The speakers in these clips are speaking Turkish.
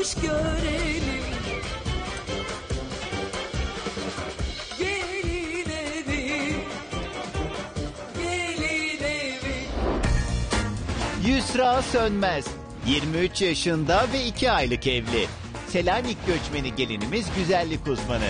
hoş görelim. Gelin evi, gelin evi. Yusra Sönmez, 23 yaşında ve 2 aylık evli. Selanik göçmeni gelinimiz güzellik uzmanı.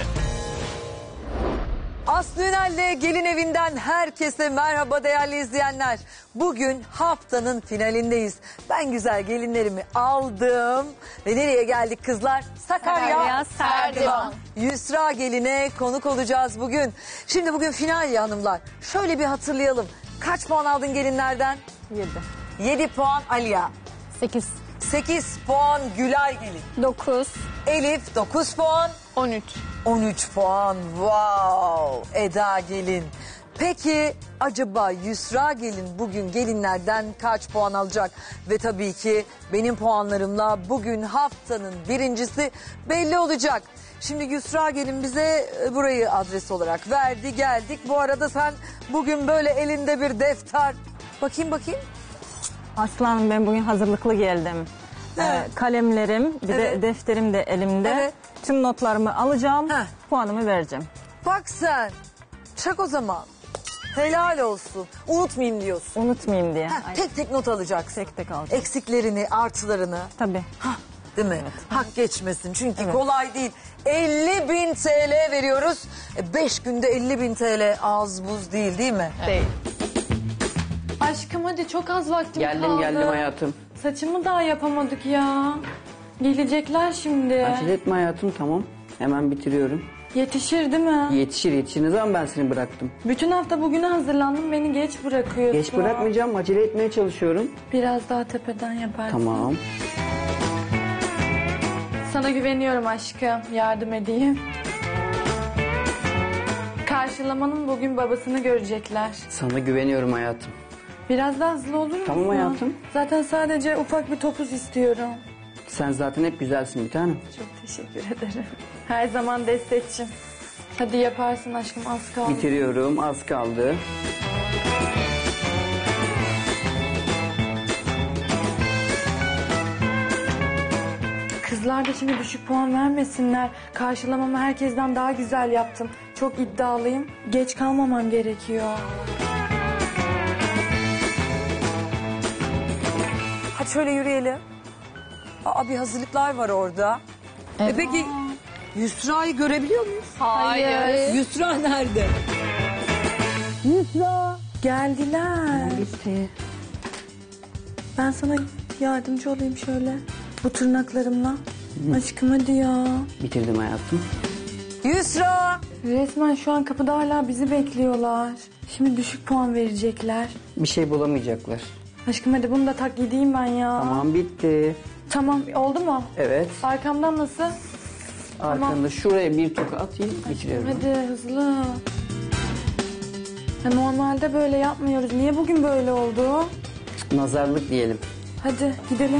Aslı Ünal'le Gelin Evi'nden herkese merhaba değerli izleyenler. Bugün haftanın finalindeyiz. Ben güzel gelinlerimi aldım. Ve nereye geldik kızlar? Sakarya Serdivan. Yusra Gelin'e konuk olacağız bugün. Şimdi bugün final ya hanımlar. Şöyle bir hatırlayalım. Kaç puan aldın gelinlerden? 7 puan Aliya. 8 puan Gülay Gelin. 9, Elif 9 puan. 13. 13 puan. Wow. Eda Gelin. Peki acaba Yusra Gelin bugün gelinlerden kaç puan alacak? Ve tabii ki benim puanlarımla bugün haftanın birincisi belli olacak. Şimdi Yusra Gelin bize burayı adres olarak verdi, geldik. Bu arada sen bugün böyle elinde bir defter. Bakayım. Aslanım ben bugün hazırlıklı geldim. Evet. Kalemlerim bir Evet. de defterim de elimde. Evet. Tüm notlarımı alacağım. Heh. Puanımı vereceğim. Bak sen. Çak o zaman. Helal olsun. Unutmayayım diyorsun. Unutmayayım diye. Heh, tek tek not alacaksın. Tek tek alacağım. Eksiklerini, artılarını. Tabii. Hah, değil mi? Hak geçmesin. Çünkü Evet. kolay değil. 50.000 TL veriyoruz. 5 günde 50.000 TL az buz değil mi? Değil. Aşkım hadi çok az vaktim kaldı. Geldim hayatım. Saçımı daha yapamadık ya. Gelecekler şimdi. Acele etme hayatım, tamam. Hemen bitiriyorum. Yetişir değil mi? Yetişir. Ne zaman ben seni bıraktım? Bütün hafta bugüne hazırlandım, beni geç bırakıyorsun. Geç bırakmayacağım, acele etmeye çalışıyorum. Biraz daha tepeden yaparsın. Tamam. Sana güveniyorum aşkım, yardım edeyim. Karşılamanın bugün babasını görecekler. Sana güveniyorum hayatım. Biraz daha hızlı olur musun? Tamam hayatım. Zaten sadece ufak bir topuz istiyorum. Sen zaten hep güzelsin bir tanem. Çok teşekkür ederim. Her zaman destekçim. Hadi yaparsın aşkım, az kaldı. Bitiriyorum, az kaldı. Kızlar da şimdi düşük puan vermesinler. Karşılamamı herkesten daha güzel yaptım. Çok iddialıyım. Geç kalmamam gerekiyor. Hadi şöyle yürüyelim. Aa, bir hazırlıklar var orada. Peki Yusra'yı görebiliyor muyuz? Hayır. Yusra nerede? Geldiler. Ben sana yardımcı olayım şöyle. Bu tırnaklarımla. Aşkım hadi ya. Bitirdim hayatım. Yusra! Resmen şu an kapıda hala bizi bekliyorlar. Şimdi düşük puan verecekler. Bir şey bulamayacaklar. Aşkım hadi bunu da tak gideyim ben ya. Tamam, bitti. Tamam, oldu mu? Evet. Arkamdan nasıl? Arkanda şuraya bir toka atayım, bitiriyorum. Hadi hızlı. Ya normalde böyle yapmıyoruz. Niye bugün böyle oldu? Nazarlık diyelim. Hadi gidelim.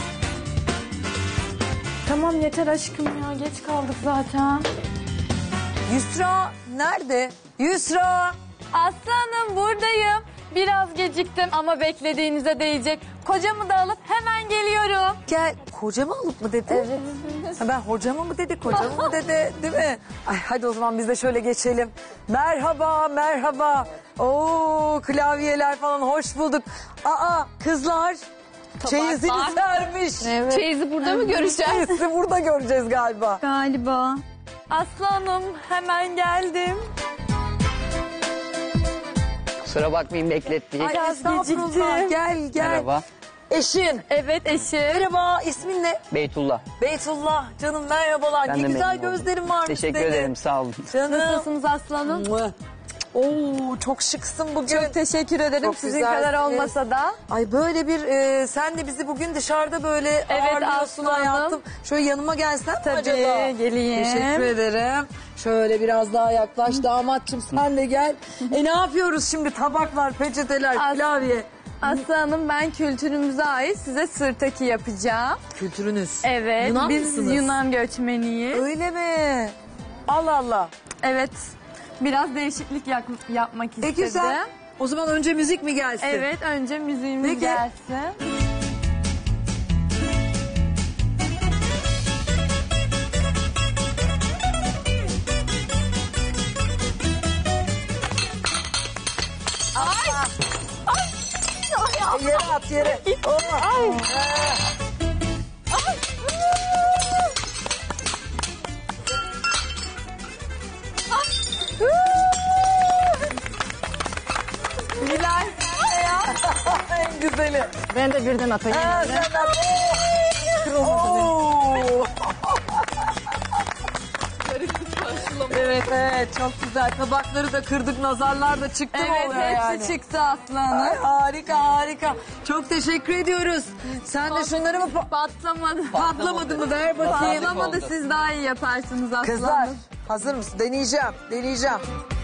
Tamam yeter aşkım ya. Geç kaldık zaten. Yusra nerede? Yusra! Aslanım buradayım. Biraz geciktim ama beklediğinize değecek. Kocamı da alıp hemen geliyorum. Gel. Kocamı alıp mı dedi? Evet. Ha, ben hocamı mı dedi, kocamı mı dedi, değil mi? Ay, hadi o zaman biz de şöyle geçelim. Merhaba. Oo, klavyeler falan, hoş bulduk. Aa, kızlar. Çeyizini sermiş. Evet. Çeyizi burada mı göreceğiz? Çeyizi burada göreceğiz galiba. Galiba. Aslanım hemen geldim. Kusura bakmayın, beklettik. Ay, Biraz estağfurullah. geciktim. Gel. Merhaba. Eşin. Evet eşim. Merhaba, ismin ne? Beytullah. Beytullah. Canım merhabalar. Ben Ne de güzel memnun oldum. gözlerin varmış. Teşekkür senin. ederim, sağ olun. Canım. Nasılsınız aslanım? Oo, çok şıksın bugün. Çok teşekkür ederim. Çok Sizin güzelsiniz. kadar olmasa da. Ay böyle bir sen de bizi bugün dışarıda böyle ağırlıyorsun aslanım. hayatım. Şöyle yanıma gelsen mi Tabii, acaba? geleyim. Teşekkür ederim. Şöyle biraz daha yaklaş damatçım, sen de gel. Ne yapıyoruz şimdi? Tabaklar, peçeteler, klavye. Aslı Hanım, ben kültürümüze ait size sırtaki yapacağım. Kültürünüz. Evet, Yunan biz mısınız? Yunan göçmeniyiz. Öyle mi? Allah Allah. Evet, biraz değişiklik yapmak istedim. Peki sen o zaman önce müzik mi gelsin? Evet, önce müziğimiz Peki. gelsin. yat yere. Oh. Ay. Bilal ya. En güzeli. Ben de birden atayım. Ha, sen de- Oo. Evet evet çok güzel. Tabakları da kırdık, nazarlar da çıktı mı Evet oluyor hepsi yani? çıktı aslanım. Ay, harika harika. Çok teşekkür ediyoruz. Sen de şunları mı Patlamadı. patlamadı mı? Ver bakayım. Patlamadı, siz daha iyi yaparsınız aslanım. Kızlar hazır mısın? Deneyeceğim.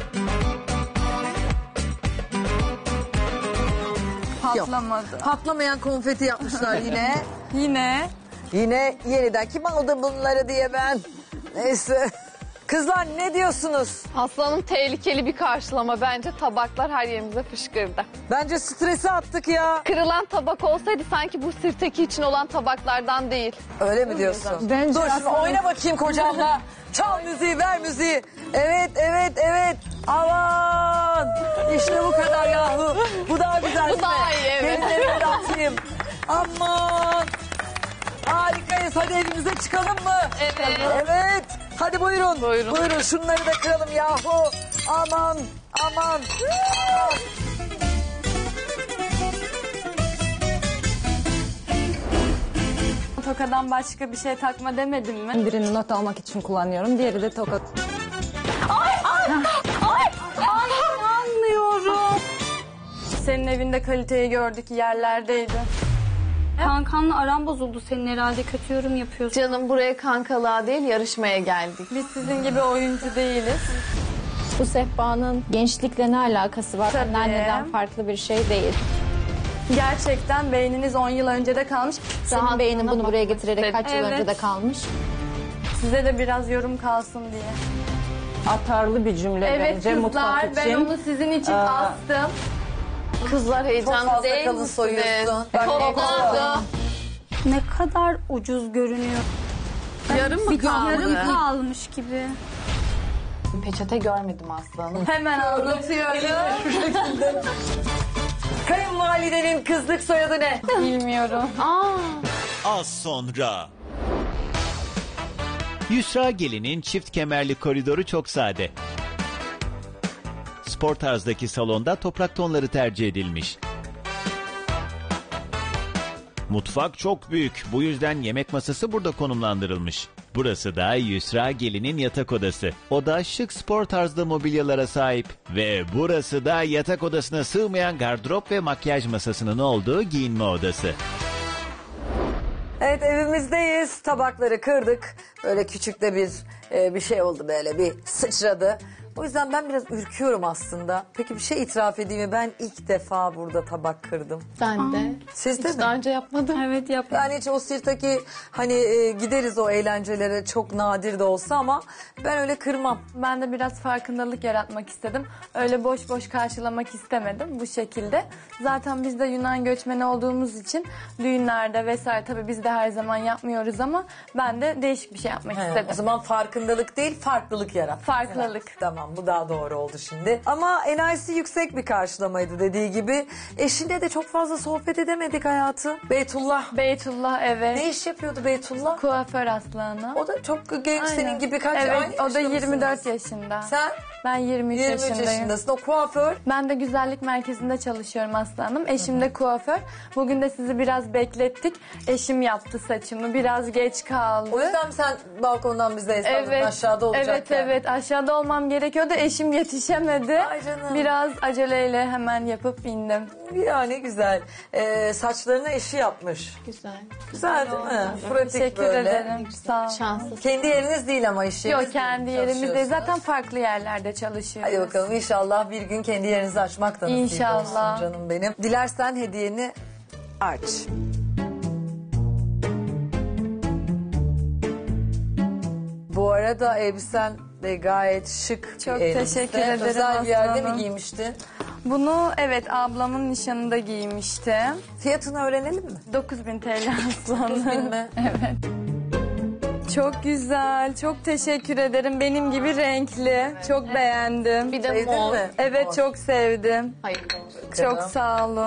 Patlamadı. Patlamayan konfeti yapmışlar yine. Yine Yeniden kim aldı bunları diye ben. Neyse. Kızlar ne diyorsunuz? Aslanım tehlikeli bir karşılama. Bence tabaklar her yerimize fışkırdı. Bence stresi attık ya. Kırılan tabak olsaydı sanki bu sirteki için olan tabaklardan değil. Öyle mi diyorsun? Bence Dur şimdi aslında- oyna bakayım kocamla. Çal müziği, ver müziği. Evet. Aman. İşte bu kadar yahu. Bu daha güzel. Bu daha iyi, evet. Gelinlerimi de atayım. Aman. Harikayız. Hadi evimize çıkalım mı? Evet. Evet. Hadi buyurun. Buyurun. Buyurun şunları da kıralım yahu. Aman. tokadan başka bir şey takma demedim mi? Birini not almak için kullanıyorum. Diğeri de tokat. Anlıyorum. Senin evinde kaliteyi gördük, yerlerdeydi. Kankanla aram bozuldu senin herhalde, kötü yorum yapıyorsun. Canım buraya kankalığa değil yarışmaya geldik. Biz sizin gibi oyuncu değiliz. Bu sehpanın gençlikle ne alakası var? Tabii. Anneanneden farklı bir şey değil. Gerçekten beyniniz 10 yıl önce de kalmış. Senin beynin bunu buraya getirerek kaç yıl Evet. önce de kalmış. Size de biraz yorum kalsın diye. Atarlı bir cümle Evet bence kızlar, mutfak ben için. onu sizin için astım. Kızlar Çok heyecanlı fazla değil kalın misiniz? soyuyorsun. Çok Bak, oldu. Ne kadar ucuz görünüyor. Yarım mı kaldı? Yarım kalmış gibi. Peçete görmedim aslanım. Hemen anlatıyorum. Kayınvalidenin kızlık soyadı ne? Bilmiyorum. Az sonra. Yusra Gelin'in çift kemerli koridoru çok sade. Spor tarzdaki salonda toprak tonları tercih edilmiş. Mutfak çok büyük. Bu yüzden yemek masası burada konumlandırılmış. Burası da Yusra Gelin'in yatak odası. Oda şık spor tarzda mobilyalara sahip. Ve burası da yatak odasına sığmayan gardırop ve makyaj masasının olduğu giyinme odası. Evet evimizdeyiz. Tabakları kırdık. Böyle küçük de bir şey oldu, böyle bir sıçradı. O yüzden ben biraz ürküyorum aslında. Peki bir şey itiraf edeyim mi? Ben ilk defa burada tabak kırdım. Ben de. Siz de Hiç mi? daha önce yapmadım. Evet yap. Yani hiç o sirtaki hani gideriz o eğlencelere, çok nadir de olsa ama ben öyle kırmam. Ben de biraz farkındalık yaratmak istedim. Öyle boş boş karşılamak istemedim bu şekilde. Zaten biz de Yunan göçmeni olduğumuz için düğünlerde vesaire tabii biz de her zaman yapmıyoruz ama ben de değişik bir şey yapmak O istedim. zaman farkındalık değil, farklılık yarat. Farklılık. Evet, tamam bu daha doğru oldu şimdi. Ama enerjisi yüksek bir karşılamaydı dediği gibi. Eşinle de çok fazla sohbet edemedik hayatım. Beytullah. Beytullah evet. Ne iş yapıyordu Beytullah? Kuaför aslanı. O da çok genç senin Aynen. gibi kaç Evet aynı o da yaşta 24 mısınız? yaşında. Sen Ben 23 23 yaşındayım. yaşındasın. O kuaför. Ben de güzellik merkezinde çalışıyorum aslanım. Eşim de kuaför. Bugün de sizi biraz beklettik. Eşim yaptı saçımı. Biraz geç kaldı. O yüzden mi sen balkondan bize hesapladın aşağıda olacakken? Evet aşağıda olmam gerekiyordu. Eşim yetişemedi. Ay canım. Biraz aceleyle hemen yapıp indim. Ya ne güzel. Saçlarını eşi yapmış. Güzel. Güzel değil mi? Pratik Teşekkür böyle. ederim. Sağ olun. Şanslı. Kendi yeriniz değil ama iş yeriniz Yok kendi değil, yerimizde. çalışıyorsunuz. Zaten farklı yerlerde çalışıyoruz. Hadi bakalım inşallah bir gün kendi yerinizi açmak da nasip İnşallah. olsun canım benim. Dilersen hediyeni aç. Bu arada elbisen de gayet şık. Çok bir elbise. teşekkür ederim Özel bir yerde mi aslanım. giymiştin? Bunu evet ablamın nişanında giymiştim. Fiyatını öğrenelim mi? 9.000 TL aslanım. Bilme. Çok güzel. Çok teşekkür ederim. Benim gibi renkli. Çok beğendim. Bir de Sevdin mor. mi? Evet Mor. çok sevdim. Hayırlı olsun. Çok sağ olun.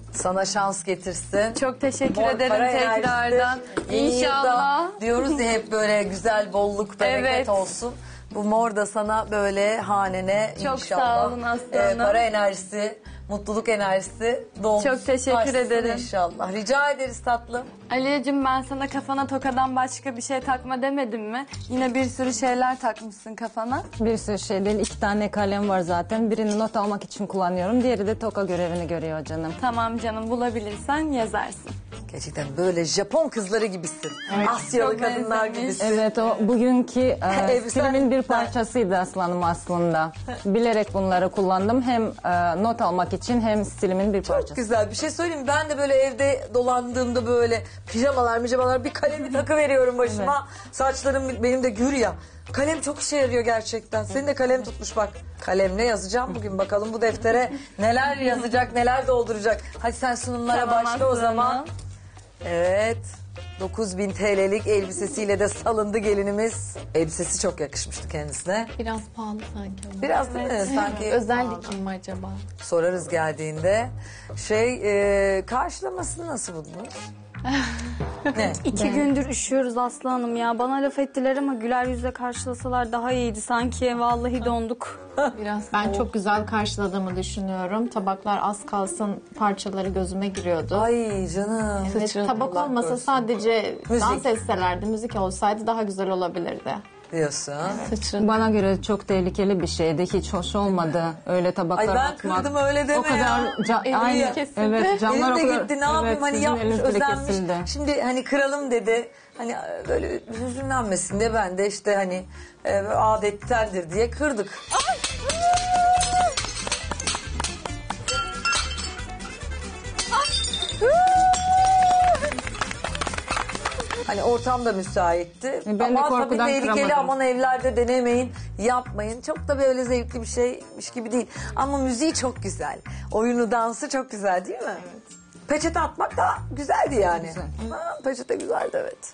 Sana şans getirsin. Çok teşekkür Bol ederim para enerjisi. tekrardan. Yeni yılda İnşallah. diyoruz ya hep böyle güzel bolluk bereket Evet. olsun. Bu mor da sana böyle hanene Çok inşallah. sağ olun aslanım. Para enerjisi, mutluluk enerjisi dolmuş. Çok teşekkür taşsın ederim. İnşallah. Rica ederiz tatlım. Aliyeciğim ben sana kafana tokadan başka bir şey takma demedim mi? Yine bir sürü şeyler takmışsın kafana. Bir sürü şey değil. 2 tane kalem var zaten. Birini not almak için kullanıyorum. Diğeri de toka görevini görüyor canım. Tamam canım bulabilirsen yazarsın. Gerçekten böyle Japon kızları gibisin. Asyalı Çok kadınlar benzemiş. gibisin. Evet o bugünkü Elbisen stilimin bir güzel. parçasıydı aslanım aslında. Bilerek bunları kullandım. Hem not almak için hem stilimin bir parçası. Güzel bir şey söyleyeyim mi? Ben de böyle evde dolandığımda böyle pijamalar bir kalemi takı veriyorum başıma. Saçlarım benim de gür ya. Kalem çok işe yarıyor gerçekten. Senin de kalem tutmuş bak. Kalemle yazacağım bugün. Bakalım bu deftere neler yazacak, neler dolduracak. Hadi sen sunumlara Tamam, başla o aslanım. zaman. Evet. 9.000 TL'lik elbisesiyle de salındı gelinimiz. Elbisesi çok yakışmıştı kendisine. Biraz pahalı sanki ama. Biraz değil mi? Sanki Özel dikim mi acaba? sorarız geldiğinde. Karşılamasını nasıl buldunuz? Ne? 2 gündür üşüyoruz Aslı Hanım ya. Bana laf ettiler ama güler yüzle karşılasalar daha iyiydi. Sanki vallahi donduk. Ben çok güzel karşıladığımı düşünüyorum. Tabaklar az kalsın parçaları gözüme giriyordu. Ay canım. Evet, tabak Allah olmasa korusun. sadece Müzik. dans etselerdi, müzik olsaydı daha güzel olabilirdi. Diyorsun. Sıçrın. Bana göre çok tehlikeli bir şeydi. Hiç hoş olmadı. Öyle tabaklara Ay ben bakmak. kırdım öyle deme O kadar ya. aynı. kesildi. Evet camlar Elim de o kadar. gitti ne yapayım Evet, hani sizin yapmış eliniz bile özenmiş. kesildi. Şimdi hani kıralım dedi. Hani böyle hüzünlenmesin diye ben de işte hani adettendir diye kırdık. Hani ortam da müsaitti. Ben de ama tabii korkudan tehlikeli, kıramadım. aman evlerde denemeyin, yapmayın. Çok da böyle zevkli bir şeymiş gibi değil. Ama müziği çok güzel. Oyunu, dansı çok güzel değil mi? Evet. Peçete atmak da güzeldi yani. Güzel. Ha, peçete güzeldi evet.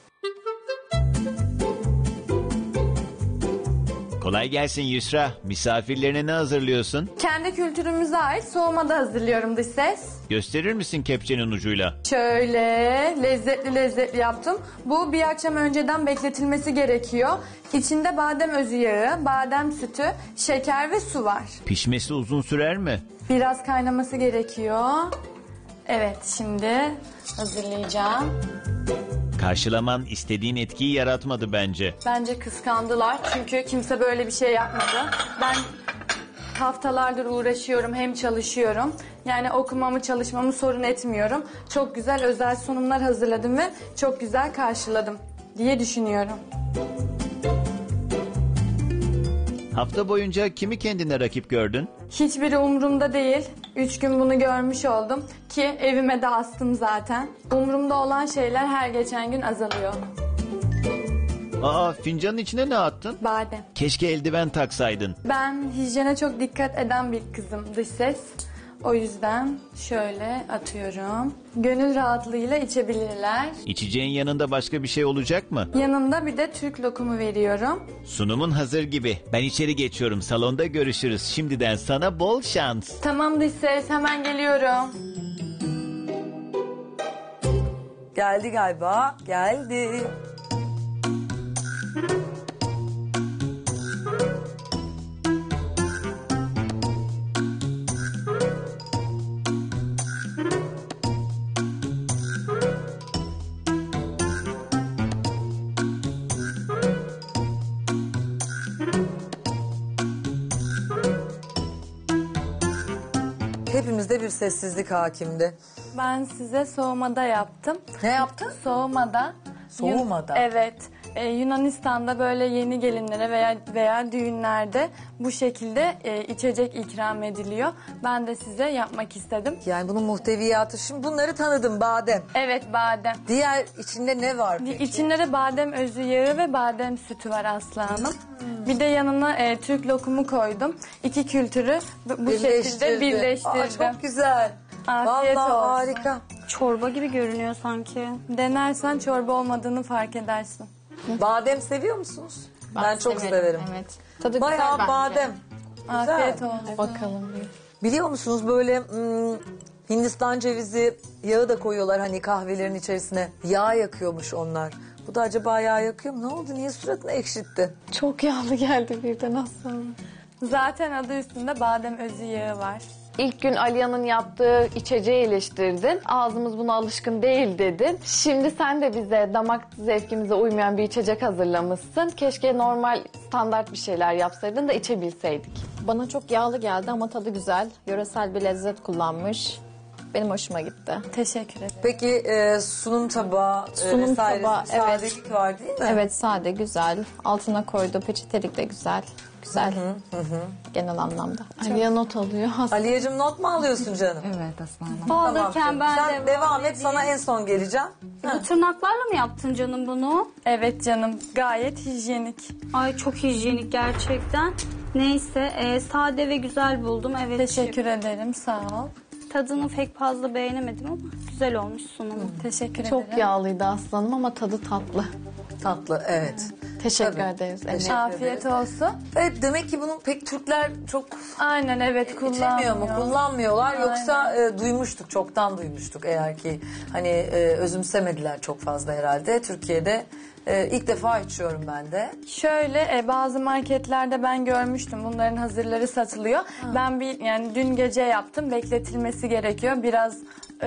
Kolay gelsin Yusra. Misafirlerine ne hazırlıyorsun? Kendi kültürümüze ait soğumada hazırlıyorum dış ses. Gösterir misin kepçenin ucuyla? Şöyle lezzetli yaptım. Bu bir akşam önceden bekletilmesi gerekiyor. İçinde badem özü yağı, badem sütü, şeker ve su var. Pişmesi uzun sürer mi? Biraz kaynaması gerekiyor. Evet şimdi hazırlayacağım. Karşılaman istediğin etkiyi yaratmadı bence. Bence kıskandılar çünkü kimse böyle bir şey yapmadı. Ben haftalardır uğraşıyorum hem çalışıyorum. Yani okumamı çalışmamı sorun etmiyorum. Çok güzel özel sunumlar hazırladım ve çok güzel karşıladım diye düşünüyorum. Hafta boyunca kimi kendine rakip gördün? Hiçbiri umurumda değil. 3 gün bunu görmüş oldum ki evime de astım zaten. Umurumda olan şeyler her geçen gün azalıyor. Aa, fincanın içine ne attın? Badem. Keşke eldiven taksaydın. Ben hijyene çok dikkat eden bir kızım dış ses. O yüzden şöyle atıyorum. Gönül rahatlığıyla içebilirler. İçeceğin yanında başka bir şey olacak mı? Yanında bir de Türk lokumu veriyorum. Sunumun hazır gibi. Ben içeri geçiyorum. Salonda görüşürüz. Şimdiden sana bol şans. Tamam dış ses hemen geliyorum. Geldi galiba. Geldi. Hepimizde bir sessizlik hakimdi. Ben size soğumada yaptım. Ne yaptın? Soğumada. Soğumada? Evet. Yunanistan'da böyle yeni gelinlere veya düğünlerde bu şekilde içecek ikram ediliyor. Ben de size yapmak istedim. Yani bunun muhteviyatı, şimdi bunları tanıdım, badem. Evet badem. Diğer içinde ne var peki? İçinde de badem özü yağı ve badem sütü var Aslı Hanım. Bir de yanına Türk lokumu koydum. İki kültürü bu şekilde birleştirdim. Aa, çok güzel. Afiyet Vallahi olsun. harika. Çorba gibi görünüyor sanki. Denersen çorba olmadığını fark edersin. Badem seviyor musunuz? Ben çok severim. Evet. Tadı Bayağı güzel bence. badem. Afiyet olsun. Bakalım bir. Biliyor musunuz böyle Hindistan cevizi yağı da koyuyorlar hani kahvelerin içerisine. Yağ yakıyormuş onlar. Bu da acaba yağ yakıyor mu? Ne oldu? Niye suratını ekşittin? Çok yağlı geldi birden aslında. Zaten adı üstünde badem özü yağı var. İlk gün Aliya'nın yaptığı içeceği eleştirdin. Ağzımız buna alışkın değil dedin. Şimdi sen de bize damak zevkimize uymayan bir içecek hazırlamışsın. Keşke normal standart bir şeyler yapsaydın da içebilseydik. Bana çok yağlı geldi ama tadı güzel. Yöresel bir lezzet kullanmış. Benim hoşuma gitti. Teşekkür ederim. Peki sunum tabağı Sunum vesairesi tabağı, bir sadelik var değil mi? Evet, sade, güzel. Altına koyduğu peçetelik de güzel. Güzel. Genel anlamda. Aliya not alıyor. Aliyeciğim not mu alıyorsun canım? Evet aslanım. Tamam Alırken canım. ben Sen devam et, sana en son geleceğim. Bu tırnaklarla mı yaptın canım bunu? Evet canım, gayet hijyenik. Ay çok hijyenik gerçekten. Neyse sade ve güzel buldum. Evet. Teşekkür ederim, sağ ol. Tadını pek fazla beğenemedim ama güzel olmuş sunumu. Teşekkür ederim. Çok yağlıydı aslanım ama tadı tatlı. Tatlı, evet. Teşekkür Tabii. ederiz. Teşekkür Afiyet ederim. olsun. Evet, demek ki bunu pek Türkler çok Aynen evet içemiyor mu, kullanmıyor. kullanmıyorlar. Yoksa duymuştuk, çoktan duymuştuk eğer ki hani özümsemediler çok fazla herhalde. Türkiye'de ilk defa içiyorum ben de. Şöyle bazı marketlerde ben görmüştüm bunların hazırları satılıyor. Ben yani dün gece yaptım, bekletilmesi gerekiyor. Biraz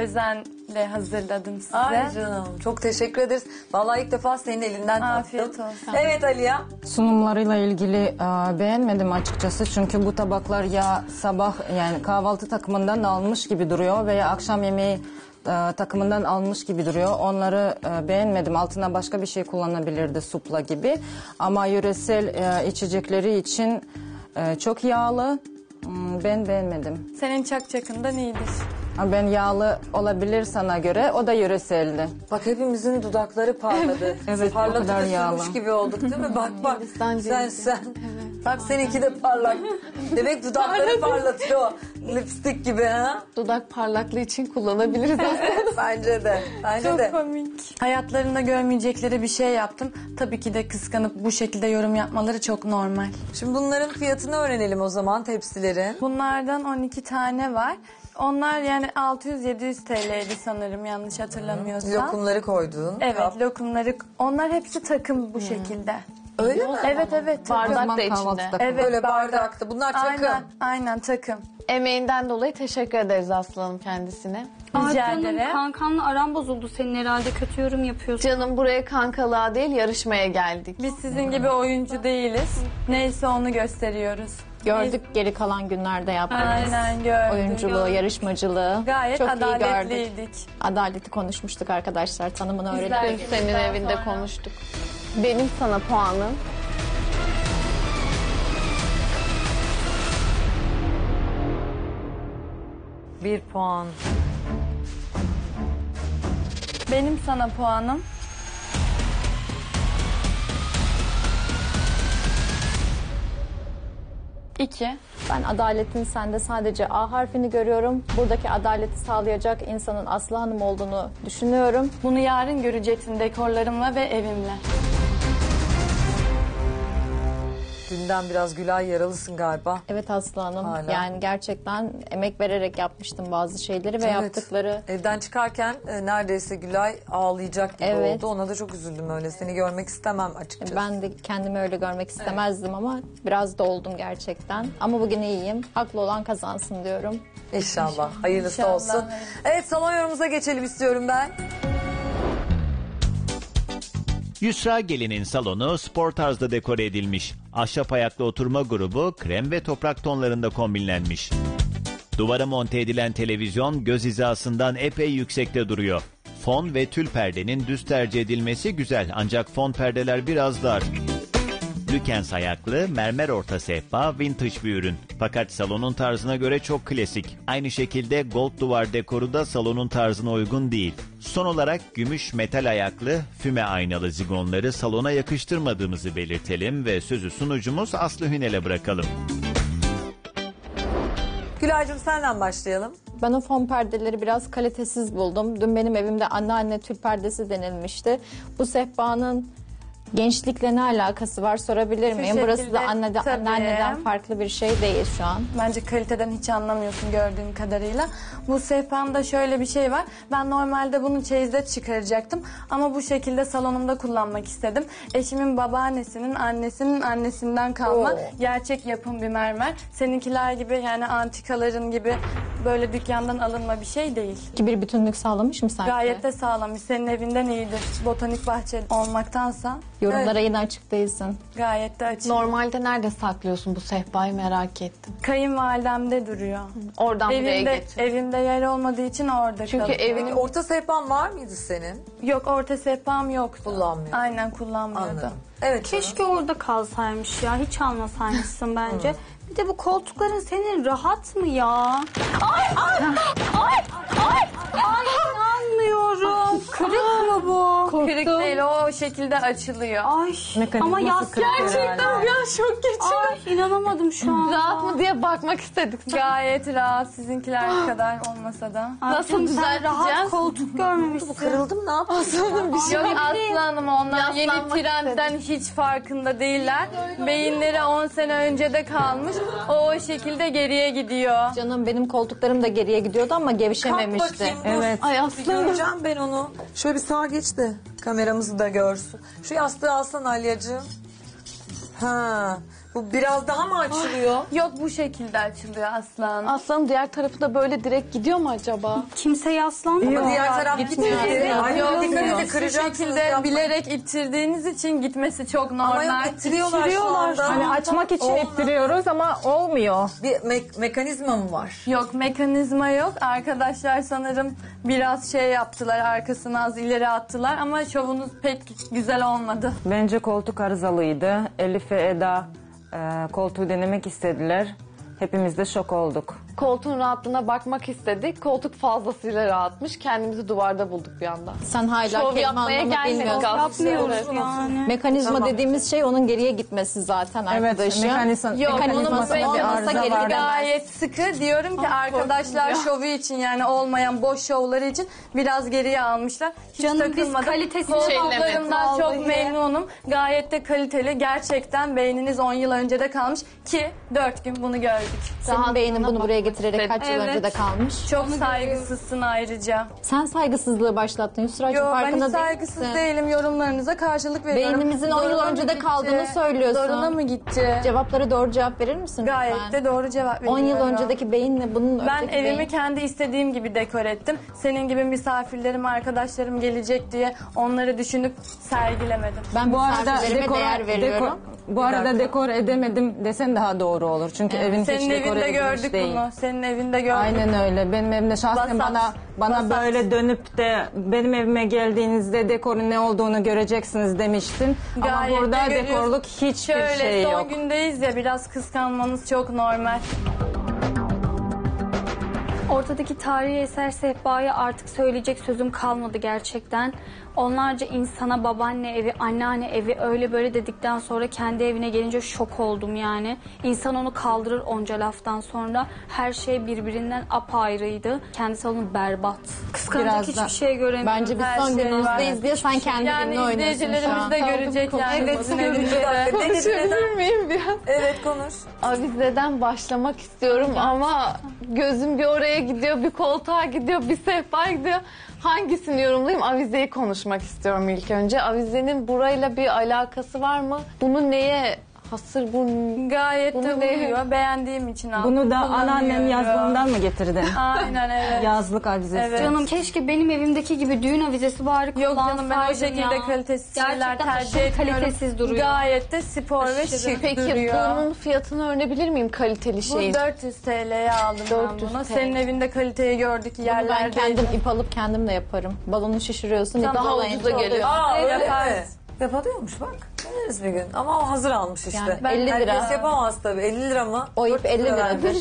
özenle hazırladım size. Ay canım, çok teşekkür ederiz. Vallahi ilk defa senin elinden Afiyet tattım. olsun. Evet Aliya. Sunumlarıyla ilgili beğenmedim açıkçası. Çünkü bu tabaklar ya sabah yani kahvaltı takımından almış gibi duruyor veya akşam yemeği takımından almış gibi duruyor. Onları beğenmedim. Altına başka bir şey kullanabilirdi, supla gibi. Ama yöresel içecekleri için çok yağlı. Ben beğenmedim. Senin çakçakından iyidir. Ben yağlı olabilir sana göre. O da yöreseldi. Bak hepimizin dudakları parladı. Evet, o Parlatıp kadar sürmüş yağlı. gibi olduk değil mi? Bak bak Hindistan sen cevizi. sen. Bak seninki de parlak. Demek dudakları parlatıyor. Lipstik gibi ha? Dudak parlaklığı için kullanabiliriz aslında. Bence de. Bence Çok de. komik. Hayatlarında görmeyecekleri bir şey yaptım. Tabii ki de kıskanıp bu şekilde yorum yapmaları çok normal. Şimdi bunların fiyatını öğrenelim o zaman, tepsilerin. Bunlardan 12 tane var. Onlar yani 600-700 TL'ydi sanırım, yanlış hatırlamıyorsam. Lokumları koyduğun Evet, kap. lokumları. Onlar hepsi takım bu şekilde. Öyle mi? Evet evet takım. Bardak da Kahvaltı içinde. takımı. Evet, Böyle bardakta. Bunlar takım. Aynen takım. Emeğinden dolayı teşekkür ederiz aslanım kendisine. Rica Ay canım, ederim. kankanla aran bozuldu senin herhalde. Kötü yorum yapıyorsun. Canım buraya kankalığa değil yarışmaya geldik. Biz sizin gibi oyuncu değiliz. Neyse onu gösteriyoruz. Gördük, geri kalan günlerde yaptığınız Aynen gördük. oyunculuğu, yarışmacılığı. Gayet çok iyi gördük. adaletliydik. Adaleti konuşmuştuk arkadaşlar. Tanımını Bizler öğrendik. Dün senin evinde konuştuk. Benim sana puanım. Bir puan. Benim sana puanım. İki. Ben adaletin sende sadece A harfini görüyorum. Buradaki adaleti sağlayacak insanın Aslı Hanım olduğunu düşünüyorum. Bunu yarın göreceksin dekorlarımla ve evimle. Dünden biraz Gülay yaralısın galiba. Evet Aslı Hanım. Hala. Yani gerçekten emek vererek yapmıştım bazı şeyleri ve Evet. yaptıkları. Evden çıkarken neredeyse Gülay ağlayacak gibi Evet. oldu. Ona da çok üzüldüm öyle. Seni görmek istemem açıkçası. Ben de kendimi öyle görmek istemezdim ama biraz da oldum gerçekten. Ama bugün iyiyim. Haklı olan kazansın diyorum. İnşallah. Hayırlısı İnşallah, olsun. hayırlısı. Evet, salon yorumumuza geçelim istiyorum ben. Yusra Gelin'in salonu spor tarzda dekore edilmiş. Ahşap ayaklı oturma grubu krem ve toprak tonlarında kombinlenmiş. Duvara monte edilen televizyon göz hizasından epey yüksekte duruyor. Fon ve tül perdenin düz tercih edilmesi güzel ancak fon perdeler biraz dar. Lükens ayaklı, mermer orta sehpa, vintage bir ürün. Fakat salonun tarzına göre çok klasik. Aynı şekilde gold duvar dekoru da salonun tarzına uygun değil. Son olarak gümüş metal ayaklı, füme aynalı zigonları salona yakıştırmadığımızı belirtelim ve sözü sunucumuz Aslı Hünel'e bırakalım. Gülay'cığım senden başlayalım. Ben o fon perdeleri biraz kalitesiz buldum. Dün benim evimde anneanne tül perdesi denilmişti. Bu sehpanın Gençlikle ne alakası var sorabilir miyim? Burası şekilde, da tabii. anneanneden farklı bir şey değil şu an. Bence kaliteden hiç anlamıyorsun gördüğüm kadarıyla. Bu sehpamda şöyle bir şey var. Ben normalde bunu çeyizde çıkaracaktım. Ama bu şekilde salonumda kullanmak istedim. Eşimin babaannesinin annesinin annesinden kalma gerçek yapım bir mermer. Seninkiler gibi yani antikaların gibi böyle dükkandan alınma bir şey değil. Ki bir bütünlük sağlamış mı sence? Gayet de sağlam. Senin evinden iyidir. Botanik bahçe olmaktansa. Yorumlara yine açık değilsin. Gayet de açık. Normalde nerede saklıyorsun bu sehpayı merak ettim. Kayınvalidemde duruyor. Oradan buraya getir. Evimde yer olmadığı için orada Çünkü kalıyor. evinin Orta sehpan var mıydı senin? Yok orta sehpam yoktu. Kullanmıyor. Aynen kullanmıyordu. Anladım. Evet. Keşke orada kalsaymış ya. Hiç almasaymışsın bence. Bir de bu koltukların senin rahat mı ya? Ay inanmıyorum. Kırık mı bu? Kırık değil o şekilde açılıyor. Ay ama yastık Gerçekten ya şok geçirdim. Ay inanamadım şu an. Rahat mı diye bakmak istedik. Gayet rahat sizinkiler kadar olmasa da. Nasıl Sen düzelteceğiz? rahat koltuk görmemişsin. Kırıldım ne yapıyorsun? Yok Aslı Hanım onlar yeni Yaslanmak trendden hiç farkında değiller. Beyinleri 10 sene önce de kalmış. O şekilde geriye gidiyor. Canım benim koltuklarım da geriye gidiyordu ama Kalk gevşememişti. bakayım. dur. Evet. Ay Bir aslanım. göreceğim ben onu. Şöyle bir sağa geç de kameramızı da görsün. Şu yastığı alsan Alyacığım. Ha, bu biraz daha mı açılıyor? Yok bu şekilde açılıyor Aslan. Aslanım diğer tarafı da böyle direkt gidiyor mu acaba? Kimse yaslanmıyor. Ama diğer taraf gitmiyor. gitmiyor. Ay Yok, dikkat edin şu kıracaksınız. şekilde yapmayın. bilerek ittirdiğiniz için gitmesi çok Ama normal. yok ittiriyorlar şu anda. Hani açmak için ittiriyoruz ama olmuyor. Bir mekanizma mı var? Yok mekanizma yok. Arkadaşlar sanırım biraz şey yaptılar arkasını az ileri attılar ama şovunuz pek güzel olmadı. Bence koltuk arızalıydı. Elif ve Eda koltuğu denemek istediler. Hepimiz de şok olduk. Koltuğun rahatlığına bakmak istedik. Koltuk fazlasıyla rahatmış. Kendimizi duvarda bulduk bir anda. Sen hala Şov kelime yapmaya anlamı gelmedik bilmiyorsun. aslında. Yapmıyoruz Evet. yani. Mekanizma dediğimiz şey onun geriye gitmesi zaten arkadaşım. Yok Mekanizması onun olmasa olmasa geri gidemez. gayet sıkı. Diyorum ki arkadaşlar şovu için yani olmayan boş şovları için biraz geriye almışlar. Hiç Canım, biz takılmadım. kalitesini Koltuklarımdan vallahi. çok memnunum. Gayet de kaliteli. Gerçekten beyniniz 10 yıl önce de kalmış ki 4 gün bunu gördük. Senin beynin bunu buraya getirerek kaç yıl Evet. önce de kalmış. Çok saygısızsın ayrıca. Sen saygısızlığı başlattın Yusra'cığım, Yo ben farkında hiç saygısız değilsin. değilim. Yorumlarınıza karşılık veriyorum. Beynimizin 10 yıl Zoruna mı önce de gitti? kaldığını söylüyorsun. Zoruna mı gitti? Cevaplara doğru cevap verir misin Gayet lütfen? de doğru cevap 10 veriyorum. yıl öncedeki beyinle bunun Ben öteki evimi beyin. kendi istediğim gibi dekor ettim. Senin gibi misafirlerim, arkadaşlarım gelecek diye onları düşünüp sergilemedim. Ben Bu arada misafirlerime değer veriyorum. bu arada dekor edemedim desen daha doğru olur. Çünkü evin hiç Senin dekor evinde edilmiş gördük değil. bunu. Senin evinde gördük. Aynen öyle. Benim evimde şahsen Vasat. bana Vasat. böyle dönüp de benim evime geldiğinizde dekorun ne olduğunu göreceksiniz demiştin. Ama Gayet burada de görüyoruz. dekorluk hiçbir Şöyle şey son yok. gündeyiz ya biraz kıskanmanız çok normal. Ortadaki tarihi eser sehpaya artık söyleyecek sözüm kalmadı gerçekten. Onlarca insana babaanne evi, anneanne evi öyle böyle dedikten sonra kendi evine gelince şok oldum yani. İnsan onu kaldırır onca laftan sonra. Her şey birbirinden apayrıydı. Kendi salonu berbat. Kıskanacak Biraz da- hiçbir şey göremiyorum. Bence biz Her son şey var. günümüzdeyiz diye sen kendi Yani evine oynuyorsun şu izleyicilerimiz an. de görecek yani. Evet Bizim görecek. evimizde. Konuşabilir miyim biraz? Evet konuş. Avizeden başlamak istiyorum ama gözüm bir oraya gidiyor, bir koltuğa gidiyor, bir sehpaya gidiyor. Hangisini yorumlayayım? Avizeyi konuşmak istiyorum ilk önce. Avizenin burayla bir alakası var mı? Bunu neye hasır bu? Gayet de Bunu ne- uyuyor. Beğendiğim için aldım. Bunu da anneannem Kullanıyorum. yazlığından mı getirdin? Aynen evet. Yazlık avizesi. Evet. Canım keşke benim evimdeki gibi düğün avizesi bari Yok canım ben o kullansaydın şekilde ya. kalitesiz şeyler Gerçekten tercih aşırı etmiyorum. kalitesiz duruyor. Gayet de spor ve şık Peki duruyor. bunun fiyatını öğrenebilir miyim kaliteli Bu şeyin? 400 TL'ye aldım 400 ben bunu. TL. Senin evinde kaliteyi gördük Ben yerlerde. kendim ip alıp kendim de yaparım. Balonu şişiriyorsun. Tamam, ip daha alayınca ucuza geliyor. oluyor. Aa öyle mi? yaparız. Yapılıyormuş bak. Deneriz bir gün. Ama o hazır almış işte. Yani ben 50 lira. Herkes yapamaz tabii. 50 lira mı? O ip 400 50 lira liradır. vermiş.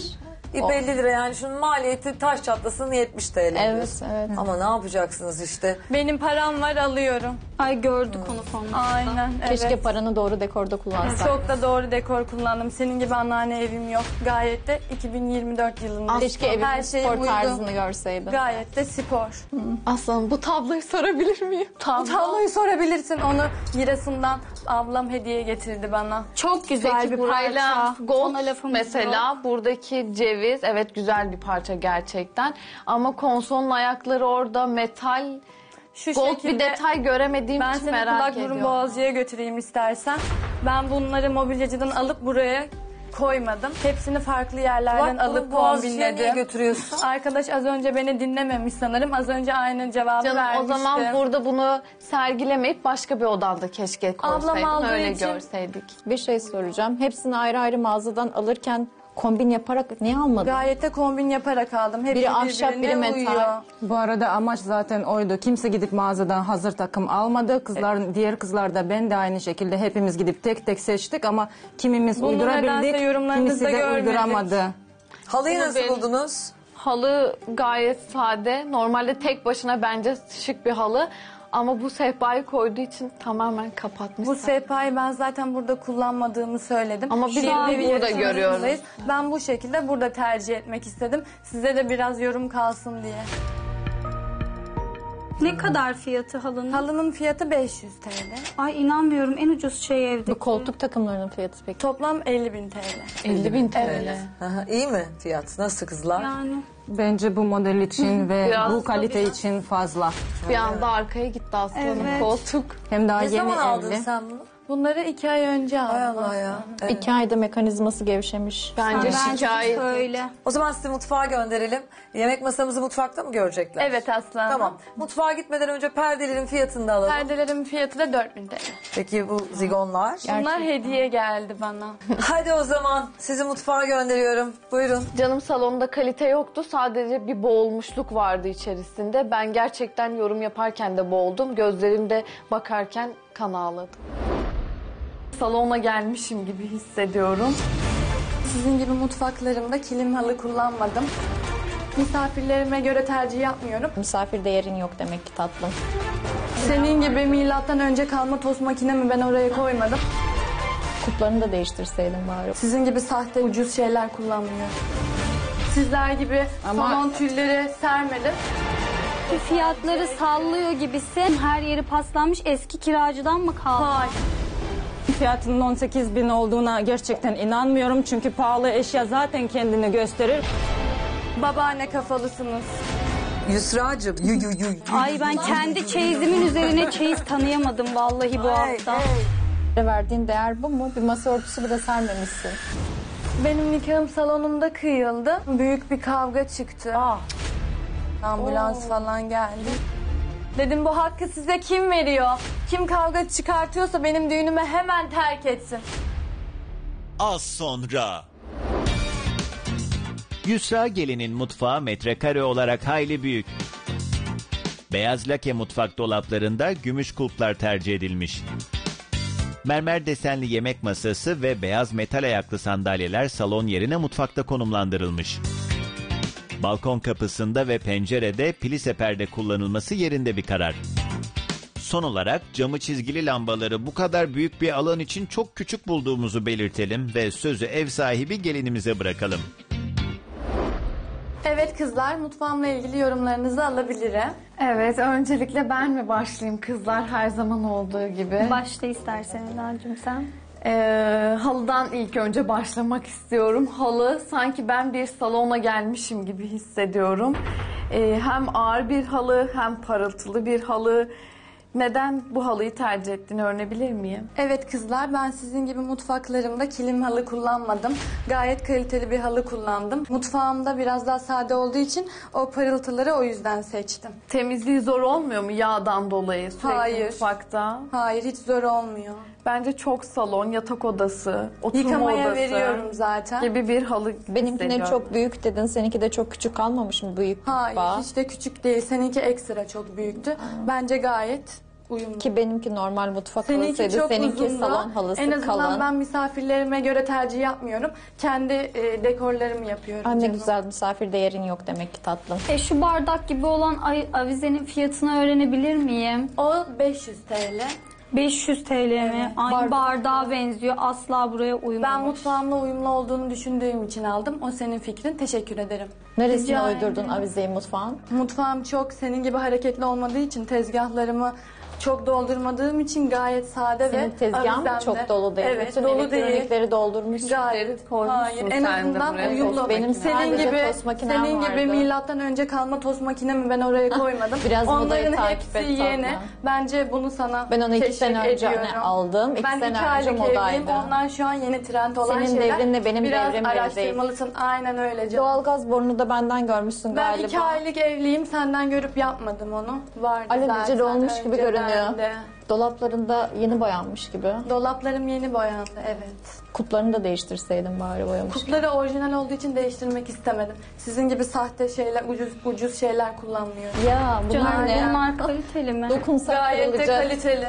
50 lira yani şunun maliyeti taş çatlasın 70 TL. Evet, diyorsun. evet. Ama ne yapacaksınız işte? Benim param var, alıyorum. Ay gördük onu sonra. Aynen, evet. Keşke paranı doğru dekorda kullansak. Çok da doğru dekor kullandım. Senin gibi anneanne evim yok. Gayet de 2024 yılında. Keşke evimin Her şey spor uydu. tarzını görseydim. Gayet de spor. Aslanım bu tabloyu sorabilir miyim? Bu tabloyu sorabilirsin. Onu Giresun'dan ablam hediye getirdi bana. Çok güzel Peki bir burayla parça. gold Ona lafımız mesela yok. buradaki ceviz evet güzel bir parça gerçekten. Ama konsolun ayakları orada metal Şu gold şekilde bir detay göremediğim ben için seni merak kulak burun ediyorum. boğazcıya götüreyim istersen. Ben bunları mobilyacıdan alıp buraya koymadım. Hepsini farklı yerlerden Bak alıp Boğaziçi'ye niye kombinledim. götürüyorsun? Arkadaş az önce beni dinlememiş sanırım. Az önce aynı cevabı Canım vermiştim. o zaman burada bunu sergilemeyip başka bir odanda keşke koysaydın aldığı öyle için- görseydik. Bir şey soracağım. Hepsini ayrı ayrı mağazadan alırken kombin yaparak niye almadın? Gayet de kombin yaparak aldım. Hepsi Biri ahşap, biri birbirine metal. uyuyor. Bu arada amaç zaten oydu. Kimse gidip mağazadan hazır takım almadı. Kızlar, diğer kızlar da ben de aynı şekilde hepimiz gidip tek tek seçtik ama kimimiz Bunu uydurabildik, nedense yorumlarınızda kimisi de görmedik. uyduramadı. Halıyı Bunu nasıl benim- buldunuz? Halı gayet sade. Normalde tek başına bence şık bir halı. Ama bu sehpayı koyduğu için tamamen kapatmış. Bu sehpayı ben zaten burada kullanmadığımı söyledim. Ama biz Şimdi bunu bir burada yarışmacımızdayız. görüyoruz. Ben bu şekilde burada tercih etmek istedim. Size de biraz yorum kalsın diye. Ne kadar fiyatı halının? Halının fiyatı 500 TL. Ay inanmıyorum en ucuz şey evde. Bu koltuk takımlarının fiyatı peki? Toplam 50.000 TL. 50.000 TL. Aha, iyi mi fiyat? Nasıl kızlar? Yani. Bence bu model için ve Biraz bu kalite için fazla. Bir anda arkaya gitti aslanım Evet. koltuk. Hem daha Ne yeni zaman aldın evli. sen bunu? Bunları 2 ay önce Hay aldım. Allah ya. Evet. 2 ayda mekanizması gevşemiş. Bence şikayet. Öyle. O zaman sizi mutfağa gönderelim. Yemek masamızı mutfakta mı görecekler? Evet aslanım. Tamam. Mutfağa gitmeden önce perdelerin fiyatını da alalım. Perdelerin fiyatı da 4000 TL. Peki bu zigonlar? Bunlar hediye geldi bana. Hadi o zaman sizi mutfağa gönderiyorum. Buyurun. Canım salonda kalite yoktu. Sadece bir boğulmuşluk vardı içerisinde. Ben gerçekten yorum yaparken de boğuldum. Gözlerimde bakarken kan ağladı. Salona gelmişim gibi hissediyorum. Sizin gibi mutfaklarımda kilim halı kullanmadım. Misafirlerime göre tercih yapmıyorum. Misafirde yerin yok demek ki tatlım. Senin gibi milattan önce kalma tost makinemi ben oraya koymadım. Kuplarını da değiştirseydin bari. Sizin gibi sahte ucuz şeyler kullanmıyorum. Sizler gibi salon tülleri sermedim. Bir fiyatları sallıyor gibisin. Her yeri paslanmış eski kiracıdan mı kaldı? Hayır. Fiyatının 18.000 olduğuna gerçekten inanmıyorum. Çünkü pahalı eşya zaten kendini gösterir. Babaanne kafalısınız. Yusra'cığım. Ay ben kendi çeyizimin üzerine çeyiz tanıyamadım vallahi bu hafta. Verdiğin değer bu mu? Bir masa örtüsü bile sermemişsin. Benim nikahım salonumda kıyıldı. Büyük bir kavga çıktı. Ambulans falan geldi. Dedim bu hakkı size kim veriyor? Kim kavga çıkartıyorsa benim düğünümü hemen terk etsin. Az sonra. Yusra Gelin'in mutfağı metrekare olarak hayli büyük. Beyaz lake mutfak dolaplarında gümüş kulplar tercih edilmiş. Mermer desenli yemek masası ve beyaz metal ayaklı sandalyeler salon yerine mutfakta konumlandırılmış. Balkon kapısında ve pencerede plise perde kullanılması yerinde bir karar. Son olarak camı çizgili lambaları bu kadar büyük bir alan için çok küçük bulduğumuzu belirtelim ve sözü ev sahibi gelinimize bırakalım. Evet kızlar, mutfağımla ilgili yorumlarınızı alabilirim. Evet, öncelikle ben mi başlayayım kızlar her zaman olduğu gibi? Başla istersen Eda'cığım sen. Halıdan ilk önce başlamak istiyorum. Halı sanki ben bir salona gelmişim gibi hissediyorum. Hem ağır bir halı hem parıltılı bir halı. Neden bu halıyı tercih ettiğini öğrenebilir miyim? Evet kızlar, ben sizin gibi mutfaklarımda kilim halı kullanmadım. Gayet kaliteli bir halı kullandım. Mutfağımda biraz daha sade olduğu için o parıltıları o yüzden seçtim. Temizliği zor olmuyor mu yağdan dolayı sürekli Hayır. mutfakta? Hayır, hiç zor olmuyor. Bence çok salon, yatak odası, oturma Yıkamaya odası veriyorum zaten. gibi bir halı Benimkine hissediyorum. çok büyük dedin. Seninki de çok küçük kalmamış mı büyük Hayır, mutfağı? hiç de küçük değil. Seninki ekstra çok büyüktü. Bence gayet uyumlu. Ki benimki normal mutfak Seninki halısıydı. çok Seninki uzundu. salon halısı En azından kalın. ben misafirlerime göre tercih yapmıyorum. Kendi dekorlarımı yapıyorum. Anne canım. güzel, misafir değerin yok demek ki tatlım. Şu bardak gibi olan avizenin fiyatını öğrenebilir miyim? O 500 TL. 500 TL mi? Aynı bardağa benziyor. Asla buraya Ben uymamış. mutfağımla uyumlu olduğunu düşündüğüm için aldım. O senin fikrin. Teşekkür ederim. Neresine Rica uydurdun ederim. avizeyi mutfağın? Mutfağım çok senin gibi hareketli olmadığı için tezgahlarımı çok doldurmadığım için gayet sade Senin ve tezgahın mı avizemde- çok dolu değil? Evet, Bütün dolu değil. elektronikleri doldurmuş. Gayet koymuşsun hayır. En sen de azından buraya uyumlu. tost Benim senin sadece gibi tost makinem senin gibi vardı. milattan önce kalma tost makinemi ben oraya koymadım. Biraz modayı Onların takip hepsi et yeni. tatlım. Bence bunu sana Ben onu 2 sene teşvik önce ediyorum. aldım. 2 Ben sene 2 önce aylık evliyim. modaydı. Onlar şu an yeni trend olan Senin şeyler. devrinle benim Biraz devrim bir değil. araştırmalısın. Aynen öyle canım. Doğalgaz borunu da benden görmüşsün Ben galiba. 2 aylık evliyim. Senden görüp yapmadım onu. Vardı Alelacele zaten olmuş gibi önceden görünüyor. de. Dolaplarında yeni boyanmış gibi. Dolaplarım yeni boyandı, evet. Kuplarını da değiştirseydin bari boyamış. Kupları orijinal olduğu için değiştirmek istemedim. Sizin gibi sahte şeyler, ucuz şeyler kullanmıyorum. Ya bunlar Canım ne? bunlar kaliteli mi? Dokunsak Gayet de kırılacak. kaliteli.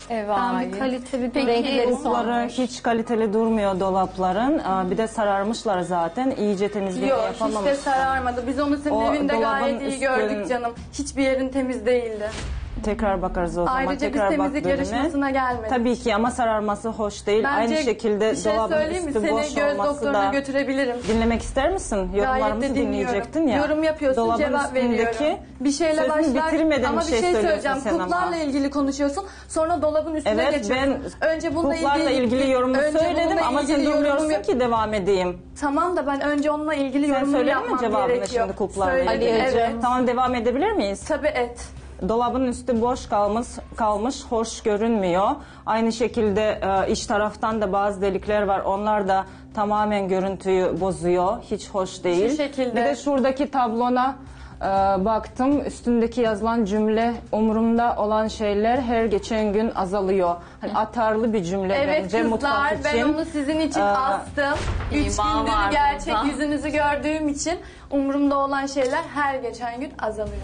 Ben bir kalite bir Renkleri Dolapları hiç kaliteli durmuyor dolapların. Bir de sararmışlar zaten. İyice temizliğini Yok, hiç de yapamamışlar. sararmadı. Biz onu senin O evinde dolabın gayet iyi üstün- gördük canım. Hiçbir yerin temiz değildi. Tekrar bakarız o zaman. Ayrıca biz Tekrar bak temizlik bölüme. yarışmasına gelmedik. Tabii ki ama sararması hoş değil. Bence Aynı şekilde bir şey dolabın söyleyeyim mi? üstü Seni boş göz olması doktoruna da... götürebilirim. Dinlemek ister misin? Gayet Yorumlarımızı de dinliyorum. dinleyecektin ya. Yorum yapıyorsun, Dolabın cevap veriyorum. üstündeki Bir şeyle sözünü başlar bitirmeden ama bir şey söyleyeceğim. söylüyorsun sen ama. Kutlarla ilgili konuşuyorsun. Sonra dolabın üstüne Evet, geçiyorsun. Önce bununla kuklarla ilgili yorumu önce söyledim bununla ama sen ilgili durmuyorsun yorum yap- ki devam edeyim. Tamam da ben önce onunla ilgili Sen yorumumu söyledin yapmam mi cevabını gerekiyor. şimdi kuklarla Söyledim, ilgili? evet. Tamam, devam edebilir miyiz? Tabii et. Dolabın üstü boş kalmış, hoş görünmüyor. Aynı şekilde iç taraftan da bazı delikler var. Onlar da tamamen görüntüyü bozuyor. Hiç hoş değil. Şu şekilde. Bir de şuradaki tablona baktım. Üstündeki yazılan cümle, umurumda olan şeyler her geçen gün azalıyor. Hani atarlı bir cümle Evet bence kızlar, mutfak ben için. onu sizin için astım. 3 İman gündür var gerçek burada. yüzünüzü gördüğüm için umurumda olan şeyler her geçen gün azalıyor.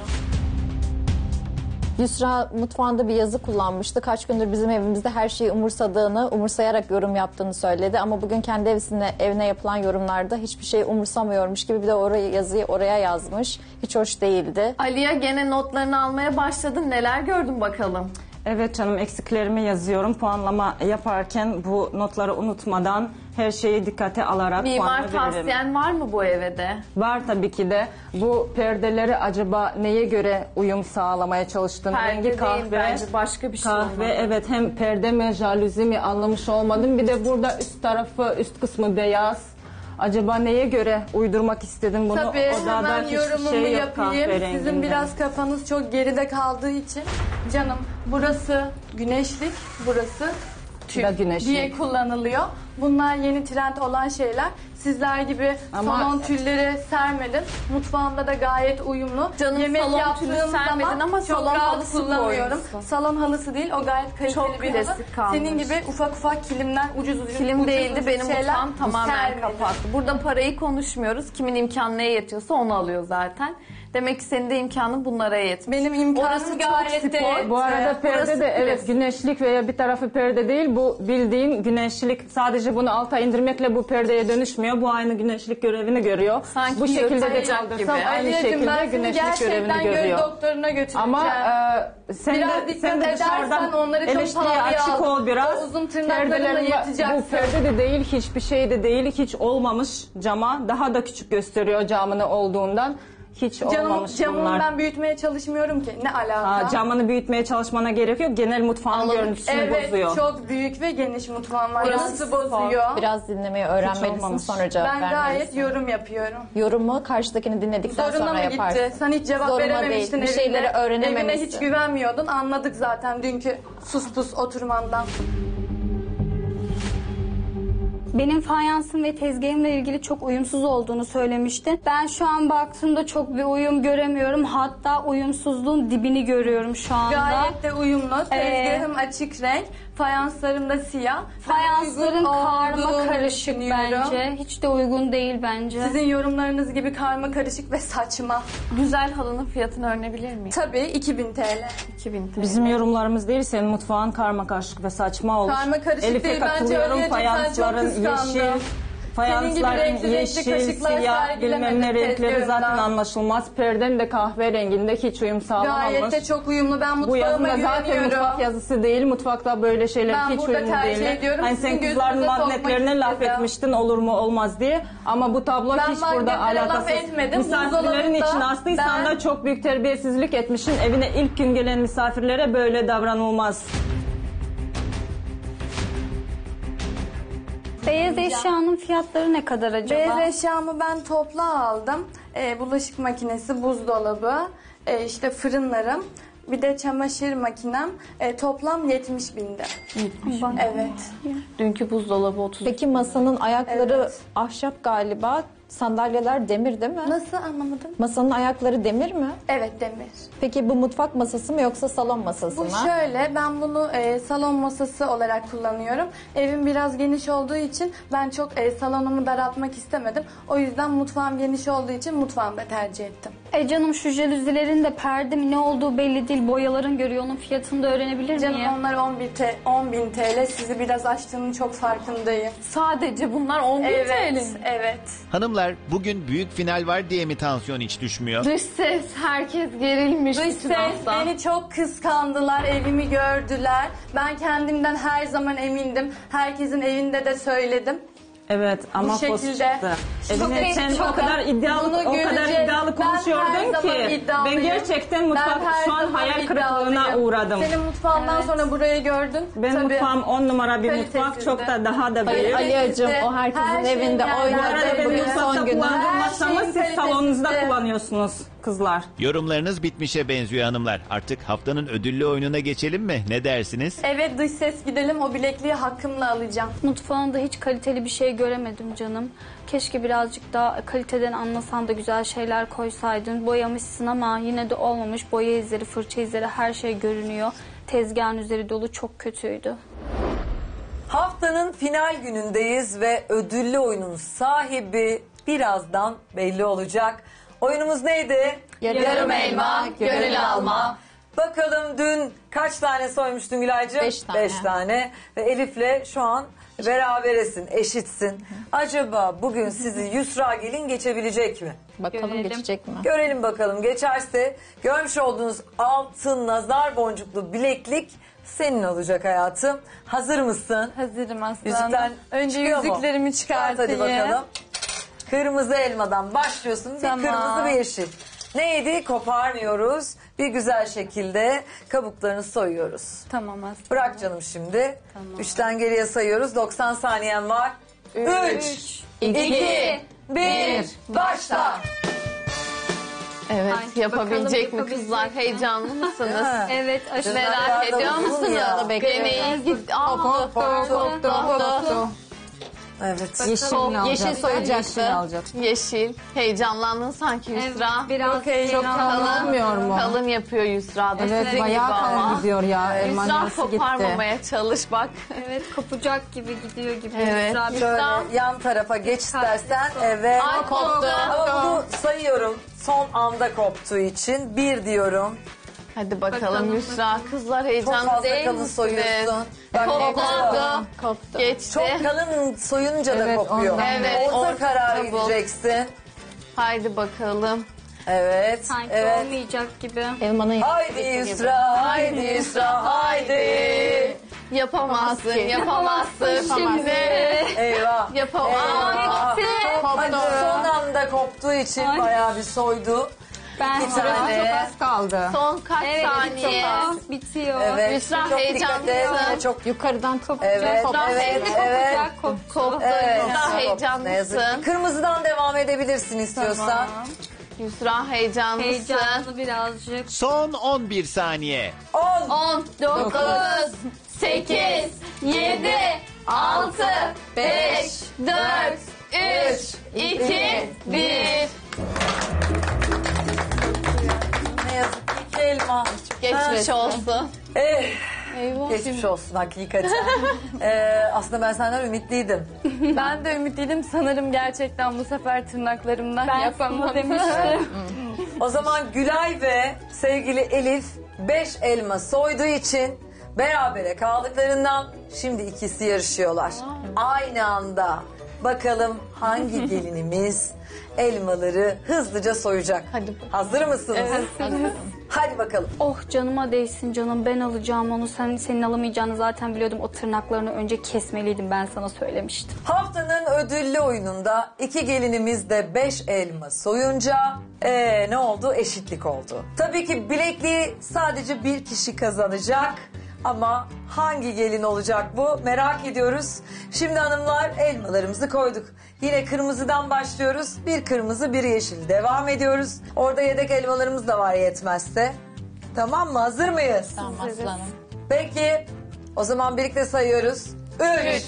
Yusra mutfağında bir yazı kullanmıştı. Kaç gündür bizim evimizde her şeyi umursadığını, umursayarak yorum yaptığını söyledi. Ama bugün kendi evine yapılan yorumlarda hiçbir şey umursamıyormuş gibi bir de yazıyı oraya yazmış. Hiç hoş değildi. Aliye gene notlarını almaya başladın. Neler gördün bakalım? Evet canım, eksiklerimi yazıyorum. Puanlama yaparken bu notları unutmadan her şeyi dikkate alarak Mimar puanını veririm. tavsiyen var mı bu eve de? Var tabii ki de. Bu perdeleri acaba neye göre uyum sağlamaya çalıştın? Perde Rengi değil kahve. bence, başka bir şey Kahve, olmalı. evet, hem perde mi jaluzi mi anlamış olmadım. Bir de burada üst kısmı beyaz. Acaba neye göre uydurmak istedim bunu? Tabii Odada hemen hiçbir yorumumu şey yok yapayım. kahverenginden. Sizin biraz kafanız çok geride kaldığı için. Canım burası güneşlik, burası Da tüp güneşlik. diye kullanılıyor. Bunlar yeni trend olan şeyler. Sizler gibi Ama- salon tülleri sermedim. Mutfağımda da gayet uyumlu. Canım, Yemek salon yaptığım tülü sermedin zaman ama çok salon rahat halısı kullanıyorum. koymuşsun. Salon halısı değil, o gayet kaliteli Çok bir halı. klasik kalmış. Senin gibi ufak ufak kilimler, ucuz Kilim değildi, benim şeyler mutfağım tamamen sermedim. kapattı. Burada parayı konuşmuyoruz. Kimin imkanı neye yetiyorsa onu alıyor zaten. Demek ki senin de imkanın bunlara yetmiş. Benim imkanım Orası çok gayet de spor. Bu arada perde Burası de evet klasik. güneşlik veya bir tarafı perde değil. Bu bildiğin güneşlik. Sadece bunu alta indirmekle bu perdeye dönüşmüyor. Bu aynı güneşlik görevini görüyor. Sanki bu şekilde de yırtılacak kaldırsam gibi. aynı Aliyeciğim, şekilde ben seni güneşlik görevini gerçekten göz görüyor. doktoruna götüreceğim. Ama sen Biraz de, dikkat sen de edersen dışarıdan onları çok eleştiriye pahalıya açık aldın. ol biraz. O uzun tırnaklarınla Perdelerin yırtacaksın. bu perde de değil, hiçbir şey de değil, hiç olmamış cama. Daha da küçük gösteriyor camını olduğundan. Hiç olmamış Camımı bunlar. ben büyütmeye çalışmıyorum ki. Ne alaka? Camını büyütmeye çalışmana gerek yok. Genel mutfağın görüntüsünü Evet, bozuyor. çok büyük ve geniş mutfağım var. Burası Nasıl spor. bozuyor? Biraz dinlemeyi öğrenmelisin, olmamış. sonra cevap Ben gayet vermelisin. yorum yapıyorum. Yorumu karşıdakini dinledikten Zoruna sonra mı yaparsın. gitti? Sen hiç cevap Zoruma verememiştin değil. Bir şeyleri evinde. öğrenememişsin. Evine hiç güvenmiyordun. Anladık zaten dünkü sus pus oturmandan. Benim fayansım ve tezgahımla ilgili çok uyumsuz olduğunu söylemiştin. Ben şu an baktığımda çok bir uyum göremiyorum. Hatta uyumsuzluğun dibini görüyorum şu anda. Gayet de uyumlu. Tezgahım açık renk. Fayanslarım da siyah. Fayansların Uygun karma olduğunu karışık düşünüyorum. bence. Hiç de uygun değil bence. Sizin yorumlarınız gibi karma karışık ve saçma. Güzel halının fiyatını öğrenebilir miyim? Tabii 2000 TL. 2000 TL. Bizim yorumlarımız değil, senin mutfağın karma karışık ve saçma olmuş. Karma karışık Elif'e değil, bence katılıyorum. Aliyeciğim, sen Fayansların çok kıskandın. yeşil, fayansların renkli yeşil, kaşıklar siyah, sergilemedin bilmem ne renkleri tezgahında. zaten anlaşılmaz. Perden de kahverenginde hiç uyum sağlamamış. Gayet de çok uyumlu. Ben Bu yazı mutfağıma da zaten güveniyorum. mutfak yazısı değil. Mutfakta böyle şeyler Ben hiç burada uyumlu tercih değil. ediyorum. Hani Sizin sen kızların gözünüze magnetlerine sokmak laf istedim. etmiştin olur mu olmaz diye. Ama bu tablo Ben hiç burada magnetlere laf alakasız. etmedim. Misafirlerin Buzdolabında için astıysan ben- da çok büyük terbiyesizlik etmişsin. Evine ilk gün gelen misafirlere böyle davranılmaz. Beyaz eşyanın fiyatları ne kadar acaba? Beyaz eşyamı ben toplu aldım. Bulaşık makinesi, buzdolabı, işte fırınlarım, bir de çamaşır makinem. Toplam 70 binde. Evet. Dünkü buzdolabı 30. Peki masanın ayakları Evet. ahşap galiba. Sandalyeler demir değil mi? Nasıl, anlamadım? Masanın ayakları demir mi? Evet, demir. Peki bu mutfak masası mı yoksa salon masası Bu mı? şöyle, ben bunu salon masası olarak kullanıyorum. Evim biraz geniş olduğu için ben çok salonumu daraltmak istemedim. O yüzden mutfağım geniş olduğu için mutfağımda tercih ettim. Canım şu jaluzilerin de perde mi ne olduğu belli değil. Boyaların görüyor. Onun fiyatını da öğrenebilir Canım miyim? onlar 10.000 TL. Sizi biraz aştığının çok farkındayım. Sadece bunlar 10.000 TL Evet, mi? evet. Hanımlar, bugün büyük final var diye mi tansiyon hiç düşmüyor? Dış ses, herkes gerilmiş. Dış bütün ses hafta. beni çok kıskandılar, evimi gördüler. Ben kendimden her zaman emindim. Herkesin evinde de söyledim. Evet ama Bu şekilde. poz çıktı. Evine sen çok- o kadar iddialı, Bunu o kadar göreceğiz. iddialı Ben her konuşuyordun zaman ki iddialıyım. ben gerçekten Ben mutfak her şu an zaman hayal kırıklığına iddialıyım. uğradım. Senin mutfağından sonra burayı gördün. Ben Tabii. mutfağım 10 numara bir Kalitesizdi. mutfak, çok da daha da Hayır, büyük. Aliyacığım, kalitesizdi. o herkesin Her şeyin evinde yerlerde oynadı. Bu arada ben Bugün mutfakta son günü. kullandığım Her masamı şeyin siz salonunuzda kalitesizdi. kullanıyorsunuz kızlar. Yorumlarınız bitmişe benziyor hanımlar. Artık haftanın ödüllü oyununa geçelim mi? Ne dersiniz? Evet, dış ses gidelim, o bilekliği hakkımla alacağım. Mutfağında hiç kaliteli bir şey göremedim canım. Keşke birazcık daha kaliteden anlasan da güzel şeyler koysaydın. Boyamışsın ama yine de olmamış. Boya izleri, fırça izleri her şey görünüyor. Tezgahın üzeri dolu, çok kötüydü. Haftanın final günündeyiz ve ödüllü oyunun sahibi birazdan belli olacak. Oyunumuz neydi? Yarım elma, gönül alma. Bakalım dün kaç tane soymuştun Gülaycığım? 5 tane. 5 tane. Ve Elif'le şu an beraberesin, eşitsin. Acaba bugün sizi Yusra Gelin geçebilecek mi? Bakalım Görelim. geçecek mi? Görelim bakalım. Geçerse görmüş olduğunuz altın nazar boncuklu bileklik senin olacak hayatım. Hazır mısın? Hazırım aslında. Yüzükler Önce çıkıyor mu? yüzüklerimi Çıkart hadi çıkartayım. bakalım. Kırmızı elmadan başlıyorsun. Tamam. Bir kırmızı bir yeşil. Neydi? Koparmıyoruz. Bir güzel şekilde kabuklarını soyuyoruz. Tamam aslında. Bırak canım şimdi. 3'ten geriye sayıyoruz. 90 saniyen var. 3, 2, 1, başla. Evet, Ay, yapabilecek mi bakalım kızlar? Heyecanlı mısınız? Evet, aşırı Merak Biraz da ediyor uzun musunuz? ya. Deneyin gitti. Evet. Yeşil soyacaksın. Yeşil alacaksın. Yeşil. Heyecanlandın sanki Yusra. biraz Çok heyecanlı. kalın, Olmuyor mu? kalın yapıyor Yusra da. Evet, Sizin bayağı gibi kalın ama. gidiyor ya. Elmanın Yusra yarısı gitti. koparmamaya çalış bak. Evet, kopacak gibi gidiyor gibi. Evet. Yusra. Şöyle Yusra. yan tarafa geç istersen. Evet. Ay koptu. Ama bunu sayıyorum. Son anda koptuğu için 1 diyorum. Hadi bakalım Bakalım, Yusra. Kızlar Çok heyecanlı fazla değil kalın misiniz? soyuyorsun. Bak, Koptu. Koptu. Geçti. çok kalın soyunca da Evet, kopuyor. ondan. Evet, Orta orta karar kabuk. gideceksin. Haydi bakalım. Evet. Sanki Evet. olmayacak gibi. Elmanın Haydi Yusra, haydi Yusra, haydi. Yapamazsın, yapamazsın şimdi. Eyvah. Yapamazsın. Hadi son anda koptuğu için bayağı bir soydu. Ben Bir tane. Çok az kaldı. Son kaç Evet, saniye? çok az bitiyor. Evet. Yusra, çok heyecanlısın. dikkat et. Çok yukarıdan kopacak. Evet, Yusra, evet, şimdi evet. Kopacak, koptu. Koptu. Evet. Yusra Ne yazık ki. heyecanlısın. Kırmızıdan devam edebilirsin istiyorsan. Yusra heyecanlısın. Heyecanlı birazcık. Son 11 saniye. 10, 10, 9, 8, 7, 6, 5, 4, 3, 2, 1. ne yazık ki 2 elma. Geçmiş olsun. Eyvah. Geçmiş olsun hakikaten. Aslında ben senden ümitliydim. Ben de ümitliydim. Sanırım gerçekten bu sefer tırnaklarımdan Ben yapamam. sana demiştim. O zaman Gülay ve sevgili Elif 5 elma soyduğu için berabere kaldıklarından şimdi ikisi yarışıyorlar. Aynı anda. Bakalım hangi gelinimiz elmaları hızlıca soyacak. Hadi bakalım. Hazır mısınız? Hadi bakalım. Oh canıma değsin canım, ben alacağım onu, senin alamayacağını zaten biliyordum. O tırnaklarını önce kesmeliydim, ben sana söylemiştim. Haftanın ödüllü oyununda iki gelinimiz de 5 elma soyunca ne oldu? Eşitlik oldu. Tabii ki bilekliği sadece bir kişi kazanacak. Ama hangi gelin olacak bu? Merak ediyoruz. Şimdi hanımlar elmalarımızı koyduk. Yine kırmızıdan başlıyoruz. Bir kırmızı, bir yeşil. Devam ediyoruz. Orada yedek elmalarımız da var yetmezse. Tamam mı? Hazır mıyız? Tamam aslanım. Peki. O zaman birlikte sayıyoruz. 3,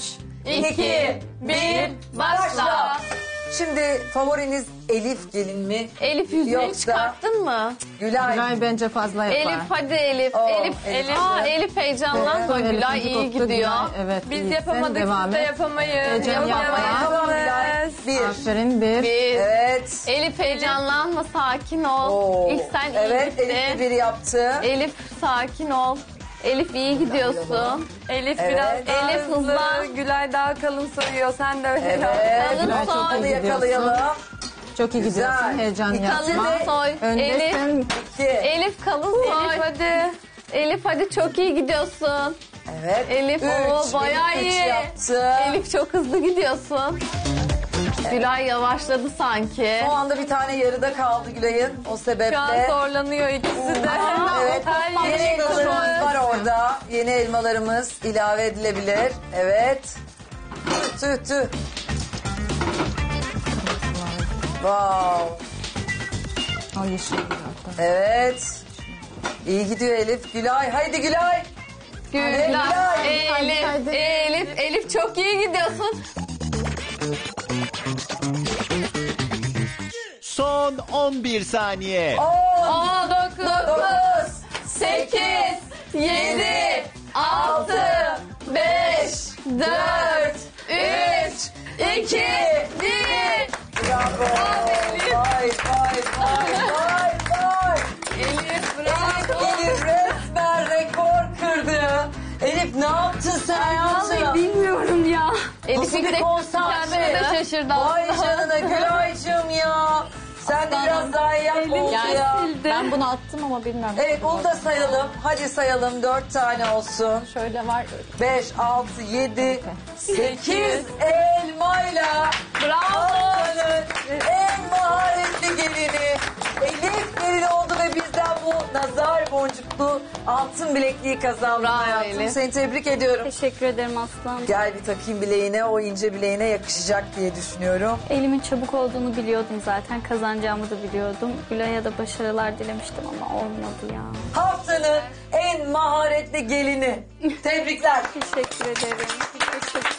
2, 1, başla. Şimdi favoriniz Elif gelin mi? Elif yüzünü Yoksa- çıkarttın mı? Gülay. Gülay bence fazla yapar. Elif hadi Elif. Oo, Elif. Elif. Elif heyecanlanma. Evet, Gülay Elif'in iyi koptu, gidiyor. Gülay, evet, Biz iyi. Sen yapamadık, devam siz de et. yapamayın. Ecem yapma. Tamam Gülay. 1. Aferin bir. Bir. Evet. Elif heyecanlanma, sakin ol. Oo. İlk sen iyi Evet gittin. Elif de 1 yaptı. Elif sakin ol. Elif iyi gidiyorsun. Elif Evet. biraz daha Elif hızlı. hızlan. Gülay daha kalın soyuyor. Sen de öyle yap. Evet. Kalın soy. Hadi yakalayalım. Çok iyi Güzel. gidiyorsun. Heyecan İki yapma. Kalın soy. Önce Elif. sen 2. Elif kalın soy. Elif hadi. Elif hadi çok iyi gidiyorsun. Evet. Elif, Üç. oo, bayağı Elif üç iyi. yaptı. Elif çok hızlı gidiyorsun. Gülay yavaşladı sanki. O anda bir tane yarıda kaldı Gülay'ın. O sebeple. Şu an zorlanıyor ikisi de. Evet. Her Yeni yeri elmalarımız kırmızı. var orada. Yeni elmalarımız ilave edilebilir. Evet. Tüh tüh. Wow. o yeşil biraz da. Evet. İyi gidiyor Elif. Gülay. Haydi Gülay. Gülay, Gülay. Elif çok iyi gidiyorsun. Son 11 saniye. 10, 9, 8, 7, 6, 5, 4, 3, 2, 1. Bravo. Vay vay vay vay. Elif bravo. Elif resmen rekor kırdı. Elif ne yaptın sen? Vallahi bilmiyorum ya. Elif Nasıl bir yüksek konsantre? kendine de şaşırdı. Vay canına Gülay'cığım ya. Sen de biraz daha iyi yap oldu ya. Ben bunu attım ama bilmiyorum. Evet onu da sayalım. Hadi sayalım 4 tane olsun. Şöyle var. 5, 6, 7, 8 elmayla. Bravo. Haftanın en maharetli gelini Elif gelin oldu ve bizden bu nazar boncuklu altın bilekliği kazandı Bravo hayatım. Elif. Seni tebrik ediyorum. Teşekkür ederim aslanım. Gel bir takayım bileğine, o ince bileğine yakışacak diye düşünüyorum. Elimin çabuk olduğunu biliyordum zaten. Kazanacağımı da biliyordum. Gülay'a da başarılar dilemiştim ama olmadı ya. Haftanın en maharetli gelini. Tebrikler. Teşekkür ederim. Teşekkür.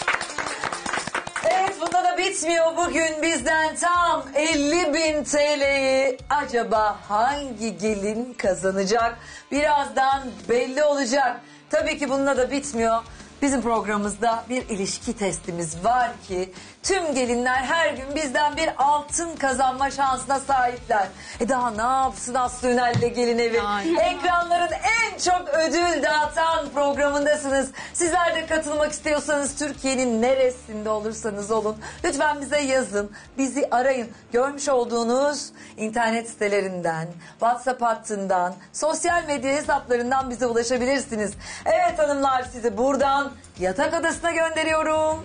Evet bunda da bitmiyor. Bugün bizden tam 50.000 TL'yi acaba hangi gelin kazanacak? Birazdan belli olacak. Tabii ki bununla da bitmiyor. Bizim programımızda bir ilişki testimiz var ki tüm gelinler her gün bizden bir altın kazanma şansına sahipler. Daha ne yapsın Aslı Ünal'le Gelin Evi? Ekranların en çok ödül dağıtan programındasınız. Sizler de katılmak istiyorsanız Türkiye'nin neresinde olursanız olun lütfen bize yazın, bizi arayın. Görmüş olduğunuz internet sitelerinden, WhatsApp hattından, sosyal medya hesaplarından bize ulaşabilirsiniz. Evet hanımlar sizi buradan yatak odasına gönderiyorum.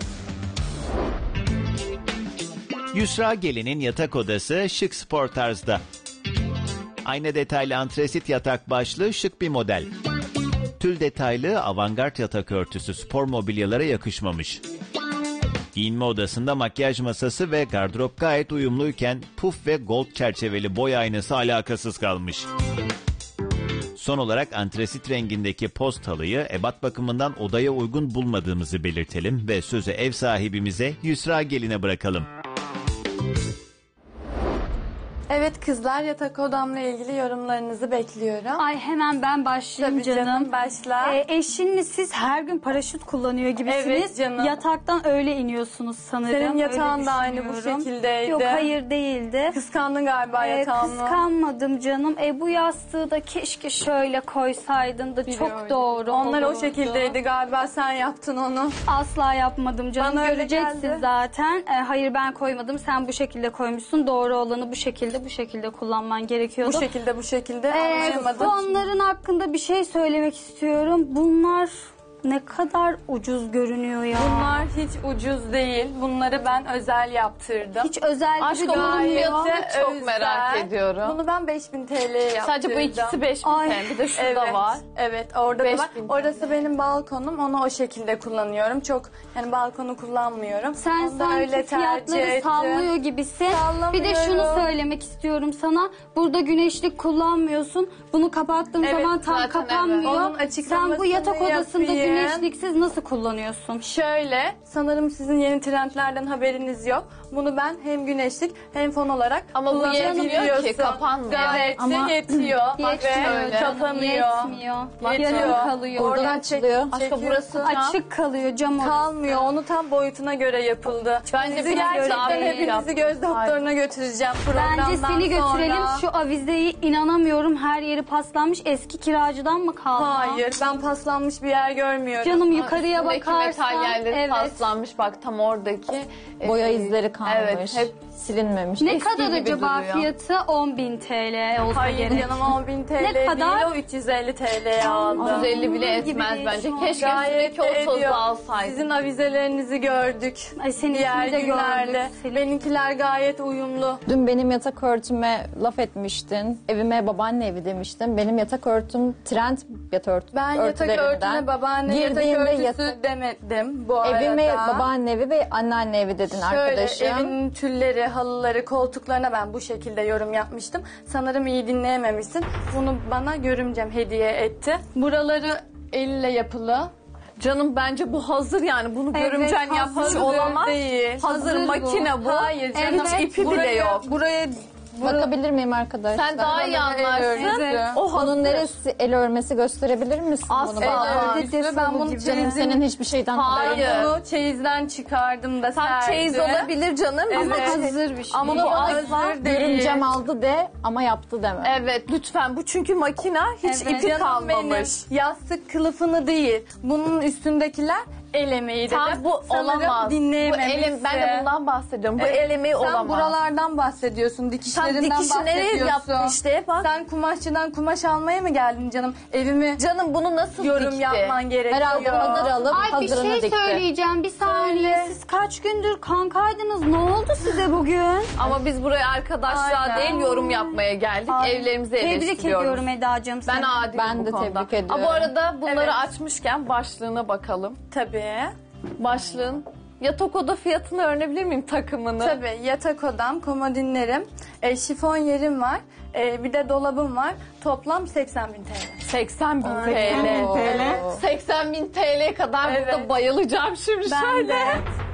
Yusra Gelin'in yatak odası şık spor tarzda. Ayna detaylı antresit yatak başlığı şık bir model. Tül detaylı avantgard yatak örtüsü spor mobilyalara yakışmamış. Giyinme odasında makyaj masası ve gardırop gayet uyumluyken puf ve gold çerçeveli boy aynası alakasız kalmış. Son olarak antresit rengindeki post halıyı ebat bakımından odaya uygun bulmadığımızı belirtelim ve sözü ev sahibimize Yusra Gelin'e bırakalım. Evet kızlar, yatak odamla ilgili yorumlarınızı bekliyorum. Ay hemen ben başlayayım Tabii canım, başla. Eşinle siz her gün paraşüt kullanıyor gibisiniz. Evet canım. Yataktan öyle iniyorsunuz sanırım. Senin yatağın Öyle da aynı bu düşünüyorum. şekildeydi. Yok hayır değildi. Kıskandın galiba yatağımı. Kıskanmadım canım. Bu yastığı da keşke şöyle koysaydın da çok doğru Onlar o olurdu. şekildeydi galiba, sen yaptın onu. Asla yapmadım canım. Bana öyle Göreceksin geldi. zaten. Hayır ben koymadım. Sen bu şekilde koymuşsun. Doğru olanı bu şekilde kullanman gerekiyordu. Bu şekilde anlayamadım. Fonların hakkında bir şey söylemek istiyorum. Bunlar ne kadar ucuz görünüyor ya. Bunlar hiç ucuz değil. Bunları ben özel yaptırdım. Hiç özel gibi Aşkım bunun görünmüyor. fiyatını çok merak ediyorum. Bunu ben 5000 TL'ye yaptırdım. Sadece bu ikisi 5000 Ay. TL. Bir de şurada Evet, var. evet orada da var. 5000 TL. Orası benim balkonum. Onu o şekilde kullanıyorum. Çok yani balkonu kullanmıyorum. Sen Onu da sanki öyle tercih fiyatları ettim. sallıyor gibisin. Bir de şunu Sallamıyorum. söylemek istiyorum sana. Burada güneşlik kullanmıyorsun. Bunu kapattığım Evet, zaman tam zaten kapanmıyor. evet. Onun Sen açıklamasını bu yatak odasında yapayım. güneşliksiz nasıl kullanıyorsun? Şöyle, sanırım sizin yeni trendlerden haberiniz yok. Bunu ben hem güneşlik hem fon olarak Ama bu yetmiyor ki, kullanabiliyorsun. kapanmıyor. Gayet Ama- de yetiyor. Yetmiyor Ve canım, kapanıyor. Yetmiyor. Yetiyor. Yarım kalıyor. Buradan açılıyor. Aşkım burası Açık kalıyor cam odası. Kalmıyor. Onu tam boyutuna göre yapıldı. Bence Sizi biraz gerçekten daha büyük hepinizi yaptın. göz doktoruna götüreceğim programdan Bence seni götürelim. sonra. Şu avizeyi inanamıyorum. Her yeri paslanmış. Eski kiracıdan mı kaldı? Hayır, ben paslanmış bir yer görmüyorum. Canım yukarıya Üstündeki bakarsan. metal yerleri Evet. paslanmış. Bak tam oradaki. Boya izleri kalmış. Evet, hep silinmemiş. Ne Eski kadar gibi acaba duruyor. fiyatı? 10.000 TL olsa Hayır gerek. canım 10.000 TL Ne değil, kadar? o 350 TL'ye aldım. 150 bile gibi etmez değil bence. şu an. Keşke Gayet üstündeki de o tozu ediyor. alsaydın. Sizin avizelerinizi gördük. Ay senin Diğer de günlerde. gördük. Selin. Benimkiler gayet uyumlu. Dün benim yatak örtüme laf etmiştin. Evime babaanne evi demiştin. Benim yatak örtüm trend yatak Ben yatak örtülerinden. örtüne babaanne yatak Girdiğimde örtüsü demedim bu arada. Evime babaanne evi ve anneanne evi dedin Şöyle arkadaşım. evin tülleri, halıları, koltuklarına ben bu şekilde yorum yapmıştım. Sanırım iyi dinleyememişsin. Bunu bana görümcem hediye etti. Buraları elle yapılı. Canım bence bu hazır yani. Bunu görümcen yapmış hazır olamaz. değil. Hazır makine bu. Hayır canım. Hiç ipi bile Buraya- yok. Buraya Bakabilir miyim arkadaşlar? Sen daha iyi anlarsın. Evet. O hazır. Onun neresi el örmesi gösterebilir misin bunu Asla. bana? örgüsü ben bunu Canım çeyizin, senin hiçbir şeyden haberin yok. Hayır. bunu çeyizden çıkardım da Tam serdim. çeyiz olabilir canım. Evet. Hazır bir şey. Ama Bunu bu bana hazır değil. görümcem aldı de ama yaptı deme. Evet lütfen. Bu çünkü makina hiç Evet, ipi canım kalmamış. benim. Yastık kılıfını değil. Bunun üstündekiler el emeği dedim. Tam bu Sanırım olamaz. Bu dinleyememişsin. elim, ben de bundan bahsediyorum. Bu Evet, el emeği sen olamaz. buralardan bahsediyorsun, dikişlerinden Tam dikişi nereye bahsediyorsun. yaptın işte, bak. Sen kumaşçıdan kumaş almaya mı geldin canım? Evimi Canım bunu nasıl yorum dikti? yapman gerekiyor. Herhalde hazır alıp Ay bir hazırını şey dikti. söyleyeceğim. Bir saniye. Söyle. Siz kaç gündür kankaydınız? Ne oldu size bugün? Ama biz buraya arkadaşlar Aynen. değil yorum yapmaya geldik. Evlerimizi Tebrik eleştiriyoruz. ediyorum Eda'cığım Ben seni. adil Ben bu de konuda. tebrik ediyorum. Ha, bu arada bunları Evet. açmışken başlığına bakalım. Tabii. Başlığın yatak oda fiyatını öğrenebilir miyim takımını? Tabii yatak odam, komodinlerim, şifon yerim var. Bir de dolabım var. Toplam 80.000 TL. 80.000 TL. Oo. 80.000 TL kadar Evet. burada bayılacağım şimdi Ben şöyle. de.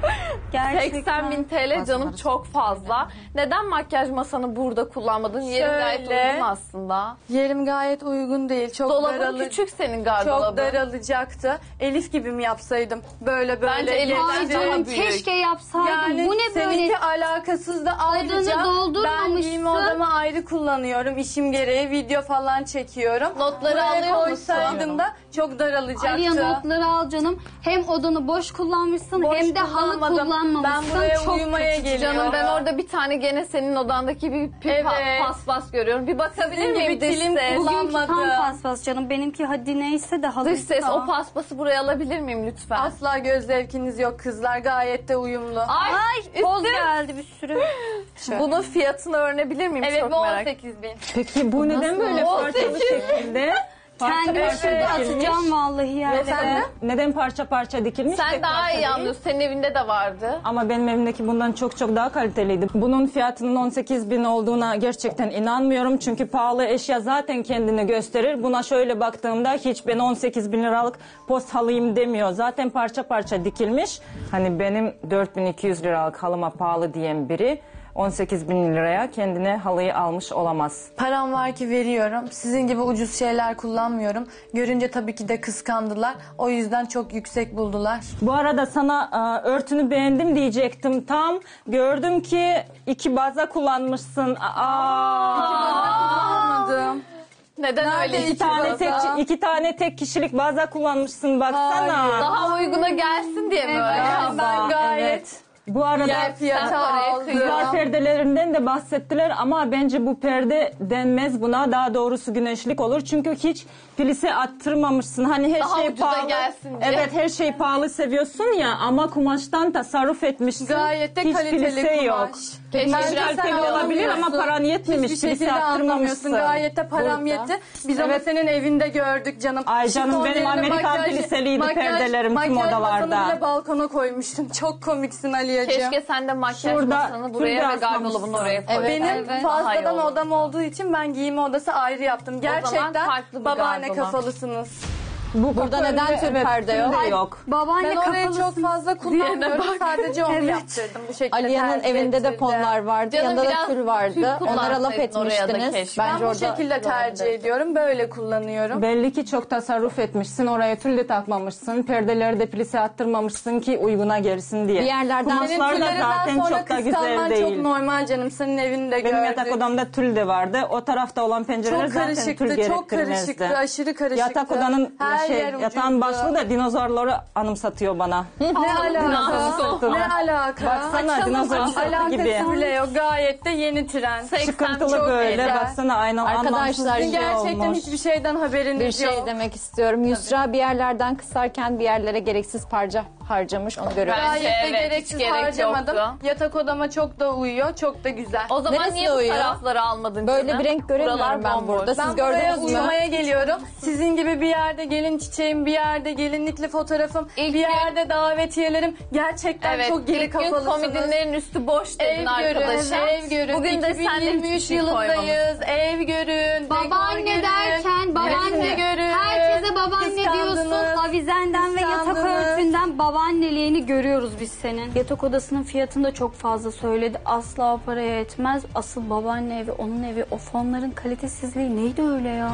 Gerçekten. 80.000 TL canım çok fazla. Neden makyaj masanı burada kullanmadın? Yerim gayet Şöyle. uygun aslında. Yerim gayet uygun değil. Çok Dolabın küçük senin Çok gardırobun. daralacaktı. Elif gibi mi yapsaydım? Böyle Bence Elif'ten Ay geçti. daha canım büyük. keşke yapsaydın. Yani Bu ne böyle? seninki alakasız da ayrıca Adını ben doldurmamışsın. giyinme odamı ayrı kullanıyorum. İşim gereği video falan çekiyorum. Notları Buraya alıyor koysaydım da çok daralacaktı. Aliye notları al canım. Hem odanı boş kullanmışsın Boş hem de halı kullanmadım. kullanmamışsın. Ben buraya Çok uyumaya kötü. geliyorum. Canım ben orada bir tane gene senin odandaki bir Evet. paspas görüyorum. Bir bakabilir Sizin miyim gibi dış dilim ses? Bugünkü tam kullanmadım. paspas canım. Benimki hadi neyse de halı. Dış ses o paspası buraya alabilir miyim lütfen? Asla göz zevkiniz yok kızlar. Gayet de uyumlu. Ay, Poz üstüm. geldi bir sürü. Bunun fiyatını öğrenebilir miyim? Evet Çok bu merak. 18.000. Peki bu neden böyle parçalı şekilde? Kendimi şurada atacağım vallahi yerde. Neden parça parça dikilmiş? Sen tek daha parça iyi değil? anlıyorsun. Senin evinde de vardı. Ama benim evimdeki bundan çok çok daha kaliteliydi. Bunun fiyatının 18.000 olduğuna gerçekten inanmıyorum. Çünkü pahalı eşya zaten kendini gösterir. Buna şöyle baktığımda hiç ben 18.000 liralık post halıyım demiyor. Zaten parça parça dikilmiş. Hani benim 4.200 liralık halıma pahalı diyen biri 18 bin liraya kendine halıyı almış olamaz. Param var ki veriyorum. Sizin gibi ucuz şeyler kullanmıyorum. Görünce tabii ki de kıskandılar. O yüzden çok yüksek buldular. Bu arada sana örtünü beğendim diyecektim. Tam gördüm ki 2 baza kullanmışsın. Kullanmadım. Neden öyle? İki tane tek kişilik baza kullanmışsın baksana. Daha uyguna gelsin diye mi öyle? Ben gayet Evet. Bu arada fiyata aldım. kızlar perdelerinden de bahsettiler ama bence bu perde denmez buna. Daha doğrusu güneşlik olur. Çünkü hiç plise attırmamışsın. Hani her Daha şey ucuza pahalı. gelsin diye. Evet, her şey pahalı seviyorsun ya ama kumaştan tasarruf etmişsin. Gayet de hiç kaliteli plise kumaş. yok. Keşke Bence biraz kaliteli sen olabilir ama anlamıyorsun. paran yetmemiş. Hiçbir Plise şekilde attırmamışsın. anlamıyorsun. Gayet de param yetti. Biz ama senin evinde gördük canım. Ay canım, Şifon benim yerine Amerikan pliseliydi perdelerim tüm makyaj odalarda. masanı bile balkona koymuştun. Çok komiksin Aliyeciğim. Keşke sen de makyaj Şurada masanı buraya ve tül gardırobunu oraya koy. Benim Daha iyi fazladan olur. odam olduğu için ben giyinme odası ayrı yaptım. Gerçekten farklı bir babaanne gardırop. kafalısınız. Burada neden tül perde yok? Yok. Babaanne Ben orayı kafalısın. çok fazla kullanmıyorum. Sadece onu yaptırdım bu şekilde. Aliye'nin tercih evinde de ettirdim. ponlar vardı. Canım, Yanında da biraz tül vardı. tül Onlara laf kullansaydın oraya da etmiştiniz. keşke. Ben Bence bu orada şekilde tercih ediyorum. Böyle kullanıyorum. Belli ki çok tasarruf etmişsin. Oraya tül de takmamışsın. Perdeleri de plise attırmamışsın ki uyguna gelsin diye. Bir yerlerden Kumaşlar da Tüllerinden zaten sonra çok da kıskanman güzel çok değil. normal canım. Senin evinde Benim gördük. yatak odamda tül de vardı. O tarafta olan pencereler Çok zaten tül karışıktı, çok gerektirmezdi. karışıktı, aşırı karışıktı. Yatak odanın Her yer yatağın ucuzdu. başlığı da dinozorları anımsatıyor bana. Ne alaka? Ne alaka? Baksana dinozor suratı Alakası gibi. bile yok. Gayet de yeni trend. Sıkıntılı çok böyle. güzel. Baksana aynen Arkadaşlar, anlamsız bir şey Gerçekten olmuş. hiçbir şeyden haberiniz bir şey yok. demek istiyorum. Yusra bir yerlerden kısarken bir yerlere gereksiz parça harcamış. Onu görüyoruz. Bence Gayet de evet, gereksiz hiç gerek harcamadım. yoktu. Yatak odama çok da uyuyor, çok da güzel. O zaman Neresi niye bu uyuyor? tarafları almadın Böyle canım? bir renk göremiyorum Buralar ben bomboş. burada. Siz Ben buraya gördünüz mü? uyumaya geliyorum. Sizin gibi bir yerde gelin çiçeğim, bir yerde gelinlikli fotoğrafım, İlk bir gün- yerde davetiyelerim. Gerçekten Evet, çok geri ilk gün kafalısınız. komodinlerin üstü boş dedin Ev görün, arkadaşa. ev görün. Bugün de sen de 2023 hiçbir şey koymamışsın. yılındayız. Ev görün, dekor Babaanne görün. derken babaanne Resim görün. herkese babaanne diyorsun. Kıskandınız. Avizenden ve yatak Kıskandınız. örtünden babaanneliğini görüyoruz biz senin. Yatak odasının fiyatını da çok fazla söyledi. Asla o paraya etmez. Asıl babaanne evi, onun evi, o fonların kalitesizliği neydi öyle ya?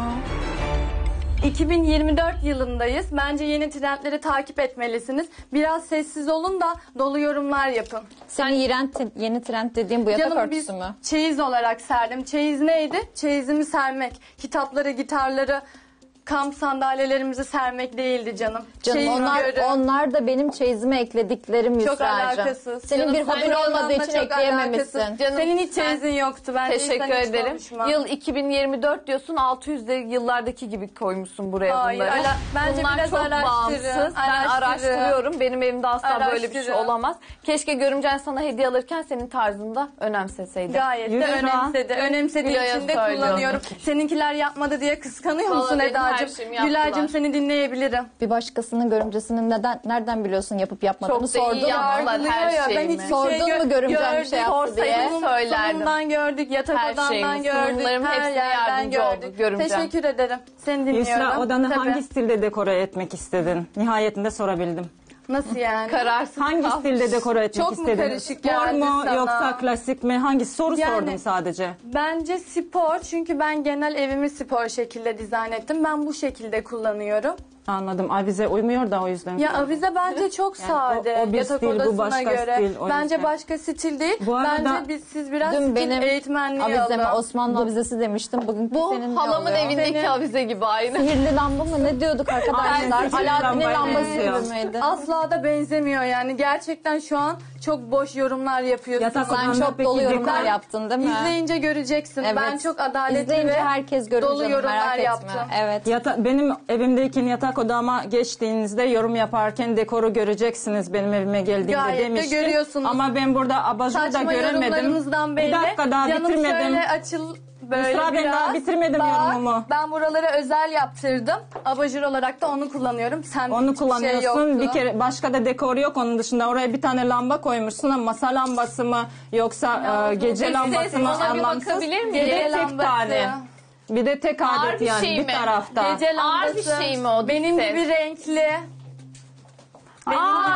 2024 yılındayız. Bence yeni trendleri takip etmelisiniz. Biraz sessiz olun da dolu yorumlar yapın. Senin yeni trend dediğin bu yatak Canım biz örtüsü mü? çeyiz olarak serdim. Çeyiz neydi? Çeyizimi sermek. Kitapları, gitarları, kamp sandalyelerimizi sermek değildi canım. Canım Çeyiz görün. onlar da benim çeyizime eklediklerim Çok Yusra'cığım. alakasız. Senin Canım, bir hobin senin olmadığı onunla için çok ekleyememişsin. alakasız. Canım, Senin hiç sen- çeyizin yoktu. Ben Teşekkür hiç ederim. konuşmam. Yıl 2024 diyorsun, 600'de yıllardaki gibi koymuşsun buraya Hayır, bunları. bence Bunlar biraz çok araştırın, bağımsız. Ben araştırın. araştırıyorum. Benim evimde asla böyle bir şey Araştırın. olamaz. Keşke görümcen sana hediye alırken senin tarzında önemseseydi. Gayet de Yusra. önemsedi. Önemsediği Gülay'a için de söylüyorum. kullanıyorum. Seninkiler yapmadı diye kıskanıyor musun Vallahi benim her Eda'cığım? şeyimi yaptılar. Gülay'cığım seni dinleyebilirim. Bir başkasının görümcesinin nereden biliyorsun yapıp yapmadığını Çok da iyi sordun mu? yaptılar Yargılıyor her ya, ben şeyimi. hiçbir Sordun şey mu görümcem bir gördük, şey yaptı diye? Sorsaydın söylerdim. Sunumdan gördük, yatak Her odamdan şeyimi, gördük, sunumlarım her hepsine yerden yardımcı oldu, gördük. görümcem. Teşekkür ederim. Seni dinliyorum. Yusra odanı Tabii. hangi stilde dekore etmek istedin? Nihayetinde sorabildim. Nasıl yani? Kararsız Hangi kalmış. stilde dekore etmek Çok mu istedin? karışık Spor geldi mu sana? yoksa klasik mi? Hangi soru Yani- sordum sadece. Bence spor, çünkü ben genel evimi spor şekilde dizayn ettim. Ben bu şekilde kullanıyorum. Anladım. Avize uymuyor da o yüzden. Ya avize bence çok Yani sade. o bir yatak stil, bu odasına başka göre. stil, o Bence yüzden. başka stil değil. Bu arada Bence siz biraz Dün stil benim eğitmenliği avizeme alın. Osmanlı avizesi demiştim. Bugün Bu senin ne halamın oluyor? evindeki Senin- avize gibi aynı. Sihirli lamba mı ne diyorduk arkadaşlar? Aynen, sihirli Alaaddin'in lambaya lambası benziyor. gibi miydi? Asla da benzemiyor yani. Gerçekten şu an çok boş yorumlar yapıyorsunuz. Yatak Sen odanda çok peki dolu yorumlar dekor- yaptın değil mi? İzleyince göreceksin. Evet. Ben çok adaletli İzleyince ve herkes görür dolu canım, yorumlar merak etme. yaptım. Evet. Benim evimdeyken yatak odama geçtiğinizde yorum yaparken dekoru göreceksiniz benim evime geldiğimde Gayet de demiştim. görüyorsunuz. Ama ben burada abajur da Saçma göremedim. yorumlarımızdan belli. Bir dakika daha Canım bitirmedim. şöyle açıl böyle Yusra, ben biraz. daha bitirmedim yorumumu. Ben buralara özel yaptırdım. Abajur olarak da onu kullanıyorum. Sen Onu hiçbir kullanıyorsun. Şey yoktu. Bir kere başka da dekor yok onun dışında. Oraya bir tane lamba koymuşsun ama masa lambası mı yoksa gece lambası mı ona bir anlamsız. bakabilir miyim? Bir de Gece tek lambası. tane. Bir de tek Ağır adet bir yani şey bir mi? tarafta. Gece Ağır bir lambası. şey mi o? Benim Ses. gibi renkli. Benim gibi Çok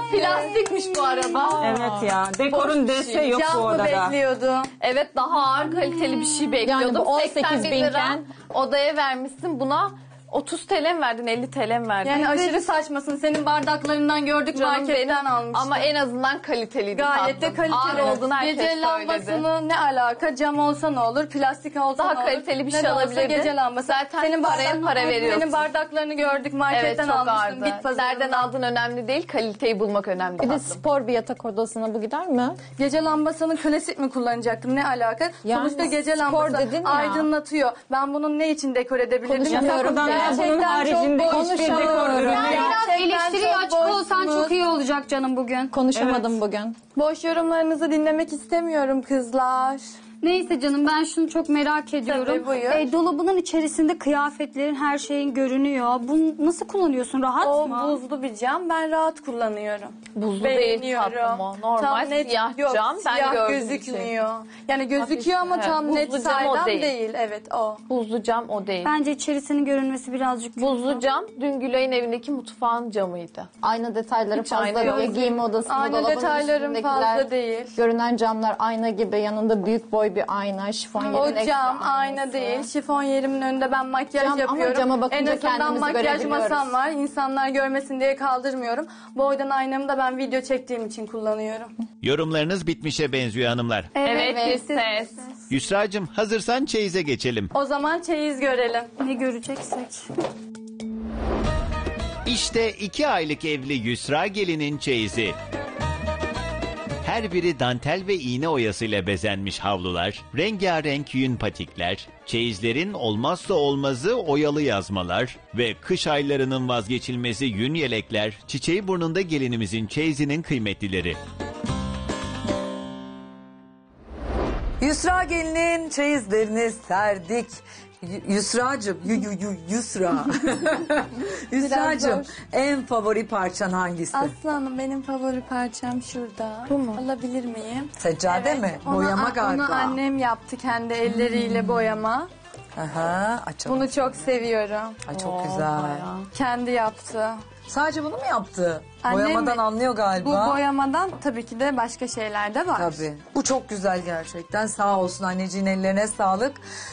Plastikmiş bu araba. Evet ya. Dekorun dese yok bu Cam mı odada. bekliyordum? Evet, daha ağır kaliteli bir şey bekliyordum. Yani bu 18 80 bin lira binken. odaya vermişsin, buna 30 TL mi verdin, 50 TL mi verdin? Yani aşırı saçmasın. Senin bardaklarından gördük, Canım marketten benim, almıştım. ama en azından kaliteliydi Gayet de tatlım. kaliteli Ağır olduğunu herkes Gece söyledi. lambasını ne alaka? Cam olsa ne olur? Plastik olsa Daha ne olur? kaliteli bir Ne şey de olsa alabilirdin. Gece lambası. Zaten paraya para veriyorsun. Senin bardaklarını gördük, Evet, marketten çok almıştım. ağırdı. Bit pazarından. Nereden aldığın önemli değil, kaliteyi bulmak önemli. Bir de tatlım. spor bir yatak odasına bu gider mi? Gece lambasını klasik mi kullanacaktım? Ne alaka? Yani Sonuçta gece spor lambası dedin ya. aydınlatıyor. Ben bunun ne için dekor edebilirdim? Konuşamıyorum. Yatak odanda Gerçekten bunun çok haricinde boş hiçbir bir dekor ürünü Yani yok. biraz eleştiriye çok açık olsan boşsunuz. çok iyi olacak canım bugün. Konuşamadım bugün. Boş yorumlarınızı dinlemek istemiyorum kızlar. Neyse canım, ben şunu çok merak ediyorum. Tabii, buyur. Dolabının içerisinde kıyafetlerin, her şeyin görünüyor. Bunu nasıl kullanıyorsun? Rahat O mı? buzlu bir cam, ben rahat kullanıyorum. Buzlu değil tatlım o. Normal Tam net, siyah yok, cam. Ben siyah gördüm bir gözükmüyor. Yani gözüküyor ama Evet, tam net buzlu cam o saydam değil. değil. Evet o. Buzlu cam o değil. Bence içerisinin görünmesi birazcık... Buzlu cam dün Gülay'ın evindeki mutfağın camıydı. Ayna detayları Hiç fazla ayna diyor. yok. Giyinme odasında Ayna dolabın detaylarım üstündekiler, fazla değil. görünen camlar ayna gibi. Yanında büyük boy bir ayna. Şifon yerin O ekstra cam aynası. ayna değil. Şifon yerimin önünde ben makyaj Cam ama yapıyorum. cama bakınca En azından kendimizi makyaj görebiliyoruz. masam var. İnsanlar görmesin diye kaldırmıyorum. Boydan aynamı da ben video çektiğim için kullanıyorum. Yorumlarınız bitmişe benziyor hanımlar. Evet, ses. Yusra'cığım hazırsan çeyize geçelim. O zaman çeyiz görelim. Ne göreceksek. İşte 2 aylık evli Yusra gelinin çeyizi. Her biri dantel ve iğne oyasıyla bezenmiş havlular, rengarenk yün patikler, çeyizlerin olmazsa olmazı oyalı yazmalar ve kış aylarının vazgeçilmezi yün yelekler, çiçeği burnunda gelinimizin çeyizinin kıymetlileri. Yusra gelinin çeyizlerini serdik. Yusra'cığım, Yusra. Yusra'cığım, en favori parçan hangisi? Aslı Hanım, benim favori parçam şurada. Bu mu? Alabilir miyim? Seccade mi? Boyama galiba. Onu annem yaptı kendi elleriyle boyama. Aha, açalım. Bunu çok seviyorum. Ay çok güzel. Kendi yaptı. Sadece bunu mu yaptı? Annem Boyamadan mi? anlıyor Bu galiba. boyamadan tabii ki de başka şeyler de var. Tabii. Bu çok güzel gerçekten. Sağ olsun anneciğin ellerine sağlık.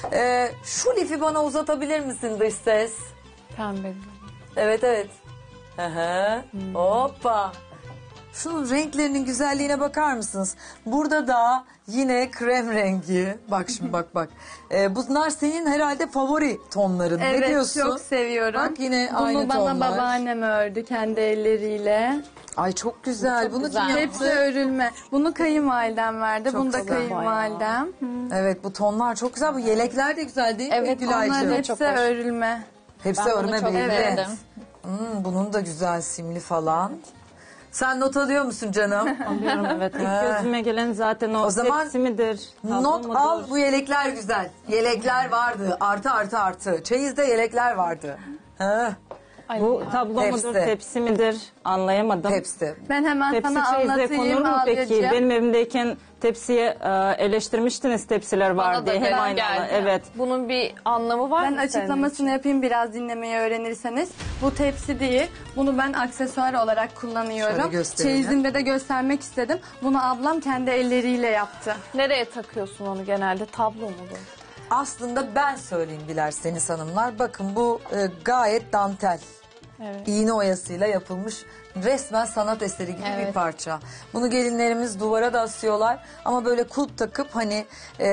Şu lifi bana uzatabilir misin dış ses? Pembe. Evet evet. Aha. Hoppa. Şunun renklerinin güzelliğine bakar mısınız? Burada da yine krem rengi. Bak şimdi bak. Bunlar senin herhalde favori tonların. Evet, Ne diyorsun? çok seviyorum. Bak yine Bunu aynı bana tonlar. babaannem ördü kendi elleriyle. Ay çok güzel. Bunu güzel. kim yaptı? Hepsi örülme. Bunu kayınvalidem verdi. Çok Bunu da güzel. kayınvalidem. Evet bu tonlar çok güzel. Bu yelekler de güzel değil mi Evet, Gülaycığım? Onların çok hepsi hoş. örülme. Hepsi Ben bunu örme çok belli. beğendim. Bunun da güzel simli falan. Sen not alıyor musun canım? Alıyorum evet. İlk gözüme gelen zaten o zaman tepsi midir? Not tablo al, mudur? bu yelekler güzel. Yelekler vardı. Artı. Çeyizde yelekler vardı. Ha, Bu tablo Hepsi. mudur, tepsi midir? Anlayamadım. hepsi. Ben hemen Tepsi sana çeyize anlatayım konur mu peki? Alyacığım. Benim evimdeyken tepsiye eleştirmiştiniz tepsiler var Bana diye. da Hem gelen aynalı. geldi. Evet. Bunun bir anlamı var Ben mı senin için? açıklamasını yapayım biraz dinlemeyi öğrenirseniz. Bu tepsi değil. Bunu ben aksesuar olarak Şöyle kullanıyorum. gösterelim. Çeyizimde de göstermek istedim. Bunu ablam kendi elleriyle yaptı. Nereye takıyorsun onu genelde? Tablo mu bu? Aslında ben söyleyeyim dilerseniz hanımlar. Bakın bu gayet dantel. Evet. İğne oyasıyla yapılmış resmen sanat eseri gibi bir parça. Bunu gelinlerimiz duvara da asıyorlar ama böyle kulp takıp hani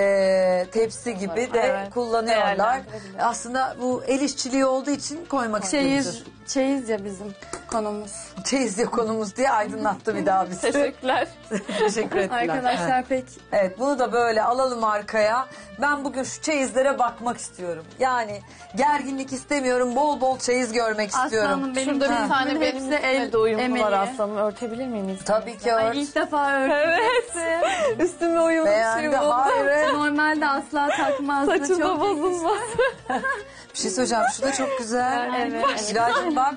tepsi gibi de kullanıyorlar. değerlendirebilirler. Aslında bu el işçiliği olduğu için koymak istemiştir. Çeyiz ya bizim konumuz. Çeyiz ya konumuz diye aydınlattı bir daha bizi. Teşekkürler. Teşekkür ettiler. Arkadaşlar pek Evet bunu da böyle alalım arkaya. Ben bugün şu çeyizlere bakmak istiyorum. Yani gerginlik istemiyorum. Bol bol çeyiz görmek istiyorum. Aslanım benim Şurada bir tane hepsi benim üstüme de uyumlu emeği. var aslanım. Örtebilir miyim izninizle? Tabii ki ört. İlk defa ördüm. Üstüme uyumlu bir şey Beğendi. oldu. Hayır. Normalde asla takmazdı. Saçı da Çok bozulmaz. Bir şey söyleyeceğim. Şu da çok güzel. Evet. Kiracığım bak.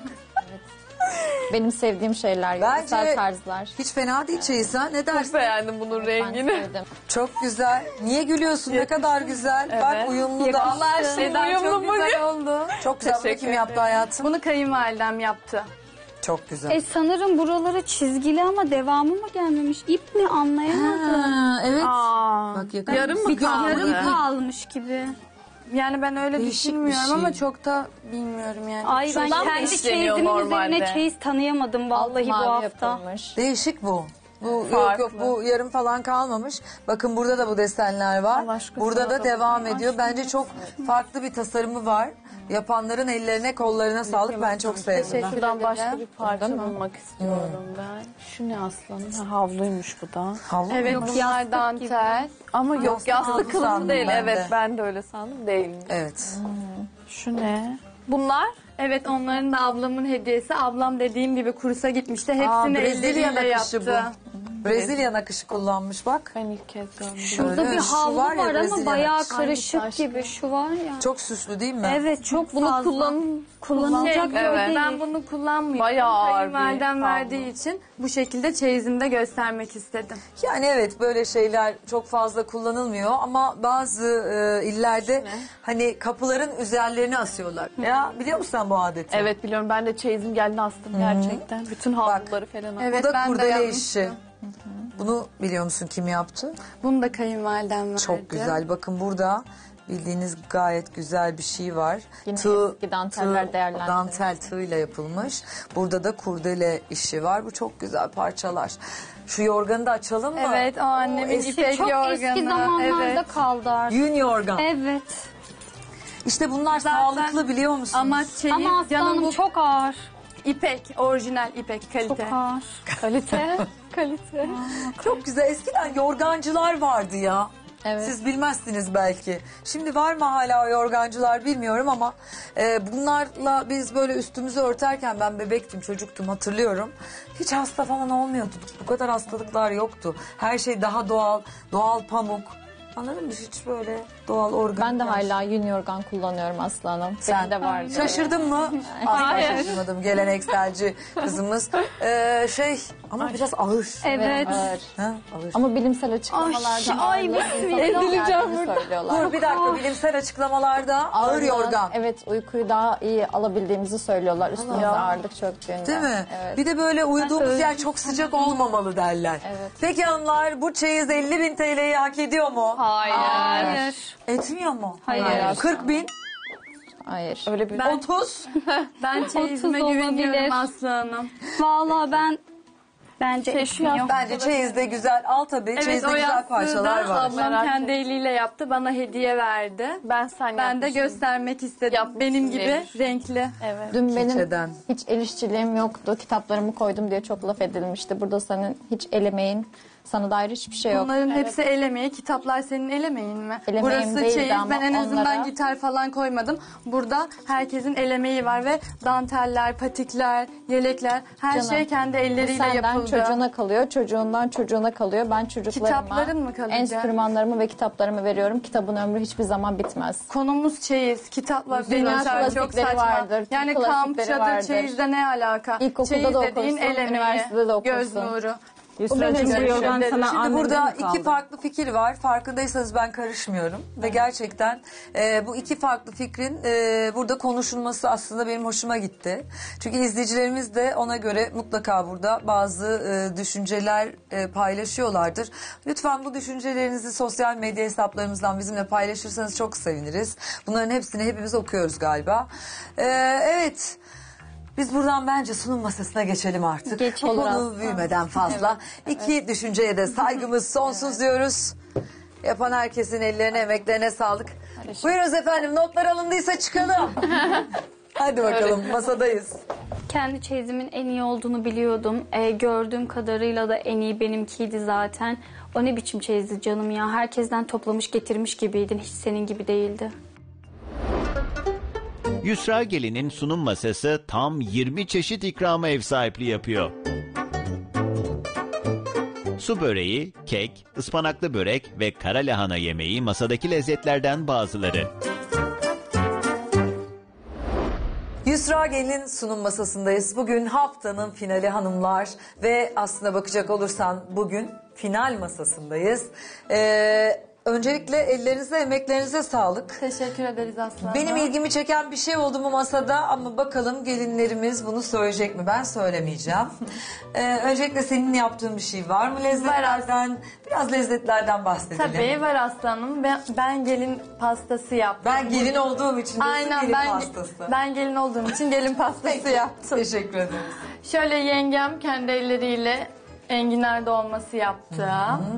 Benim sevdiğim şeyler, Bence yöresel tarzlar. hiç fena değil çeyiz ha. Ne Çok dersin? beğendim bunun Ben rengini. sevdim. Çok güzel. Niye gülüyorsun? Ne kadar güzel. Bak uyumlu da. Allah aşkına Neden uyumlu çok mu? güzel oldu. Çok güzel. Bunu kim yaptı hayatım? Bunu kayınvalidem yaptı. Çok güzel. Sanırım buraları çizgili ama devamı mı gelmemiş? İp mi anlayamadım. Evet. Aa, Bak yakın. yarım mı kaldı? Yarım kalmış gibi. Yani ben öyle Değişik bir düşünmüyorum şey. ama çok da bilmiyorum yani. Ay ben Şuradan mı kendi işleniyor çeyizimin normalde? üzerine çeyiz tanıyamadım vallahi bu Mavi hafta. yapılmış. Değişik bu. Bu yok Farklı. bu yarım falan kalmamış. Bakın burada da bu desenler var. Allah aşkına, Burada sana da da devam bakayım. ediyor. Bence çok farklı bir tasarımı var. Yapanların ellerine kollarına sağlık. Ben çok sevdim. Şuradan başka bir parça bulmak istiyorum ben. Şu ne aslanım? Ha, havluymuş bu da. Havlu mu? Evet bunlar dantel. Ama yok Yastık yastık kılıfı sandım değil. ben de. Evet ben de öyle sandım. Değil. Evet. Şu ne? Bunlar? Evet onların da ablamın hediyesi. Ablam dediğim gibi kursa gitmişti. Hepsini Brezilya elleriyle nakışı yaptı. bu. Brezilya nakışı kullanmış bak. Ben ilk kez gördüm. Şurada Öyle. bir Şu havlu var var, ya, Brezilya ama bayağı nakışı. karışık gibi. Şu var ya. Çok süslü değil mi? Evet çok Bunu fazla. Kullanılacak bir Evet. değil. Ben bunu kullanmıyorum. Bayağı ağır bir Kayınvalidem havlu. verdiği için bu şekilde çeyizimde göstermek istedim. Yani evet böyle şeyler çok fazla kullanılmıyor ama bazı illerde hani kapıların üzerlerine asıyorlar. Ya biliyor musun sen bu adeti? Evet biliyorum. Ben de çeyizim geldi astım gerçekten. Bütün havluları falan astım. Evet Bu da ben de kurdele yapmıştım. işi. Bunu biliyor musun kim yaptı? Bunu da kayınvalidem verdi. Çok güzel. Bakın burada bildiğiniz gayet güzel bir şey var. Yine eski danteller değerlendirilmiş. Dantel tığıyla yapılmış. Burada da kurdele işi var. Bu çok güzel parçalar. Şu yorganı da açalım mı? Evet o annemin ipek Çok yorganı. eski zamanlarda Evet. kaldı artık. Yün yorgan. Evet. İşte bunlar sağlıklı biliyor musunuz? Ama çeyiz Ama canım aslanım bu çok ağır. ipek, orijinal ipek kalite. Çok ağır. Kalite. Kalite. Çok güzel. Eskiden yorgancılar vardı ya. Evet. Siz bilmezsiniz belki. Şimdi var mı hala o yorgancılar bilmiyorum ama bunlarla biz böyle üstümüzü örterken ben bebektim, çocuktum hatırlıyorum. Hiç hasta falan olmuyordu. Bu kadar hastalıklar yoktu. Her şey daha doğal, doğal pamuk. Anladın mı? Hiç böyle doğal organ. Ben de hala yün yorgan kullanıyorum aslanım. Sen Benim de vardı. şaşırdın mı? Asla şaşırmadım. Gelenekselci kızımız. Ama biraz ağır. Evet. Ağır. Ha, ağır. Ama bilimsel açıklamalarda ay, Dur bir dakika, bilimsel açıklamalarda ağır yorgan. Evet, uykuyu daha iyi alabildiğimizi söylüyorlar. Üstümüze ağırlık çöktüğünde. Değil mi? Evet. Bir de böyle uyuduğumuz yer çok sıcak olmamalı derler. Evet. Peki hanımlar, bu çeyiz 50.000 TL'yi hak ediyor mu? Hayır. Etmiyor mu? Hayır. 40.000, Hayır. Öyle bir... 30. Ben çeyizime 30 güveniyorum olabilir. Aslı Hanım. Vallahi bence etmiyor. Bence çeyiz de güzel. Al tabii. Evet Çeyizde o güzel yastığı parçalar da var. ablam Merak kendi eliyle yaptı. Bana hediye verdi. Ben Ben de göstermek istedim. Benim gibi diyedir. renkli. Evet. Dün benim Keçeden. hiç el işçiliğim yoktu. Kitaplarımı koydum diye çok laf edilmişti. Burada senin hiç el emeğin, sana dair hiçbir şey yok. Bunların hepsi el emeği. Kitaplar senin el emeğin mi? El emeğim Burası değildi çeyiz. ama Ben en azından onlara- gitar falan koymadım. Burada herkesin el emeği var ve danteller, patikler, yelekler her Canım, şey kendi Bu elleriyle senden yapıldı. çocuğuna kalıyor, çocuğundan çocuğuna kalıyor. Ben çocuklarıma Kitapların mı kalacak? enstrümanlarımı ve kitaplarımı veriyorum. Kitabın ömrü hiçbir zaman bitmez. Konumuz çeyiz, kitaplar, Dünya benim çok klasikleri saçma. vardır, Türk Yani kamp, klasikleri çadır, vardır. çeyizde ne alaka? İlkokulda Çeyiz da dediğin okursun, el emeği, üniversitede de okursun. göz nuru. Yusra'cığım bu yorgan sana Şimdi anneden burada mi kaldı? iki farklı fikir var. Farkındaysanız ben karışmıyorum. Ve gerçekten bu iki farklı fikrin burada konuşulması aslında benim hoşuma gitti. Çünkü izleyicilerimiz de ona göre mutlaka burada bazı düşünceler paylaşıyorlardır. Lütfen bu düşüncelerinizi sosyal medya hesaplarımızdan bizimle paylaşırsanız çok seviniriz. Bunların hepsini hepimiz okuyoruz galiba. Evet. Biz buradan bence sunum masasına geçelim artık. Geçelim Konu aslında. büyümeden fazla. İki düşünceye de saygımız sonsuz diyoruz. Yapan herkesin ellerine, emeklerine sağlık. Buyurunuz efendim, notlar alındıysa çıkalım. Hadi bakalım, masadayız. Kendi çeyizimin en iyi olduğunu biliyordum. Gördüğüm kadarıyla da en iyi benimkiydi zaten. O ne biçim çeyizdi canım ya. Herkesten toplamış getirmiş gibiydin. Hiç senin gibi değildi. Yusra Gelin'in sunum masası tam 20 çeşit ikrama ev sahipliği yapıyor. Su böreği, kek, ıspanaklı börek ve kara lahana yemeği masadaki lezzetlerden bazıları. Yusra Gelin'in sunum masasındayız. Bugün haftanın finali hanımlar ve aslına bakacak olursan bugün final masasındayız. Öncelikle ellerinize, emeklerinize sağlık. Teşekkür ederiz Aslı Hanım. Benim ilgimi çeken bir şey oldu mu masada ama bakalım gelinlerimiz bunu söyleyecek mi? Ben söylemeyeceğim. Öncelikle senin yaptığın bir şey var mı lezzetlerden? Biraz lezzetlerden bahsedelim. Tabii var Aslı Hanım. Ben gelin pastası yaptım. Ben gelin olduğum için diyorsun, Aynen gelin ben, pastası. ben gelin olduğum için gelin pastası yaptım. Teşekkür ederim. Şöyle yengem kendi elleriyle enginar dolması yaptı.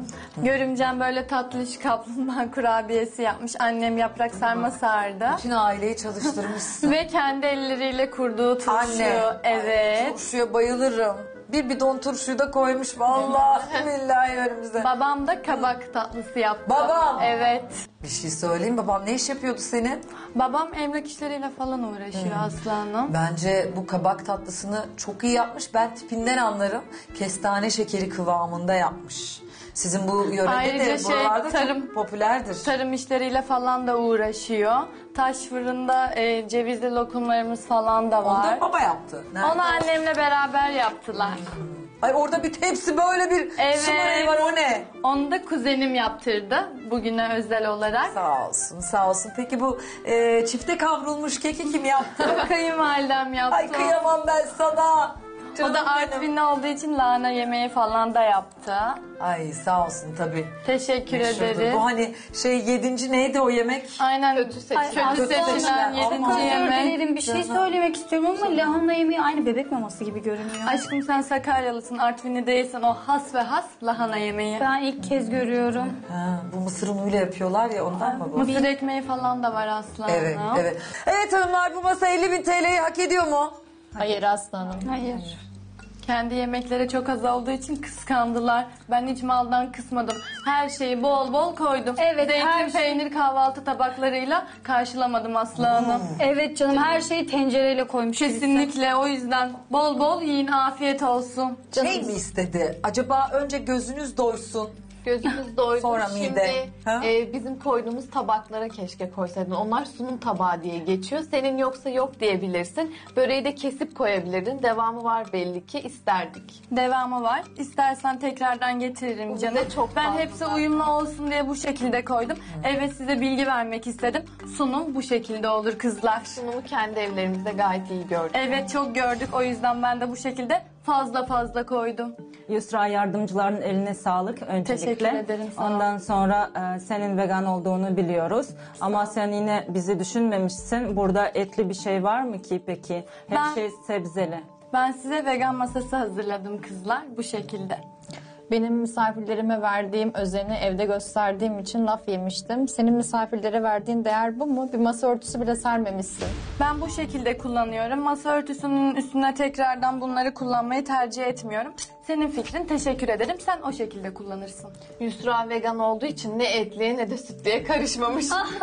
Görümcem böyle tatlış kaplumbağa kurabiyesi yapmış. Annem yaprak sarma sardı. Bütün aileyi çalıştırmışsın. Ve kendi elleriyle kurduğu turşu. Anne. Evet. Ay, turşuya bayılırım. Bir bidon turşuyu da koymuş vallahi billahi önümüze. Babam da kabak tatlısı yaptı. Babam? Evet. Bir şey söyleyeyim, babam ne iş yapıyordu senin? Babam emlak işleriyle falan uğraşıyor Aslı Hanım. Bence bu kabak tatlısını çok iyi yapmış. Ben tipinden anlarım. Kestane şekeri kıvamında yapmış. Sizin bu yörede Ayrıca de buralarda çok popülerdir. Tarım işleriyle falan da uğraşıyor. Taş fırında cevizli lokumlarımız falan da var. Onu da baba yaptı. Nerede Onu o? annemle beraber yaptılar. Ay orada bir tepsi böyle bir su böreği var, o ne? Onu da kuzenim yaptırdı bugüne özel olarak. Sağ olsun, sağ olsun. Peki bu çifte kavrulmuş keki kim yaptı? Kayınvalidem yaptı. Ay kıyamam ben sana. O Canım da benim. Artvinli olduğu için lahana yemeği falan da yaptı. Ay sağ olsun tabii. Teşekkür Meşhurdur. ederiz. Bu hani 7. neydi o yemek? Aynen. Kötü seçilen. Kötü seçilen Ama- 7. yemek. Dilerim bir şey söylemek istiyorum ama lahana yemeği aynı bebek maması gibi görünüyor. Aşkım sen Sakaryalısın, Artvinli değilsen o has ve has lahana yemeği. Ben ilk kez görüyorum. Ha, bu mısır unuyla yapıyorlar ya, ondan mı bu? Mısır ekmeği falan da var Aslı Hanım. Evet, evet. Evet hanımlar, bu masa 50.000 TL'yi hak ediyor mu? Hayır aslanım. Hayır. Kendi yemekleri çok az olduğu için kıskandılar. Ben hiç maldan kısmadım. Her şeyi bol bol koydum. Evet, Zeytin, her şey- peynir kahvaltı tabaklarıyla karşılamadım Aslı Hanım. Evet canım, her şeyi tencereyle koymuş. Kesinlikle, o yüzden bol bol yiyin, afiyet olsun. Şey mi istedi? Acaba önce gözünüz doysun. Gözümüz doydu. Sonra Şimdi mide. Ha? bizim koyduğumuz tabaklara keşke koysaydın. Onlar sunum tabağı diye geçiyor. Senin yoksa yok diyebilirsin. Böreği de kesip koyabilirdin. Devamı var belli ki, isterdik. Devamı var. İstersen tekrardan getiririm Bu canım. bize çok Ben fazla hepsi zaten. uyumlu olsun diye bu şekilde koydum. Evet, size bilgi vermek istedim. Sunum bu şekilde olur kızlar. Sunumu kendi evlerimizde gayet iyi gördük. Evet, çok gördük. O yüzden ben de bu şekilde fazla koydum. Yusra, yardımcıların eline sağlık öncelikle. Teşekkür ederim, sağ ol. Ondan sonra senin vegan olduğunu biliyoruz. Ama sen yine bizi düşünmemişsin. Burada etli bir şey var mı ki peki? Her Ben- şey sebzeli. Ben size vegan masası hazırladım kızlar, bu şekilde. Benim misafirlerime verdiğim özeni evde gösterdiğim için laf yemiştim. Senin misafirlere verdiğin değer bu mu? Bir masa örtüsü bile sermemişsin. Ben bu şekilde kullanıyorum. Masa örtüsünün üstüne tekrardan bunları kullanmayı tercih etmiyorum. Senin fikrin, teşekkür ederim. Sen o şekilde kullanırsın. Yusra vegan olduğu için ne etliye ne de sütlüye karışmamış.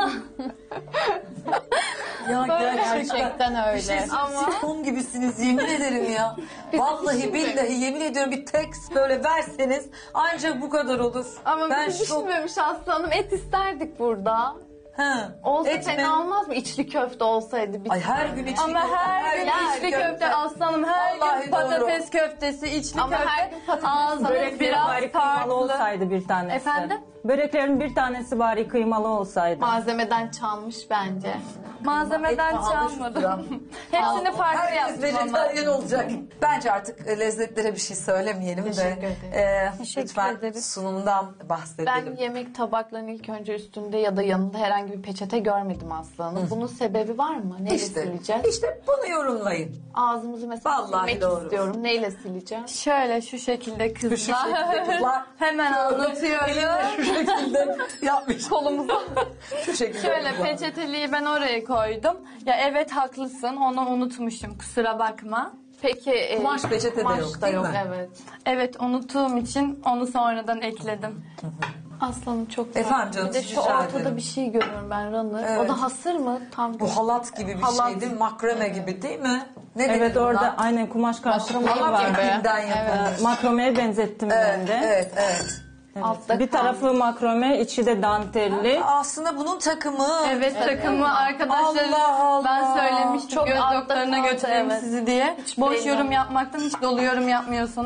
Ya Gerçekten öyle. Ama sitcom gibisiniz, yemin ederim ya. Vallahi billahi yemin ediyorum, bir tekst böyle verseniz ancak bu kadar olur. Ama ben bizi düşünmemiş Aslı Hanım. Et isterdik burada. Ha. Olsa Et mi? fena olmaz mı? İçli köfte olsaydı. Ay her gün içli Ama köfte, her gün içli köfte aslanım, her Vallahi gün doğru. patates köftesi, içli Ama her köfte. gün patates Ağzınız Böreklerin biraz bari kıymalı farklı. olsaydı bir tanesi. Efendim? Böreklerin bir tanesi bari kıymalı olsaydı. Malzemeden çalmış bence. Malzemeden Et pahalı şu çalmadım. sıra. Hepsini farklı Herkes yaptım ama. vejetaryen olacak. Bence artık lezzetlere bir şey söylemeyelim Teşekkür de ederim. lütfen ederiz. sunumdan Ben bahsedelim. yemek tabaklarının ilk önce üstünde ya da yanında herhangi bir peçete görmedim Aslı Hanım. Bunun sebebi var mı? Neyle sileceğiz? İşte bunu yorumlayın. Ağzımızı mesela Vallahi silmek doğru. istiyorum. Neyle sileceğim? Şöyle şu şekilde kızlar. Şu şekilde kızlar. Hemen anlatıyorum. Şu şekilde yapmış kolumuzu. Şu şekilde. Şöyle kızlar. peçeteliği ben oraya koydum. Ya evet, haklısın, onu unutmuşum, kusura bakma. Peki Kumaş peçete de kumaş yok, da değil yok, mi? evet. Evet, unuttuğum için onu sonradan ekledim. Aslanım çok Efendim canım, Bir de şu rica ortada ederim. bir şey görüyorum ben runner. Evet. O da hasır mı? Tam Bu halat gibi bir Halat. şey değil mi? Makrame gibi değil mi? Ne Evet, denir orada buna? aynen kumaş karşılığı Halat var. ipinden yapılmış. Makromeye benzettim ben de. Evet, evet. altta Bir tarafı makrome, içi de dantelli. Aslında bunun takımı. Evet, takımı arkadaşlar, Allah Allah. ben söylemiştim Çok göz altta doktoruna kaldı, götüreyim evet. sizi diye. Hiç Boş belli yorum olmaz. yapmaktan hiç dolu yorum yapmıyorsanız.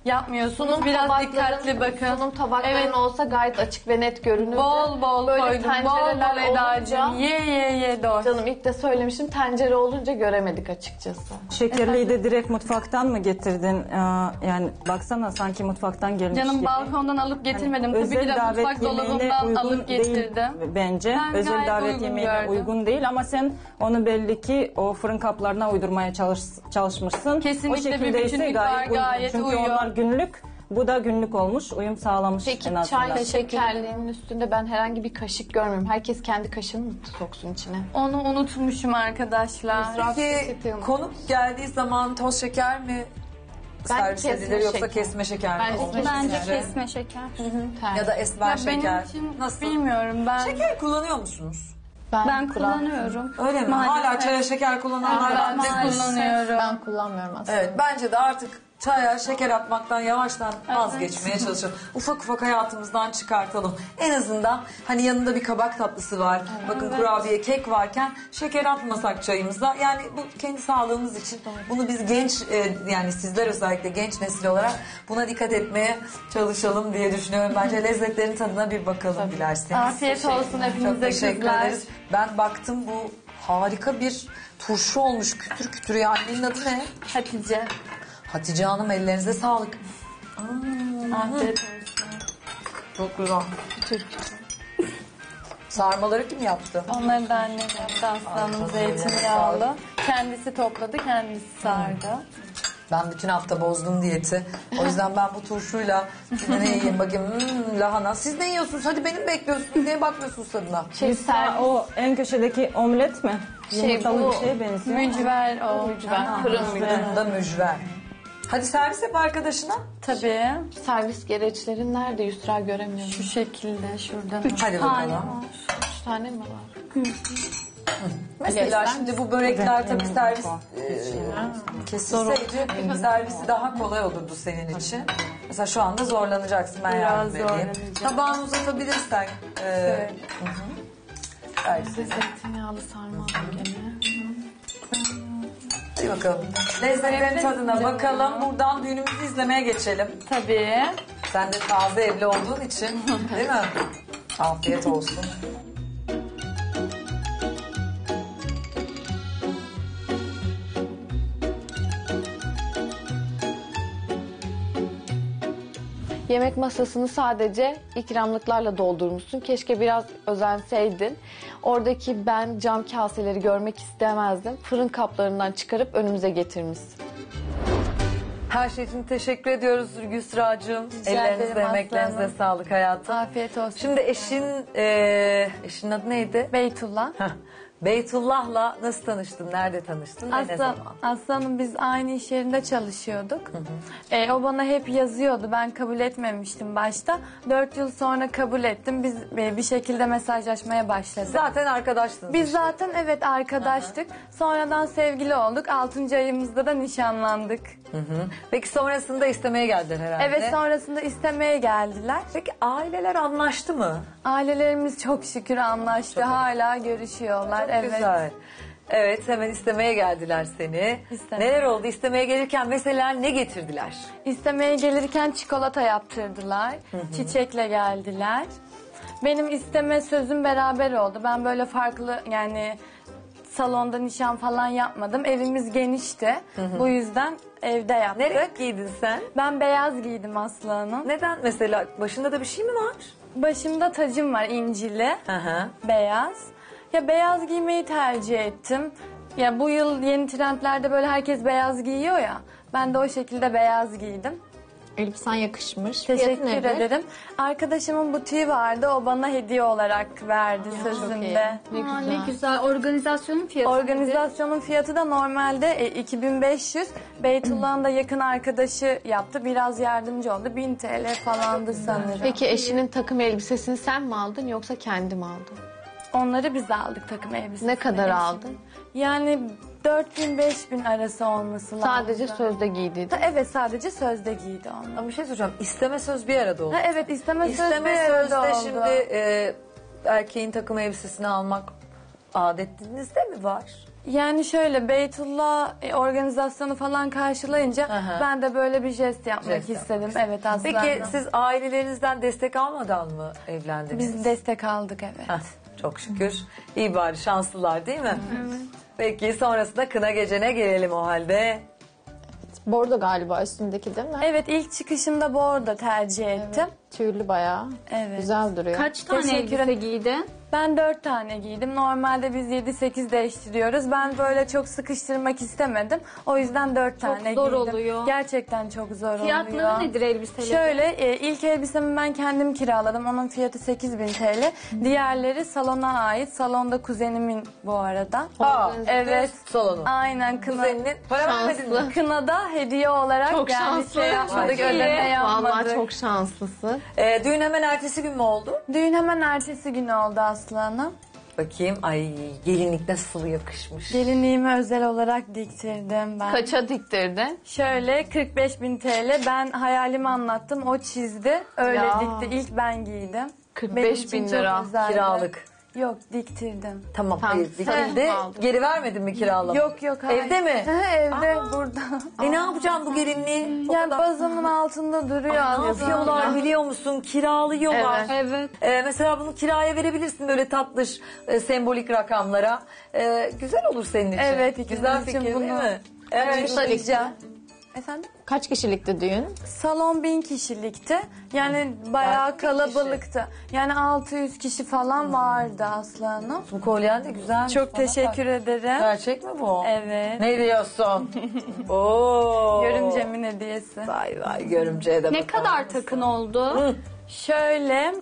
yapmıyorsunuz. Biraz dikkatli bakın. Sunum tabakların Evet. olsa gayet açık ve net görünürdü. Bol bol Böyle koydum. Bol tencereler bol Eda'cığım. olunca- Ye doy. Canım ilk de söylemiştim, tencere olunca göremedik açıkçası. Şekerliği de direkt mutfaktan mı getirdin? Yani baksana sanki mutfaktan gelmiş Canım gibi. balkondan alıp getirmedim. Tabii ki Özel de davet mutfak yemeğine dolabından uygun alıp değil getirdim. bence. Ben Özel gayet davet uygun yemeğine gördüm. uygun değil ama sen onu belli ki o fırın kaplarına uydurmaya çalışmışsın. Kesinlikle o şekilde bir ise bütünlük var, uygun. gayet Çünkü uyuyor. onlar günlük, bu da günlük olmuş, uyum sağlamış Peki en azından. çay şekerliğinin üstünde ben herhangi bir kaşık görmüyorum. Herkes kendi kaşığını mı soksun içine? Onu unutmuşum arkadaşlar. Peki konuk geldiği zaman toz şeker mi servis kesme edilir yoksa şeker. kesme şeker mi? Bence olur? Bence Sizce? kesme şeker. Ya da esmer Ya şeker. benim için Nasıl? bilmiyorum ben. Şeker kullanıyor musunuz? Ben kullanıyorum. Öyle mi? Maalesef. Hala çaya şeker kullananlar Ben var. de kullanıyorum. Ben kullanmıyorum aslında. Evet, bence de artık çaya şeker atmaktan yavaştan vazgeçmeye çalışalım. Ufak ufak hayatımızdan çıkartalım. En azından hani yanında bir kabak tatlısı var. Bakın kurabiye, kek varken şeker atmasak çayımıza. Yani bu kendi sağlığımız için. Bunu biz genç yani sizler özellikle genç nesil olarak buna dikkat etmeye çalışalım diye düşünüyorum. Bence lezzetlerin tadına bir bakalım dilerseniz. Afiyet olsun Çok hepinize teşekkür kızlar. ederiz. Ben baktım bu harika bir turşu olmuş kütür kütür ya. Annenin adı ne? Hatice. Hatice Hanım ellerinize sağlık. Afiyet olsun. Çok güzel. Sarmaları kim yaptı? Onları da annem yaptı aslanım zeytinyağlı. Kendisi topladı, kendisi sardı. Ben bütün hafta bozdum diyeti. O yüzden ben bu turşuyla şimdi ne yiyeyim bakayım. Lahana. Siz ne yiyorsunuz? Hadi benim bekliyorsunuz. Niye bakmıyorsunuz tadına? O en köşedeki omlet mi? Yumurtalı bu bir şeye benziyor. Mücver o. Fırında mücver. Hadi servis yap arkadaşına. Tabii. Servis gereçlerin nerede Yusra, göremiyorum. Şu şekilde şuradan. Hadi bakalım. 3 tane mi var? Mesela şimdi bu börekler tabii servis kesilseydi servisi daha kolay olurdu senin için. Mesela şu anda zorlanacaksın, ben yardım edeyim. zorlanacağım. Tabağını uzatabilirsen. Evet. Servisi. Zeytinyağlı sarma aldım gene. Hadi bakalım. Lezzetlerin tadına bakalım. Buradan düğünümüzü izlemeye geçelim. Tabii. Sen de taze evli olduğun için değil mi? Afiyet olsun. Yemek masasını sadece ikramlıklarla doldurmuşsun. Keşke biraz özenseydin. Oradaki ben cam kaseleri görmek istemezdim. Fırın kaplarından çıkarıp önümüze getirmişsin. Her şey için teşekkür ediyoruz Yusra'cığım. Ellerinize, ederim emeklerinize aslanım. sağlık hayatım. Afiyet olsun. Şimdi eşinin adı neydi? Beytullah. Heh. Beytullah'la nasıl tanıştın? Nerede tanıştın? Ve ne zaman? Aslanım biz aynı iş yerinde çalışıyorduk. O bana hep yazıyordu. Ben kabul etmemiştim başta. 4 yıl sonra kabul ettim. Biz bir şekilde mesajlaşmaya başladık. Zaten arkadaştınız. Biz zaten evet arkadaştık. Sonradan sevgili olduk. 6. ayımızda da nişanlandık. Peki sonrasında istemeye geldiler herhalde. Evet, sonrasında istemeye geldiler. Peki aileler anlaştı mı? Ailelerimiz çok şükür anlaştı. Hala görüşüyorlar. Çok evet. güzel. Evet, hemen istemeye geldiler seni. İstemeye. Neler oldu? İstemeye gelirken mesela ne getirdiler? İstemeye gelirken çikolata yaptırdılar. Çiçekle geldiler. Benim isteme sözüm beraber oldu. Ben böyle farklı yani salonda nişan falan yapmadım. Evimiz genişti. Bu yüzden evde yaptık. Ne renk giydin sen? Ben beyaz giydim Aslı Hanım. Neden mesela? Başında da bir şey mi var? Başımda tacım var incili. Beyaz. Ya beyaz giymeyi tercih ettim. Ya bu yıl yeni trendlerde böyle herkes beyaz giyiyor ya. Ben de o şekilde beyaz giydim. Elbisen yakışmış. Fiyatı Teşekkür nedir? ederim. Arkadaşımın butiği vardı. O bana hediye olarak verdi sözünde. Ne güzel. Organizasyonun fiyatı. Organizasyonun fiyatı da normalde 2500. Beytullah'ın da yakın arkadaşı yaptı. Biraz yardımcı oldu. 1000 TL falandı sanırım. Peki eşinin takım elbisesini sen mi aldın yoksa kendi mi aldın? Onları biz aldık takım elbisesi. Ne kadar aldın? Yani 4000-5000 arası olması lazım. Sadece sözde giydiydin. Evet, sadece sözde giydi onu. Ama bir şey soracağım. İsteme söz bir arada oldu. Ha, evet, isteme söz İsteme bir arada sözde oldu. şimdi erkeğin takım elbisesini almak adetinizde mi var? Yani şöyle Beytullah organizasyonu falan karşılayınca ben de böyle bir jest yapmak istedim. Evet aslında. Peki siz ailelerinizden destek almadan mı evlendiniz? Biz destek aldık evet. Heh, çok şükür. İyi bari şanslılar değil mi? Evet. Peki sonrasında kına gecene gelelim o halde. Bordo galiba üstündeki değil mi? Evet ilk çıkışımda bordo tercih ettim. Tüylü bayağı. Evet. Güzel duruyor. Kaç tane Teşekkür elbise giydin? Ben 4 tane giydim. Normalde biz 7-8 değiştiriyoruz. Ben böyle çok sıkıştırmak istemedim. O yüzden 4 tane zor giydim. oluyor. Gerçekten çok zor oluyor. Fiyatları nedir elbiselerin? Şöyle ilk elbisemi ben kendim kiraladım. Onun fiyatı 8.000 TL. Diğerleri salona ait. Salonda kuzenimin bu arada. Evet. Salonu. Aynen kına. Kuzeninin para vermedin mi? Kınada hediye olarak Çok yani şanslı. şey yapmadık, Çok iyi. ödeme yapmadık. Vallahi çok şanslısın. Düğün hemen ertesi gün mü oldu? Düğün hemen ertesi günü oldu Aslı Hanım. Bakayım. Ay gelinlik nasıl yakışmış. Gelinliğimi özel olarak diktirdim ben. Kaça diktirdin? Şöyle 45.000 TL. Ben hayalimi anlattım. O çizdi. Öyle Ya. dikti. İlk ben giydim. 45 bin lira. Kiralık. Yok diktirdim. Tamam. Tamam, Hayır, dikildi. aldım. Geri vermedin mi kiralama? Yok hayır. Evde mi? Evde burada. Ne yapacağım bu gelinliği? O Yani kadar- bazımın altında duruyor Ne aslında. yapıyorlar biliyor musun? Kiralıyorlar. Evet. Mesela bunu kiraya verebilirsin böyle tatlış sembolik rakamlara. Güzel olur senin için. Evet, ikimiz güzel için fikir bunu değil mi? uygulayacağım. Efendim? Kaç kişilikti düğün? Salon 1000 kişilikti. Yani bayağı kalabalıktı. Yani 600 kişi falan vardı Aslı Hanım. Bu kolyen de güzel. Çok teşekkür ederim. Gerçek mi bu? Evet. Ne diyorsun? Oo. Görümcemin hediyesi. Vay vay görümceye de Ne bakalım. kadar takın oldu? Şöyle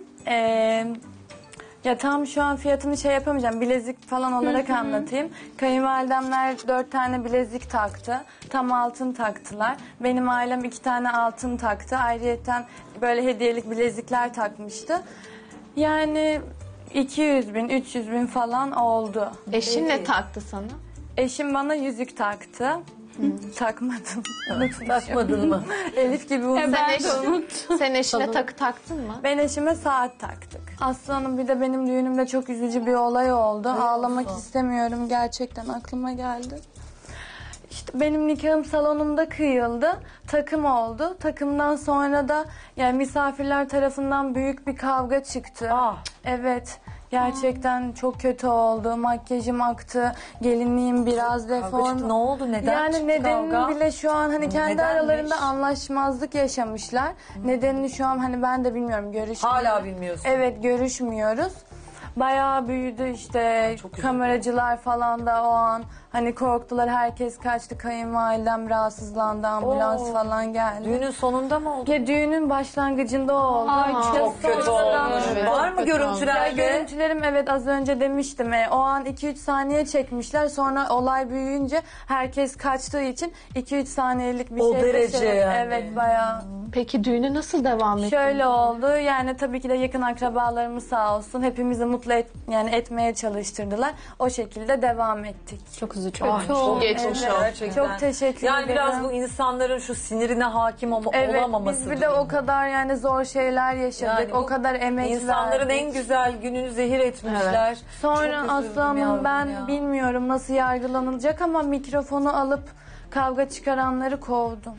ya tam şu an fiyatını şey yapamayacağım. Bilezik falan olarak anlatayım. Kayınvalidemler 4 tane bilezik taktı. Tam altın taktılar. Benim ailem 2 tane altın taktı. Ayrıyeten böyle hediyelik bilezikler takmıştı. Yani 200 bin, 300 bin falan oldu. Eşin ne taktı sana? Eşim bana yüzük taktı. Takmadım. Takmadın mı? Elif gibi unuttum. Sen eşine takı taktın mı? Ben eşime saat taktık. Aslı Hanım bir de benim düğünümde çok üzücü bir olay oldu. Ağlamak istemiyorum gerçekten aklıma geldi. İşte benim nikahım salonumda kıyıldı. Takım oldu. Takımdan sonra da yani misafirler tarafından büyük bir kavga çıktı. Evet. Gerçekten çok kötü oldu. Makyajım aktı. Gelinliğim biraz deform. Ne oldu? Neden Yani çıktı nedenini kavga? bile şu an hani kendi Nedenmiş? aralarında anlaşmazlık yaşamışlar. Nedenini şu an hani ben de bilmiyorum. Görüşmüyoruz. Hala bilmiyorsun. Evet görüşmüyoruz. Bayağı büyüdü işte kameracılar falan da o an hani korktular, herkes kaçtı, kayınvalidem rahatsızlandı, ambulans falan geldi. Düğünün sonunda mı oldu? Ya düğünün başlangıcında oldu. Çok kötü olmuş. Var mı Ya görüntülerde? görüntülerim evet az önce demiştim. O an 2-3 saniye çekmişler. Sonra olay büyüyünce herkes kaçtığı için 2-3 saniyelik bir O şey. derece yani. Evet bayağı. Peki düğünü nasıl devam etti? Şöyle oldu. Yani tabii ki de yakın akrabalarımız sağ olsun. Hepimizi mutlu etmeye çalıştırdılar. O şekilde devam ettik. Çok üzücü. Çok geçmiş olsun. olsun. Gerçekten. Çok teşekkür Yani ederim. biraz bu insanların şu sinirine hakim Evet, olamaması. biz bir de o kadar yani zor şeyler yaşadık. Yani bu o kadar emek İnsanların verdik. en güzel gününü zehir etmişler. Sonra Çok üzüldüm Aslı Hanım yavrum ben ya. bilmiyorum nasıl yargılanılacak ama mikrofonu alıp kavga çıkaranları kovdum.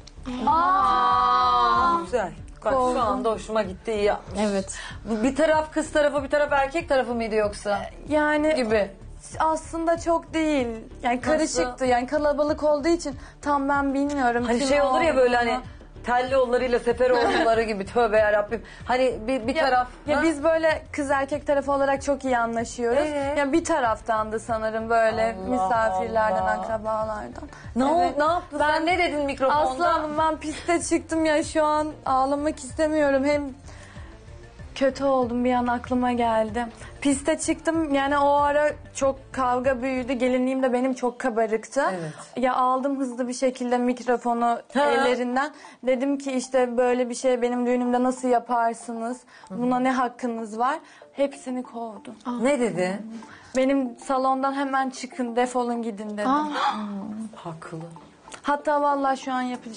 Güzel. Bak, şu anda hoşuma gitti, iyi yapmış. Evet. Bir taraf kız tarafı, bir taraf erkek tarafı mıydı yoksa? Yani Gibi. aslında çok değil. Yani karışıktı. Yani kalabalık olduğu için tam ben bilmiyorum. Hani kim şey olur ya böyle hani olduğunu. telli yollarıyla Seferoğulları gibi, tövbe yarabbim. Hani bir taraf. Ya ha? biz böyle kız erkek tarafı olarak çok iyi anlaşıyoruz. Ya bir taraftandı sanırım böyle Allah misafirlerden, Allah. akrabalardan. Ne oldu? Evet. Ne yaptın? Sen ne dedin mikrofonda? Aslı Hanım ben piste çıktım ya şu an ağlamak istemiyorum. Hem kötü oldum bir an aklıma geldi. Piste çıktım yani o ara çok kavga büyüdü. Gelinliğim de benim çok kabarıktı. Evet. Ya aldım hızlı bir şekilde mikrofonu ellerinden. Dedim ki işte böyle bir şey benim düğünümde nasıl yaparsınız? Buna ne hakkınız var? Hepsini kovdum. Ne dedi? Benim salondan hemen çıkın, defolun gidin dedim. Haklı. Hatta vallahi şu an yapacağım.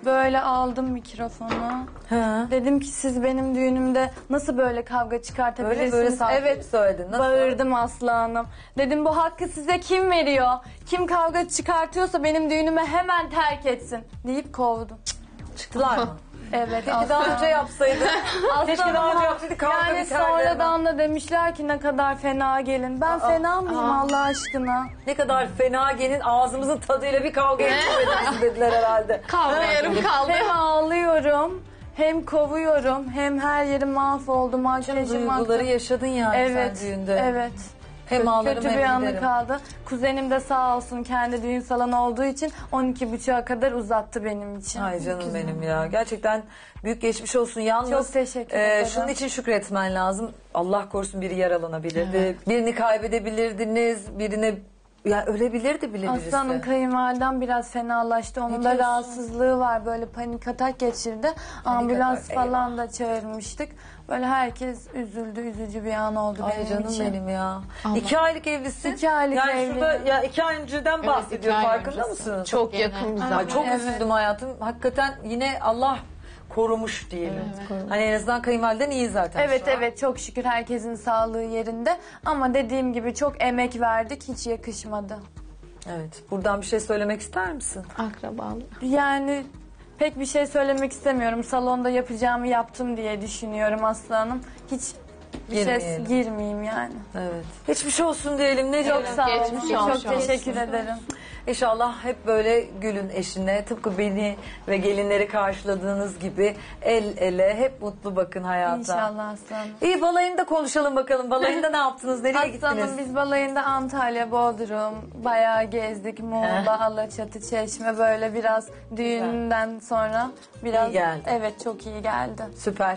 Böyle aldım mikrofonu. Dedim ki siz benim düğünümde nasıl böyle kavga çıkartabilirsiniz? Böyle sanki Evet söyledin. Nasıl? bağırdım Aslı Hanım. Dedim bu hakkı size kim veriyor? Kim kavga çıkartıyorsa benim düğünümü hemen terk etsin deyip kovdum. Çıktılar mı? Evet. Peki daha önce yapsaydın. Keşke daha önce yapsaydı kavga Yani biterdi sonradan da demişler ki ne kadar fena gelin. Ben fena mıyım Allah aşkına? Ne kadar fena gelin ağzımızın tadıyla bir kavga etmediniz dediler herhalde. Kavga yarım kaldı. Hem ağlıyorum, hem kovuyorum, hem her yerim mahvoldu. Makyajım Duyguları aktı. yaşadın yani Evet, sen düğünde. evet. Hem ağlarım Kötü hem bir anı giderim. kaldı. Kuzenim de sağ olsun kendi düğün salonu olduğu için 12.30'a kadar uzattı benim için. Ay canım benim ya. Gerçekten büyük geçmiş olsun. Yalnız Çok teşekkür ederim. şunun için şükretmen lazım. Allah korusun biri yaralanabilirdi. Birini kaybedebilirdiniz. Birine ya ölebilirdi bile birisi. Aslanım kayınvalidem biraz fenalaştı. Onun da diyorsun? rahatsızlığı var. Böyle panik atak geçirdi. Ambulans atak, falan da çağırmıştık. Böyle herkes üzüldü. Üzücü bir an oldu Ay benim canım için. benim ya. 2 aylık evlisin. 2 aylık yani evliyim. şurada ya 2 ay önceden bahsediyor. 2 ay Farkında öncesi. mısınız? Çok yakın bir Ay zaman. çok üzüldüm hayatım. Hakikaten yine Allah korumuş diyelim. Hani en azından kayınvaliden iyi zaten. Evet şu an. evet çok şükür herkesin sağlığı yerinde. Ama dediğim gibi çok emek verdik. Hiç yakışmadı. Evet. Buradan bir şey söylemek ister misin? Akrabalı. Yani pek bir şey söylemek istemiyorum. Salonda yapacağımı yaptım diye düşünüyorum Aslı Hanım. Hiç bir şey Girmeyelim. girmeyeyim yani. Evet. Geçmiş olsun diyelim. Ne Çok diyelim? sağ olun. Geçmiş olsun. Çok teşekkür ederim. İnşallah hep böyle gülün eşine, tıpkı beni ve gelinleri karşıladığınız gibi el ele hep mutlu bakın hayata. İnşallah Aslı Hanım. İyi, balayında konuşalım bakalım. Balayında ne yaptınız? Nereye Aslı gittiniz? Hanım biz balayında Antalya, Bodrum, bayağı gezdik. Muğla, Alaçatı, Çeşme böyle biraz düğünden sonra biraz. İyi geldi. Evet çok iyi geldi. Süper.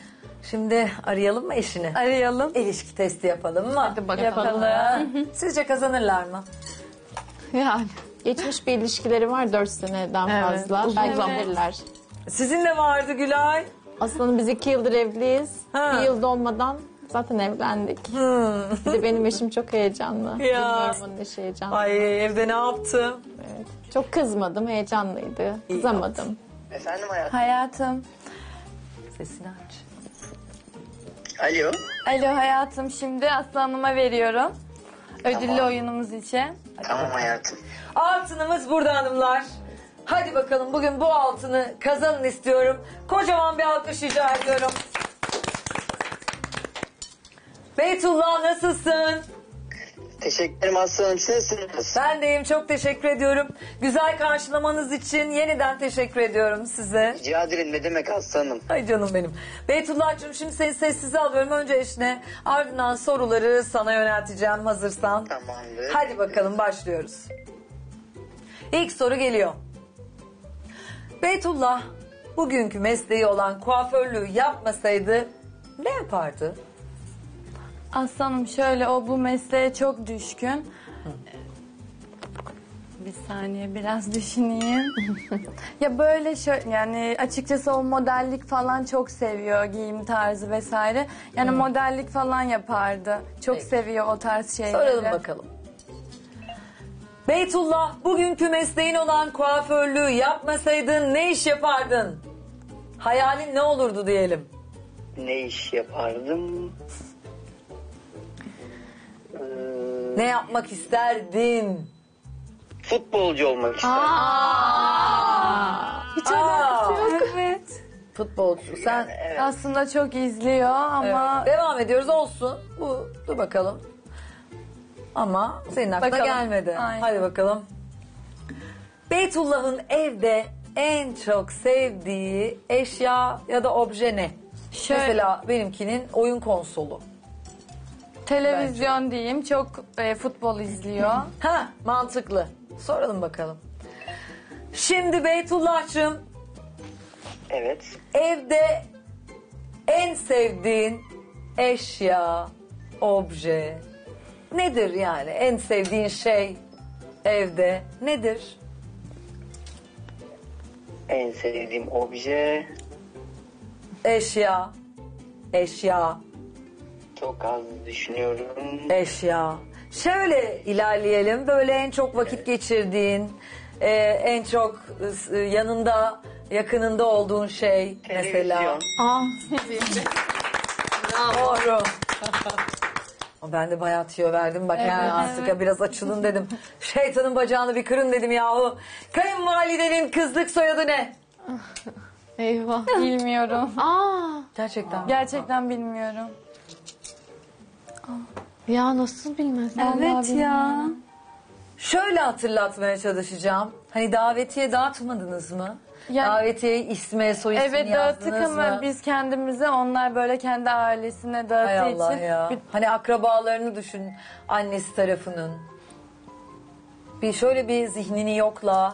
Şimdi arayalım mı eşini? Arayalım. İlişki testi yapalım mı? Hadi bakalım. Yapalım. Sizce kazanırlar mı? Yani. Geçmiş bir ilişkileri var 4 seneden Evet, fazla. uzun Belki zaman. bilirler. Sizin de vardı Gülay. Aslında biz 2 yıldır evliyiz. Ha. 1 yıl dolmadan zaten evlendik. Bir de benim eşim çok heyecanlı. Bilmiyorum onun eşi heyecanlı. Ay evde ne yaptım? Evet. Çok kızmadım, heyecanlıydı. Kızamadım. Efendim hayatım. Hayatım. Sesini aç. Alo. Alo hayatım şimdi Aslı Hanım'a veriyorum. Ödüllü oyunumuz için. Tamam hayatım. Altınımız burada hanımlar. Hadi bakalım bugün bu altını kazanın istiyorum. Kocaman bir alkış rica ediyorum. Beytullah nasılsın? Teşekkür ederim Aslanım. Siz nasılsınız? Ben deyim, çok teşekkür ediyorum. Güzel karşılamanız için yeniden teşekkür ediyorum size. Rica ederim, ne demek Aslanım. Ay canım benim. Beytullah'cığım şimdi seni sessize alıyorum. Önce eşine, ardından soruları sana yönelteceğim hazırsan. Tamamdır. Hadi bakalım başlıyoruz. İlk soru geliyor. Beytullah bugünkü mesleği olan kuaförlüğü yapmasaydı ne yapardı? Aslanım şöyle o bu mesleğe çok düşkün. Bir saniye biraz düşüneyim. Ya böyle şöyle yani açıkçası o modellik falan çok seviyor giyim tarzı vesaire. Yani modellik falan yapardı. Çok Peki. seviyor o tarz şeyleri. Soralım bakalım. Beytullah bugünkü mesleğin olan kuaförlüğü yapmasaydın ne iş yapardın? Hayalin ne olurdu diyelim. Ne iş yapardım? Ne yapmak isterdin? Futbolcu olmak isterdim. Hiç alakası yok. Evet. Futbolcu. Sen Aslında çok izliyor ama evet. Devam ediyoruz, olsun. Dur bakalım. Ama senin aklına Bakalım. gelmedi. Aynen. Hadi bakalım. Beytullah'ın evde en çok sevdiği eşya ya da obje ne? Şöyle- Mesela benimkinin oyun konsolu. televizyon diyeyim çok futbol izliyor. Ha, mantıklı. Soralım bakalım. Şimdi Beytullah'cığım Evet. evde en sevdiğin eşya, obje nedir yani? En sevdiğin şey evde nedir? En sevdiğim obje. Eşya, eşya, Çok az düşünüyorum. eşya. Şöyle ilerleyelim. Böyle en çok vakit geçirdiğin, en çok yanında yakınında olduğun şey mesela. Televizyon. Doğru. Ben de bayağı tüyo verdim. Bak artık biraz açılın dedim. Şeytanın bacağını bir kırın dedim yahu. Kayınvalidenin kızlık soyadı ne? Eyvah. Bilmiyorum. Gerçekten. Gerçekten bilmiyorum. Ya nasıl bilmezsin? Evet ya. Şöyle hatırlatmaya çalışacağım. Hani davetiye dağıtmadınız mı? Yani- Davetiye isme, soy ismini Evet dağıttık yazdınız ama mı? biz kendimize, onlar böyle kendi ailesine Hay dağıttığı Allah için. ya. Hani akrabalarını düşün annesi tarafının. Bir şöyle bir zihnini yokla.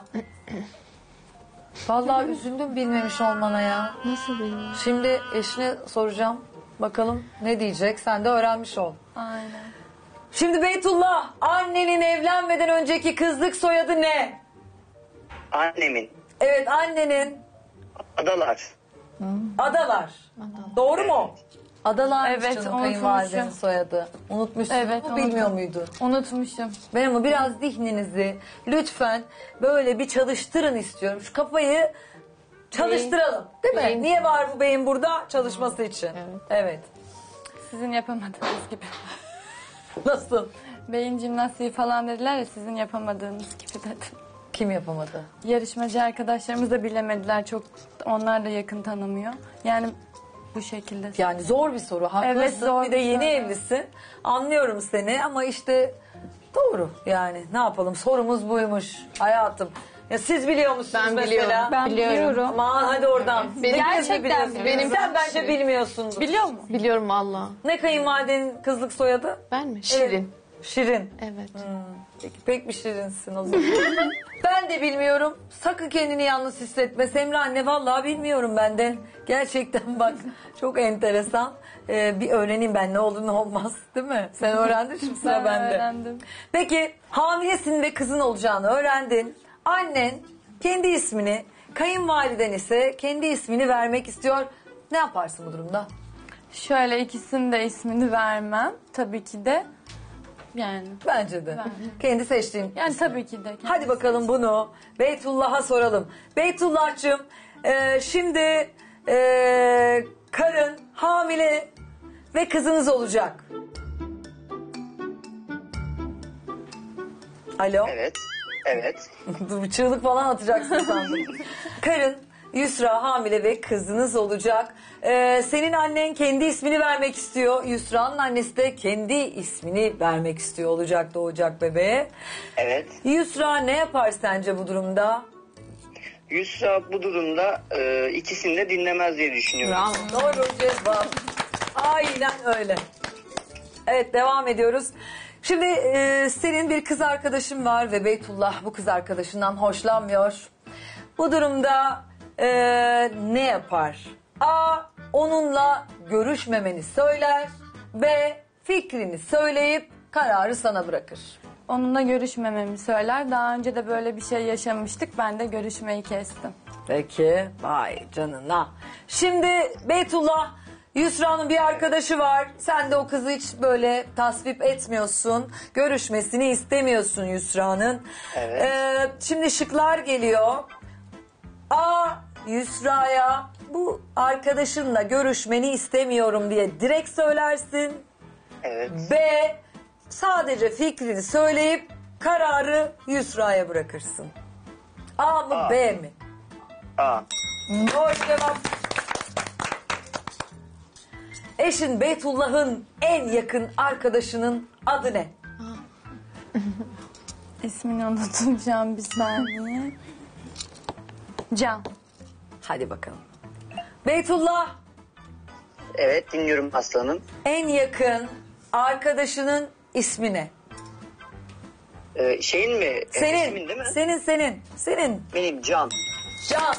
Vallahi üzüldüm bilmemiş olmana ya. Nasıl bilmiyorum? Şimdi eşine soracağım. Bakalım ne diyecek? Sen de öğrenmiş ol. Aynen. Şimdi Beytullah, annenin evlenmeden önceki kızlık soyadı ne? Annemin. Evet, annenin Adalar. Adalar. Doğru mu? Adalarmış Evet, canım kayınvalidenin unutmuşum. soyadı. Unutmuşsun Evet, mu bilmiyor muydun? Unutmuşum. Ben ama biraz zihninizi lütfen böyle bir çalıştırın istiyorum. Şu kafayı çalıştıralım. Değil mi? Beyin. Niye var bu beyin burada? Çalışması için. Evet. Sizin yapamadığınız gibi. Nasıl? Beyin jimnastiği falan dediler ya, sizin yapamadığınız gibi dedim. Kim yapamadı? Yarışmacı arkadaşlarımız da bilemediler. Çok, onlar da yakın tanımıyor. Yani bu şekilde. Yani zor bir soru. Haklısın. Evet, zor bir de bir yeni soru. evlisin. Anlıyorum seni ama işte doğru yani. Ne yapalım? Sorumuz buymuş hayatım. Ya siz biliyor musunuz Ben mesela? biliyorum. Ben biliyorum. Aman hadi oradan. Benim Gerçekten benim sen bence bilmiyorsundur. Biliyor musun? Biliyorum valla. Ne kayınvalidenin kızlık soyadı? Ben mi? Şirin. Şirin. Evet. Peki, pek bir şirinsin o zaman. Ben de bilmiyorum. Sakın kendini yalnız hissetme. Semra anne vallahi bilmiyorum ben de. Gerçekten bak çok enteresan. Bir öğreneyim ben ne olur ne olmaz değil mi? Sen öğrendin şimdi sıra Ben bende. öğrendim. Peki hamilesin ve kızın olacağını öğrendin. Annen kendi ismini, kayınvaliden ise kendi ismini vermek istiyor. Ne yaparsın bu durumda? Şöyle, ikisinin de ismini vermem. Tabii ki de. Yani. Bence de. Kendi seçtiğin. Yani tabii ki de. Hadi bakalım bunu Beytullah'a soralım. Beytullah'cığım şimdi karın hamile ve kızınız olacak. Alo? Evet. Evet. Dur, bir çığlık falan atacaksın sandım. Karın Yusra hamile ve kızınız olacak. Senin annen kendi ismini vermek istiyor. Yusra'nın annesi de kendi ismini vermek istiyor olacak doğacak bebeğe. Evet. Yusra ne yapar sence bu durumda? Yusra bu durumda ikisini de dinlemez diye düşünüyorum. Doğru cevap. Aynen öyle. Evet devam ediyoruz. Şimdi senin bir kız arkadaşın var ve Beytullah bu kız arkadaşından hoşlanmıyor. Bu durumda ne yapar? A. Onunla görüşmemeni söyler. B. Fikrini söyleyip kararı sana bırakır. Onunla görüşmememi söyler. Daha önce de böyle bir şey yaşamıştık. Ben de görüşmeyi kestim. Peki. Vay canına. Şimdi Beytullah, Yusra'nın bir arkadaşı var. Sen de o kızı hiç böyle tasvip etmiyorsun. Görüşmesini istemiyorsun Yusra'nın. Evet. Şimdi şıklar geliyor. A. Yusra'ya bu arkadaşınla görüşmeni istemiyorum diye direkt söylersin. Evet. B. Sadece fikrini söyleyip kararı Yusra'ya bırakırsın. A mı A. B mi? A. Doğru cevap. Eşin Beytullah'ın en yakın arkadaşının adı ne? İsmini unutacağım bir saniye. Can. Hadi bakalım. Beytullah Evet dinliyorum aslanım. en yakın arkadaşının ismi ne? Şeyin mi? Senin. Eşimin değil mi? Senin. Benim Can. Can.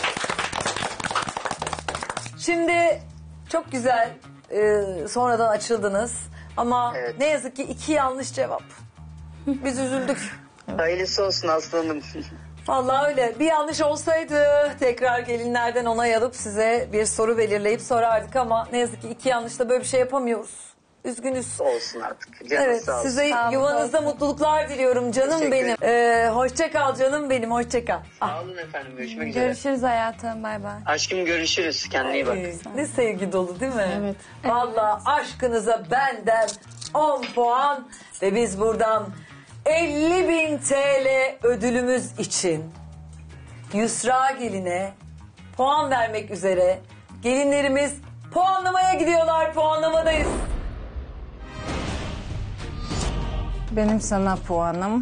Şimdi çok güzel sonradan açıldınız ama Evet. ne yazık ki 2 yanlış cevap. Biz üzüldük. Hayırlısı olsun aslanım. Vallahi öyle. Bir yanlış olsaydı tekrar gelinlerden onay alıp size bir soru belirleyip sorardık ama ne yazık ki 2 yanlışta böyle bir şey yapamıyoruz. Üzgünüz. Olsun artık. Canınız Evet, sağ olsun. size Sağ olun, yuvanızda mutluluklar diliyorum canım Teşekkür benim. Hoşça kal canım benim, hoşça kal. Sağ olun efendim. Görüşmek üzere. Görüşürüz hayatım. Bay bay. Aşkım görüşürüz. Kendine iyi bak. Ne sevgi dolu değil mi? Evet. Vallahi aşkınıza benden 10 puan ve biz buradan 50.000 TL ödülümüz için Yusra Gelin'e puan vermek üzere gelinlerimiz puanlamaya gidiyorlar. Puanlamadayız. Benim sana puanım.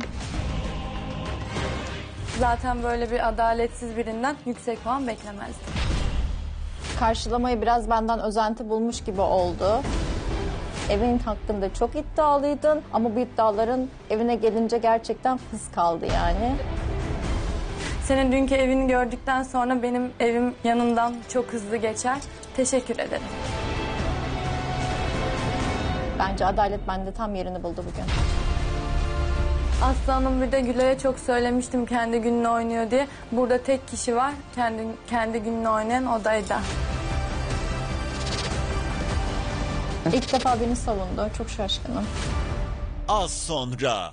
Zaten böyle bir adaletsiz birinden yüksek puan beklemezdim. Karşılamayı biraz benden özenti bulmuş gibi oldu. Evin hakkında çok iddialıydın ama bu iddiaların evine gelince gerçekten fıs kaldı yani. Senin dünkü evini gördükten sonra benim evim yanından çok hızlı geçer. Teşekkür ederim. Bence adalet bende tam yerini buldu bugün. Aslı Hanım bir de Gülay'a çok söylemiştim kendi gününü oynuyor diye. Burada tek kişi var kendi gününü oynayan, o da Eda. İlk defa beni savundu. Çok şaşkınım. Az sonra.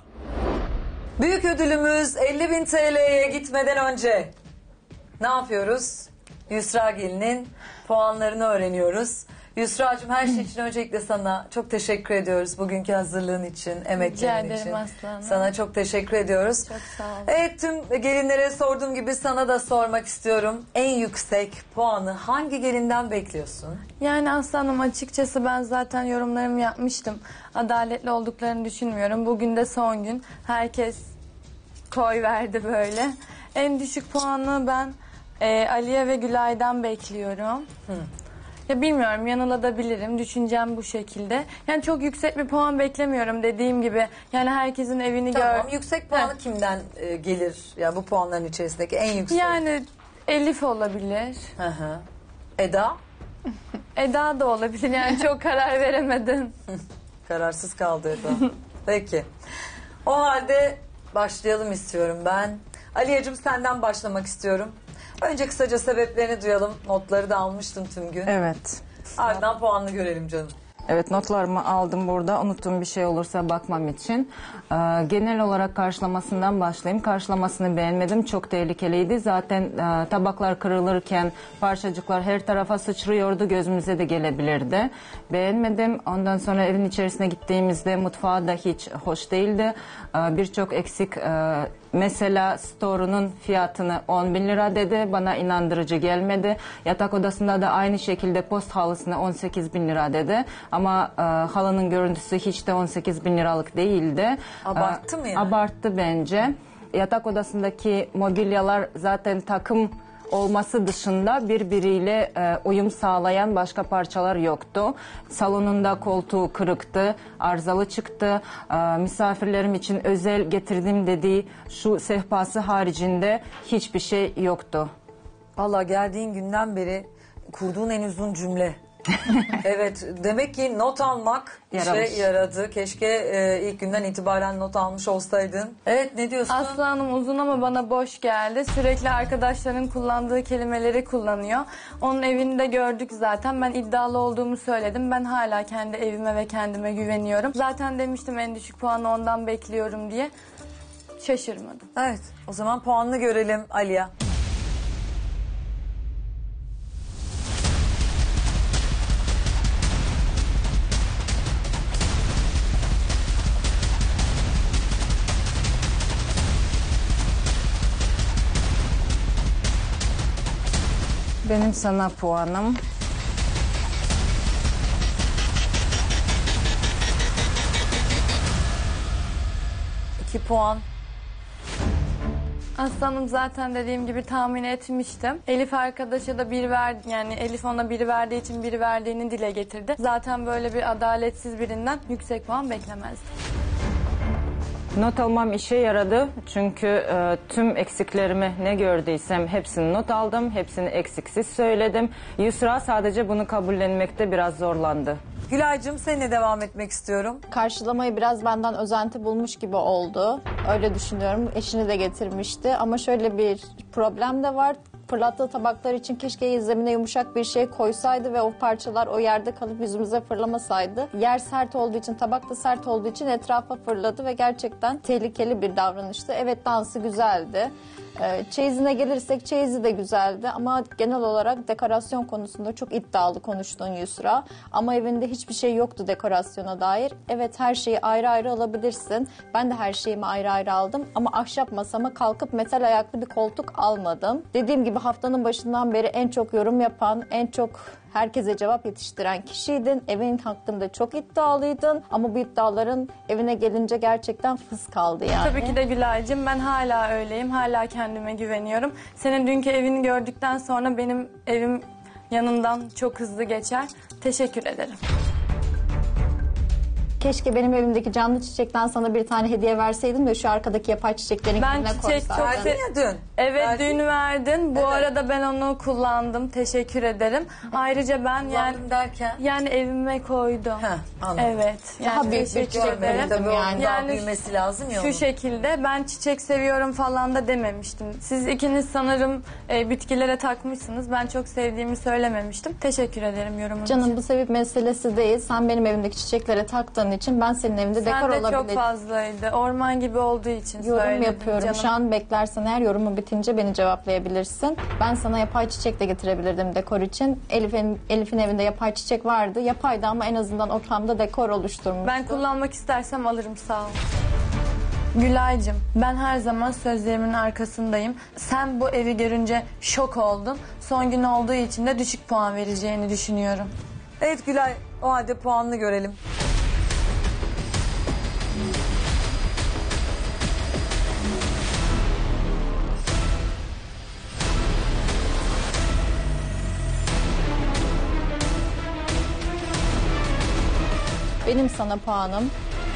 Büyük ödülümüz 50.000 TL'ye gitmeden önce ne yapıyoruz? Yusra Gelin'in puanlarını öğreniyoruz. Yusra'cığım her şey için öncelikle sana çok teşekkür ediyoruz. Bugünkü hazırlığın için, Rica emeklerin ederim için. Aslı Hanım. Sana çok teşekkür ediyoruz. Çok sağ olun. Evet, tüm gelinlere sorduğum gibi sana da sormak istiyorum. En yüksek puanı hangi gelinden bekliyorsun? Yani Aslı Hanım açıkçası ben zaten yorumlarımı yapmıştım. Adaletli olduklarını düşünmüyorum. Bugün de son gün. Herkes koy verdi böyle. En düşük puanı ben Aliye ve Gülay'dan bekliyorum. Ya bilmiyorum, yanılabilirim. Düşüncem bu şekilde. Yani çok yüksek bir puan beklemiyorum dediğim gibi. Yani herkesin evini Tamam, yüksek puanı kimden gelir? Yani bu puanların içerisindeki en yüksek. Yani Elif olabilir. Hı hı. Eda? Eda da olabilir. Yani çok karar veremedim. Kararsız kaldı Eda. Peki. O halde başlayalım istiyorum ben. Aliyeciğim, senden başlamak istiyorum. Önce kısaca sebeplerini duyalım. Notları da almıştım tüm gün. Evet. Ardından puanını görelim canım. Evet, notlarımı aldım burada. Unuttuğum bir şey olursa bakmam için. Genel olarak karşılamasından başlayayım. Karşılamasını beğenmedim. Çok tehlikeliydi. Zaten tabaklar kırılırken parçacıklar her tarafa sıçrıyordu. Gözümüze de gelebilirdi. Beğenmedim. Ondan sonra evin içerisine gittiğimizde mutfağı da hiç hoş değildi. Birçok eksik. Mesela store'unun fiyatını 10.000 lira dedi. Bana inandırıcı gelmedi. Yatak odasında da aynı şekilde post halısına 18.000 lira dedi. Ama halının görüntüsü hiç de 18.000 liralık değildi. Abarttı mı yani? Abarttı bence. Yatak odasındaki mobilyalar zaten takım olması dışında birbiriyle uyum sağlayan başka parçalar yoktu. Salonunda koltuğu kırıktı, arızalı çıktı. Misafirlerim için özel getirdim dediği şu sehpası haricinde hiçbir şey yoktu. Vallahi geldiğin günden beri kurduğun en uzun cümle. Evet, demek ki not almak Yaramış. işe yaradı. Keşke ilk günden itibaren not almış olsaydın. Evet, ne diyorsun? Aslı Hanım uzun ama bana boş geldi. Sürekli arkadaşların kullandığı kelimeleri kullanıyor. Onun evini de gördük zaten. Ben iddialı olduğumu söyledim. Ben hala kendi evime ve kendime güveniyorum. Zaten demiştim en düşük puanı ondan bekliyorum diye. Şaşırmadım. Evet, o zaman puanını görelim Aliye. Benim sana puanım. İki puan. Aslanım zaten dediğim gibi tahmin etmiştim. Elif arkadaşa da bir verdi, yani Elif ona biri verdiği için biri verdiğini dile getirdi. Zaten böyle bir adaletsiz birinden yüksek puan beklemezdim. Not almam işe yaradı çünkü tüm eksiklerimi ne gördüysem hepsini not aldım, hepsini eksiksiz söyledim. Yusra sadece bunu kabullenmekte biraz zorlandı. Gülay'cığım, seninle devam etmek istiyorum. Karşılamayı biraz benden özenti bulmuş gibi oldu. Öyle düşünüyorum. Eşini de getirmişti ama şöyle bir problem de var. Fırlattığı tabaklar için keşke zemine yumuşak bir şey koysaydı ve o parçalar o yerde kalıp yüzümüze fırlamasaydı. Yer sert olduğu için, tabak da sert olduğu için etrafa fırladı ve gerçekten tehlikeli bir davranıştı. Evet, dansı güzeldi. Çeyizine gelirsek çeyizi de güzeldi ama genel olarak dekorasyon konusunda çok iddialı konuştun Yusra. Ama evinde hiçbir şey yoktu dekorasyona dair. Evet, her şeyi ayrı ayrı alabilirsin. Ben de her şeyimi ayrı ayrı aldım ama ahşap masama kalkıp metal ayaklı bir koltuk almadım. Dediğim gibi haftanın başından beri en çok yorum yapan, en çok herkese cevap yetiştiren kişiydin. Evin hakkında çok iddialıydın ama bu iddiaların evine gelince gerçekten fıs kaldı yani. Tabii ki de Gülay'cığım, ben hala öyleyim. Hala kendime güveniyorum. Senin dünkü evini gördükten sonra benim evim yanından çok hızlı geçer. Teşekkür ederim. Keşke benim evimdeki canlı çiçekten sana bir tane hediye verseydim de şu arkadaki yapay çiçeklerin Ben içine çiçek koysaydın. çok Verdin ya dün. Evet, Verdin. dün verdin. Bu arada ben onu kullandım. Teşekkür ederim. Ayrıca ben Kullandım derken? yani evime koydum. Anladım. Evet. Yani Daha büyük bir teşekkür çiçek ederim. verirdim Tabii yani. Daha Yani büyümesi lazım ya Şu onun. şekilde ben çiçek seviyorum falan da dememiştim. Siz ikiniz sanırım bitkilere takmışsınız. Ben çok sevdiğimi söylememiştim. Teşekkür ederim yorumun için. Canım, bu sebep meselesi değil. Sen benim evimdeki çiçeklere taktığın için ben senin evinde dekor Sen de olabilir. çok fazlaydı. Orman gibi olduğu için Yorum söyledim yapıyorum. canım. Şu an beklersen eğer yorumu bitince beni cevaplayabilirsin. Ben sana yapay çiçek de getirebilirdim dekor için. Elif'in evinde yapay çiçek vardı. Yapaydı ama en azından ortamda dekor oluşturmuştu. Ben kullanmak istersem alırım, sağ ol. Gülay'cığım, ben her zaman sözlerimin arkasındayım. Sen bu evi görünce şok oldun. Son gün olduğu için de düşük puan vereceğini düşünüyorum. Evet Gülay, o halde puanını görelim. Benim sana puanım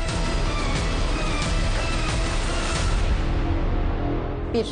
1.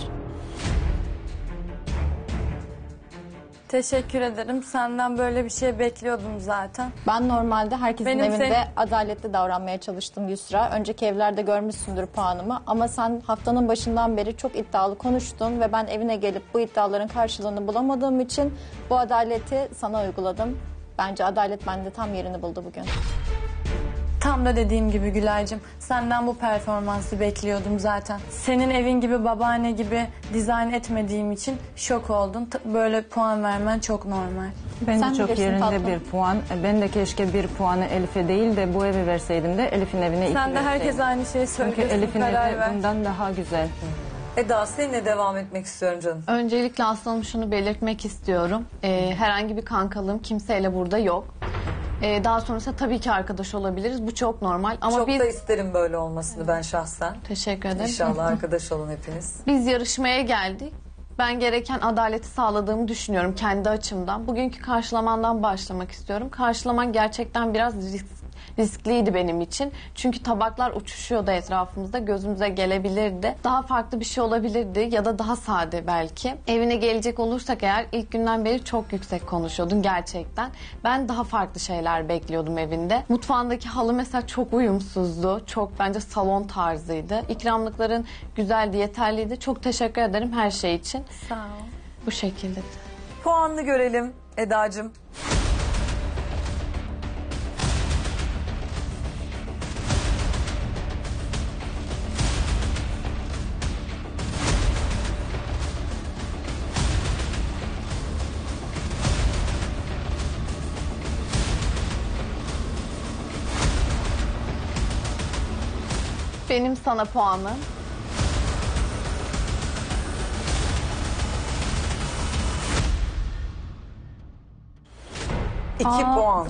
Teşekkür ederim. Senden böyle bir şey bekliyordum zaten. Ben normalde herkesin Benim evinde senin- adaletli davranmaya çalıştım Yusra. Önceki evlerde görmüşsündür puanımı. Ama sen haftanın başından beri çok iddialı konuştun ve ben evine gelip bu iddiaların karşılığını bulamadığım için bu adaleti sana uyguladım. Bence adalet bende tam yerini buldu bugün. Tam da dediğim gibi Gülay'cığım, senden bu performansı bekliyordum zaten. Senin evin gibi, babaanne gibi dizayn etmediğim için şok oldum. Böyle puan vermen çok normal. Bence Sen çok bilirsin yerinde tatlım. bir puan. Ben de keşke bir puanı Elif'e değil de bu evi verseydim de Elif'in evine 2 Sen de verseydim. herkes aynı şeyi Çünkü söylüyorsun, Elif'in karar evi ver. bundan daha güzel. Eda, seninle devam etmek istiyorum canım. Öncelikle aslanım şunu belirtmek istiyorum. Herhangi bir kankalığım kimseyle burada yok. Daha sonrasında tabii ki arkadaş olabiliriz. Bu çok normal. Ama Çok biz... da isterim böyle olmasını ben şahsen. Teşekkür ederim. İnşallah arkadaş olun hepiniz. Biz yarışmaya geldik. Ben gereken adaleti sağladığımı düşünüyorum kendi açımdan. Bugünkü karşılamandan başlamak istiyorum. Karşılaman gerçekten biraz riskliydi benim için. Çünkü tabaklar uçuşuyordu etrafımızda. Gözümüze gelebilirdi. Daha farklı bir şey olabilirdi ya da daha sade belki. Evine gelecek olursak eğer ilk günden beri çok yüksek konuşuyordun gerçekten. Ben daha farklı şeyler bekliyordum evinde. Mutfağındaki halı mesela çok uyumsuzdu. Çok bence salon tarzıydı. İkramlıkların güzeldi, yeterliydi. Çok teşekkür ederim her şey için. Sağ ol. Bu şekilde. Puanını görelim Eda'cığım. Benim sana puanım. 2 puan.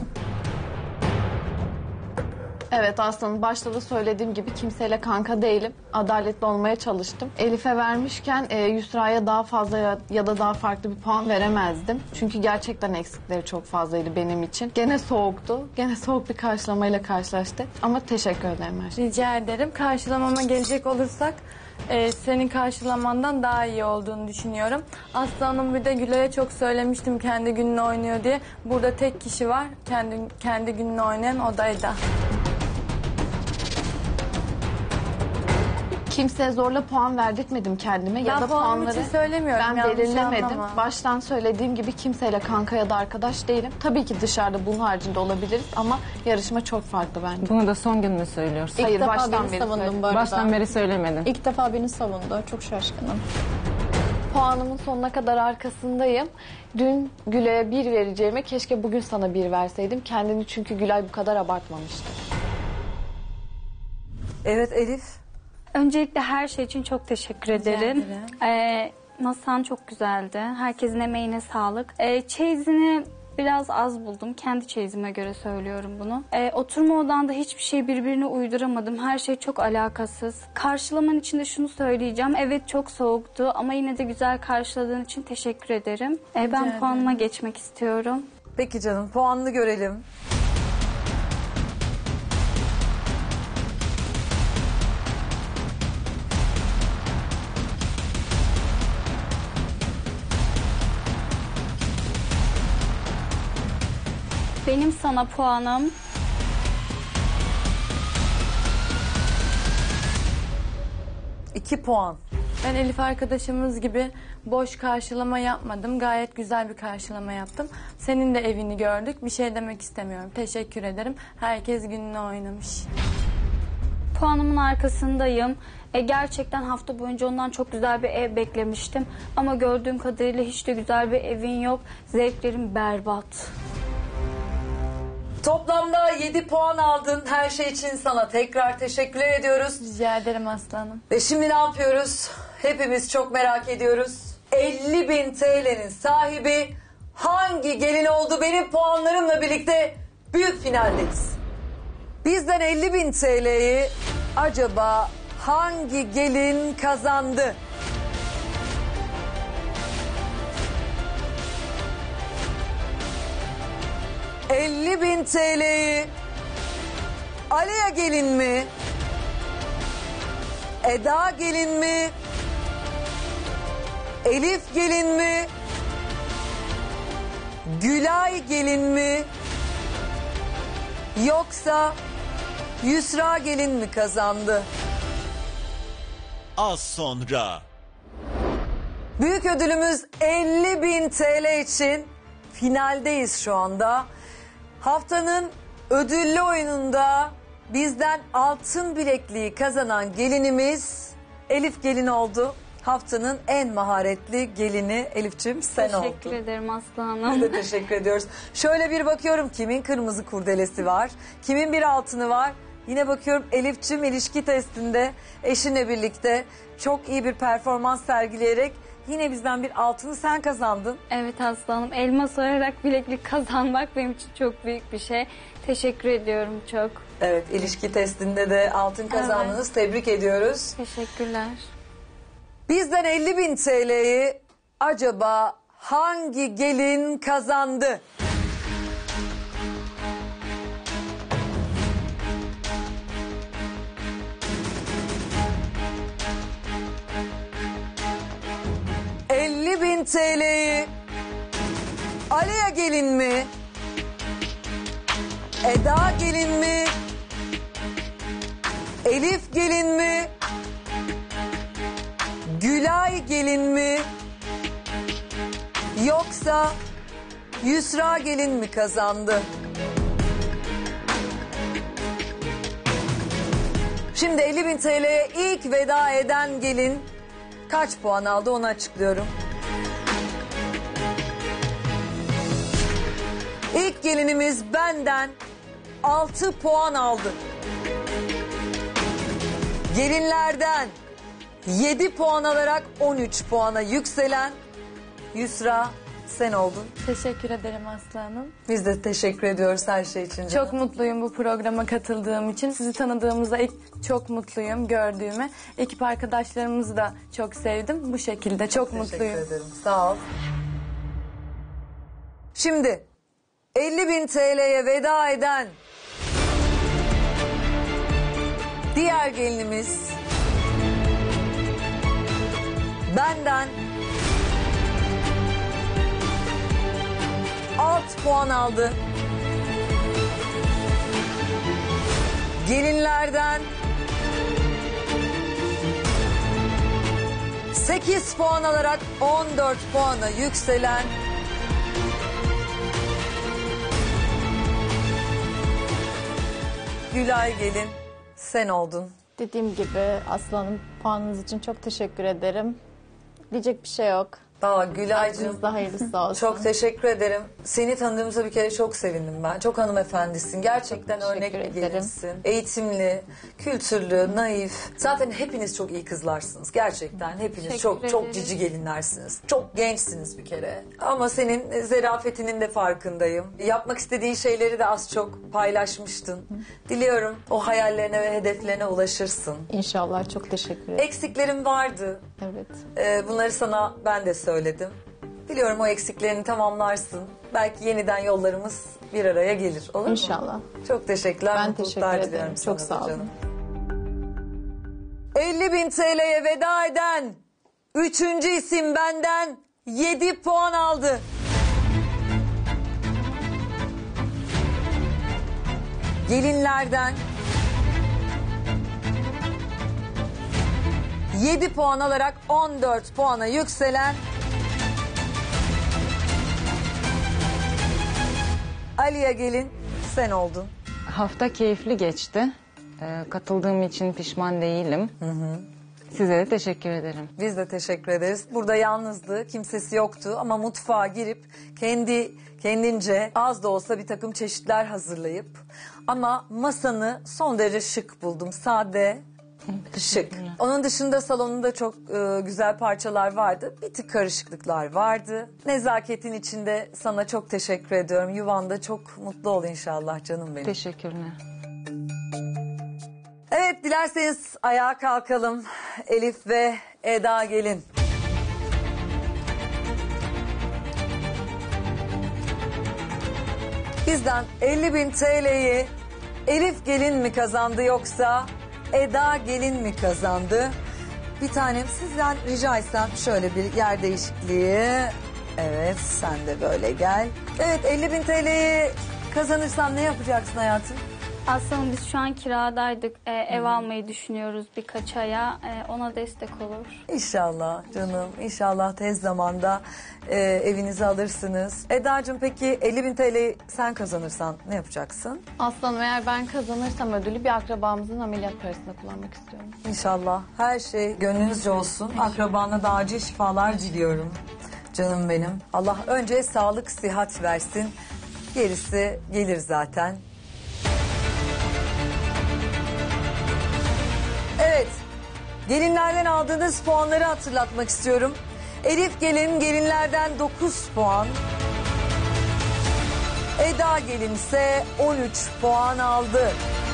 Evet aslanım, başta da söylediğim gibi kimseyle kanka değilim. Adaletli olmaya çalıştım. Elif'e vermişken Yusra'ya daha fazla ya da daha farklı bir puan veremezdim. Çünkü gerçekten eksikleri çok fazlaydı benim için. Gene soğuktu. Gene soğuk bir karşılamayla karşılaştık. Ama teşekkür ederim her şey. Rica ederim. Karşılamama gelecek olursak senin karşılamandan daha iyi olduğunu düşünüyorum. Aslanım, bir de Gülay'a çok söylemiştim kendi gününü oynuyor diye. Burada tek kişi var kendi gününü oynayan, o da Eda. Kimseye zorla puan verdirtmedim kendime ya da puanım puanları için söylemiyorum. ben yanlış belirlemedim. anlama. Baştan söylediğim gibi kimseyle kanka ya da arkadaş değilim. Tabii ki dışarıda bunun haricinde olabiliriz ama yarışma çok farklı bence. Bunu da son gün mü söylüyorsun? Hayır, İlk defa baştan beni beri savundum söyledim. bu arada. Baştan beri söylemedin. İlk defa beni savundu. Çok şaşkınım. Puanımın sonuna kadar arkasındayım. Dün Gülay'a 1 vereceğime keşke bugün sana 1 verseydim. Kendini çünkü Gülay bu kadar abartmamıştı. Evet Elif. Öncelikle her şey için çok teşekkür ederim. Masan çok güzeldi. Herkesin emeğine sağlık. Çeyizini biraz az buldum. Kendi çeyizime göre söylüyorum bunu. Oturma odanda hiçbir şey birbirine uyduramadım. Her şey çok alakasız. Karşılaman için de şunu söyleyeceğim. Evet çok soğuktu ama yine de güzel karşıladığın için teşekkür ederim. Ben puanıma geçmek istiyorum. Peki canım, puanını görelim. Benim sana puanım 2 puan. Ben Elif arkadaşımız gibi boş karşılama yapmadım. Gayet güzel bir karşılama yaptım. Senin de evini gördük. Bir şey demek istemiyorum. Teşekkür ederim. Herkes gününü oynamış. Puanımın arkasındayım. Gerçekten hafta boyunca ondan çok güzel bir ev beklemiştim. Ama gördüğüm kadarıyla hiç de güzel bir evin yok. Zevklerim berbat. Toplamda 7 puan aldın. Her şey için sana tekrar teşekkürler ediyoruz. Rica ederim aslanım. Ve şimdi ne yapıyoruz? Hepimiz çok merak ediyoruz. 50.000 TL'nin sahibi hangi gelin oldu? Benim puanlarımla birlikte büyük finaldeyiz. Bizden 50.000 TL'yi acaba hangi gelin kazandı? ...50.000 TL'yi Aliye gelin mi? Eda gelin mi? Elif gelin mi? Gülay gelin mi? Yoksa Yusra gelin mi kazandı? Az sonra. Büyük ödülümüz 50.000 TL için finaldeyiz şu anda. Haftanın ödüllü oyununda bizden altın bilekliği kazanan gelinimiz Elif gelin oldu. Haftanın en maharetli gelini Elif'ciğim sen oldun. Teşekkür ederim Aslı Biz Hanım. de teşekkür ediyoruz. Şöyle bir bakıyorum kimin kırmızı kurdelesi var, kimin bir altını var. Yine bakıyorum Elif'ciğim ilişki testinde eşinle birlikte çok iyi bir performans sergileyerek yine bizden bir altını sen kazandın. Evet Aslı Hanım. Elma soyarak bileklik kazanmak benim için çok büyük bir şey. Teşekkür ediyorum çok. Evet, ilişki testinde de altın kazandınız. Tebrik ediyoruz. Teşekkürler. Bizden 50.000 TL'yi acaba hangi gelin kazandı? ...50.000 TL'yi Aliye gelin mi? Eda gelin mi? Elif gelin mi? Gülay gelin mi? Yoksa Yusra gelin mi kazandı? Şimdi 50.000 TL'ye ilk veda eden gelin kaç puan aldı onu açıklıyorum. İlk gelinimiz benden 6 puan aldı. Gelinlerden 7 puan alarak 13 puana yükselen Yusra sen oldun. Teşekkür ederim Aslı Hanım. Biz de teşekkür ediyoruz her şey için. Canım. Çok mutluyum bu programa katıldığım için. Sizi tanıdığımızda ilk çok mutluyum gördüğüme. Ekip arkadaşlarımızı da çok sevdim. Bu şekilde çok mutluyum. Teşekkür ederim. Sağ ol. Şimdi 50.000 TL'ye veda eden diğer gelinimiz benden 6 puan aldı. Gelinlerden 8 puan alarak 14 puana yükselen Gülay Gelin sen oldun. Dediğim gibi Aslanım, puanınız için çok teşekkür ederim. Diyecek bir şey yok. Gülaycığım Aklınızda hayırlısı olsun. çok teşekkür ederim. Seni tanıdığımıza bir kere çok sevindim ben. Çok hanımefendisin. Gerçekten Çok örnek teşekkür bir ederim. gelinsin. Eğitimli, kültürlü, naif. Zaten hepiniz çok iyi kızlarsınız. Gerçekten hepiniz Teşekkür çok ederim. cici gelinlersiniz. Çok gençsiniz bir kere. Ama senin zerafetinin de farkındayım. Yapmak istediğin şeyleri de az çok paylaşmıştın. Diliyorum o hayallerine ve hedeflerine ulaşırsın. İnşallah, çok teşekkür ederim. Eksiklerim vardı. Evet. Bunları sana ben de söyledim. Biliyorum o eksiklerini tamamlarsın. Belki yeniden yollarımız bir araya gelir. Olur mu? İnşallah. Çok teşekkürler. Ben mutluluklar teşekkür diliyorum ederim. sana Çok da sağ olun. canım. 50.000 TL'ye veda eden 3. isim benden 7 puan aldı. Gelinlerden 7 puan alarak 14 puana yükselen Aliye Gelin sen oldun. Hafta keyifli geçti. Katıldığım için pişman değilim. Size de teşekkür ederim. Biz de teşekkür ederiz. Burada yalnızdı, kimsesi yoktu ama mutfağa girip kendince az da olsa bir takım çeşitler hazırlayıp ama masanı son derece şık buldum. Sade, şık. Onun dışında salonunda çok güzel parçalar vardı. Bir tık karışıklıklar vardı. Nezaketin içinde sana çok teşekkür ediyorum. Yuvanda çok mutlu ol inşallah canım benim. Teşekkürler. Evet dilerseniz ayağa kalkalım. Elif ve Eda Gelin. Bizden 50.000 TL'yi Elif Gelin mi kazandı yoksa Eda Gelin mi kazandı? Bir tanem sizden rica etsem şöyle bir yer değişikliği. Evet sen de böyle gel. Evet 50.000 TL'yi kazanırsan ne yapacaksın hayatım? Aslında biz şu an kiradaydık. Ev almayı düşünüyoruz birkaç aya. Ona destek olur. İnşallah canım. İnşallah tez zamanda evinizi alırsınız. Eda'cığım peki 50.000 TL'yi sen kazanırsan ne yapacaksın? Aslanım, eğer ben kazanırsam ödülü bir akrabamızın ameliyat parasına kullanmak istiyorum. İnşallah her şey gönlünüzce olsun. Akrabana da acil şifalar diliyorum. Canım benim. Allah önce sağlık, sıhhat versin. Gerisi gelir zaten. Evet. Gelinlerden aldığınız puanları hatırlatmak istiyorum. Elif Gelin gelinlerden 9 puan. Eda Gelin ise 13 puan aldı.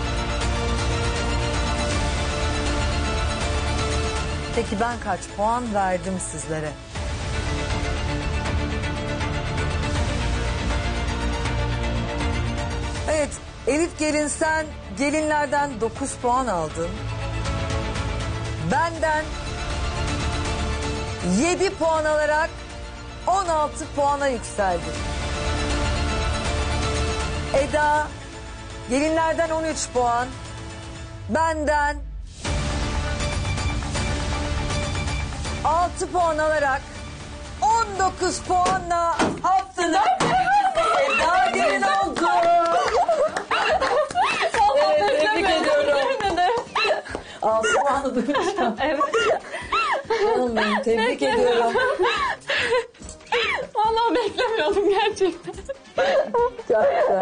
Peki ben kaç puan verdim sizlere? Evet, Elif Gelin sen gelinlerden 9 puan aldın. Benden 7 puan alarak 16 puana yükseldi. Eda gelinlerden 13 puan. Benden 6 puan alarak 19 puanla haftanın Eda Gelin oldu. Evet, tebrik ediyorum. 6 puanı duymuştum. Evet. Canım benim, tebrik ediyorum. Vallahi beklemiyordum gerçekten. Gerçekten.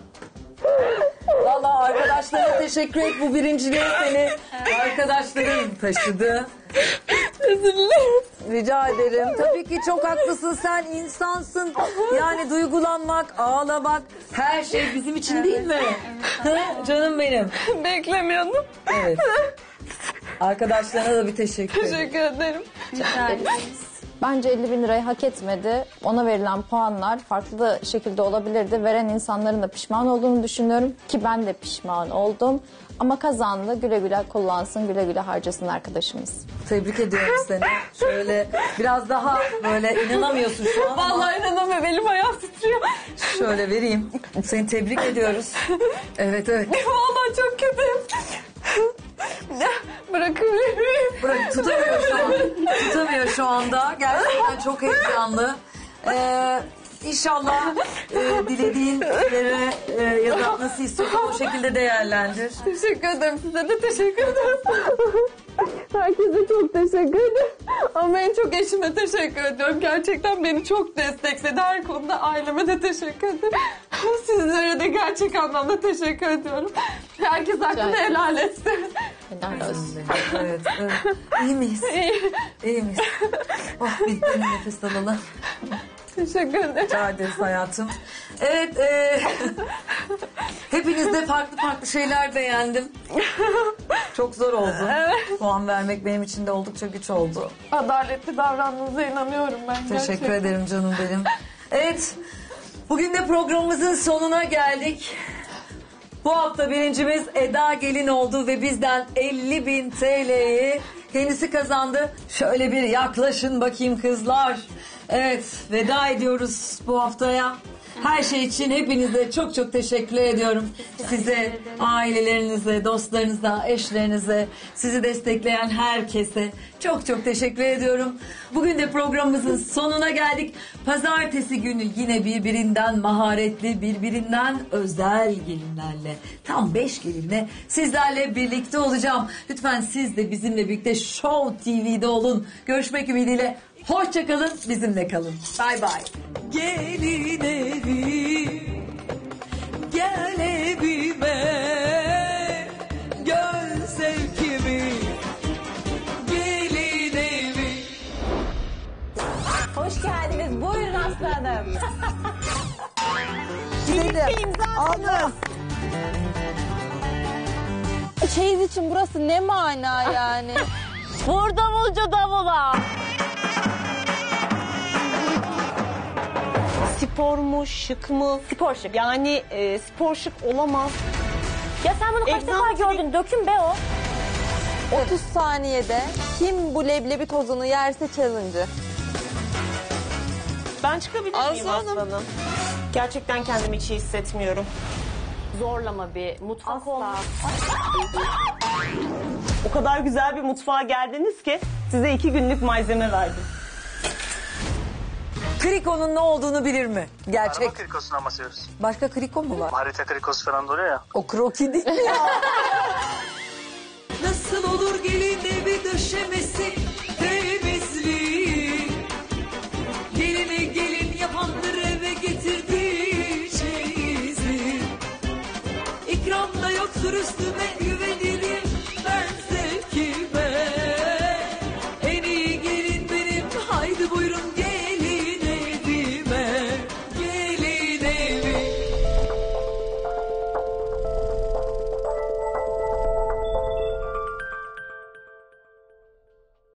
Valla arkadaşlara teşekkür et. Bu birinciliği seni arkadaşların taşıdı. Özür dilerim. Rica ederim. Tabii ki çok haklısın. Sen insansın. Yani duygulanmak, ağlamak her şey bizim için değil mi? Canım benim. Beklemiyordum. Evet. Arkadaşlarına da bir teşekkür ederim. Teşekkür ederim. Rica ederiz. Bence 50.000 lirayı hak etmedi. Ona verilen puanlar farklı şekilde olabilirdi. Veren insanların da pişman olduğunu düşünüyorum. Ki ben de pişman oldum. Ama kazandı. Güle güle kullansın, güle güle harcasın arkadaşımız. Tebrik ediyorum seni. Şöyle biraz daha böyle inanamıyorsun şu an ama Vallahi inanamıyorum. Elim ayağım titriyor. şöyle vereyim. Seni tebrik ediyoruz. Evet evet. Vallahi çok kötüyüm. Bırakabilir miyim? Bırak tutamıyor şu an. Tutamıyor şu anda. Gerçekten çok heyecanlı. İnşallah dilediğinlere ya da nasıl istiyorsan o şekilde değerlendir. Teşekkür ederim. Size de teşekkür ederim. Herkese çok teşekkür ederim. Ama en çok eşime teşekkür ediyorum. Gerçekten beni çok destekledi her konuda. Aileme de teşekkür ederim. Sizlere de gerçek anlamda teşekkür ediyorum. Herkes hakkını helal etsin. Helal olsun. Evet, evet. İyi miyiz? İyi miyiz? Oh, bir nefes alalım. Teşekkür ederim. Rica ederiz hayatım. Evet, hepiniz de farklı şeyler beğendim. Çok zor oldu. Evet. Puan vermek benim için de oldukça güç oldu. Adaletli davrandığınıza inanıyorum ben gerçekten. Teşekkür ederim canım benim. Evet, bugün de programımızın sonuna geldik. Bu hafta birincimiz Eda Gelin oldu ve bizden 50.000 TL'yi kendisi kazandı. Şöyle bir yaklaşın bakayım kızlar. Evet, veda ediyoruz bu haftaya. Her şey için hepinize çok çok teşekkür ediyorum. Size, ailelerinize, dostlarınıza, eşlerinize, sizi destekleyen herkese çok çok teşekkür ediyorum. Bugün de programımızın sonuna geldik. Pazartesi günü yine birbirinden maharetli, birbirinden özel gelinlerle, tam 5 gelinle sizlerle birlikte olacağım. Lütfen siz de bizimle birlikte Show TV'de olun. Görüşmek ümidiyle. Hoşça kalın, bizimle kalın. Bay bay. Gelin evi, gel evime, gör zevkimi. Gelin evi. Hoş geldiniz. Buyurun aslanım. Aldım. Çeyiz için burası ne mana yani? Vur davulcu davula. Spor mu, şık mı? Spor şık. Yani spor şık olamaz. Ya sen bunu kaç defa gördün? Dökün be o. 30 saniyede kim bu leblebi tozunu yerse challenge'ı. Ben çıkabilir miyim aslanım? Gerçekten kendimi hiç iyi hissetmiyorum. Zorlama bir mutfak olmaz. O kadar güzel bir mutfağa geldiniz ki size 2 günlük malzeme verdim. Kriko'nun ne olduğunu bilir mi? Gerçek. Araba krikosundan bahsediyoruz. Başka kriko mu var? Harita krikosu falan da oluyor ya. O kroki değil ya. Nasıl olur gelin evi döşemesi,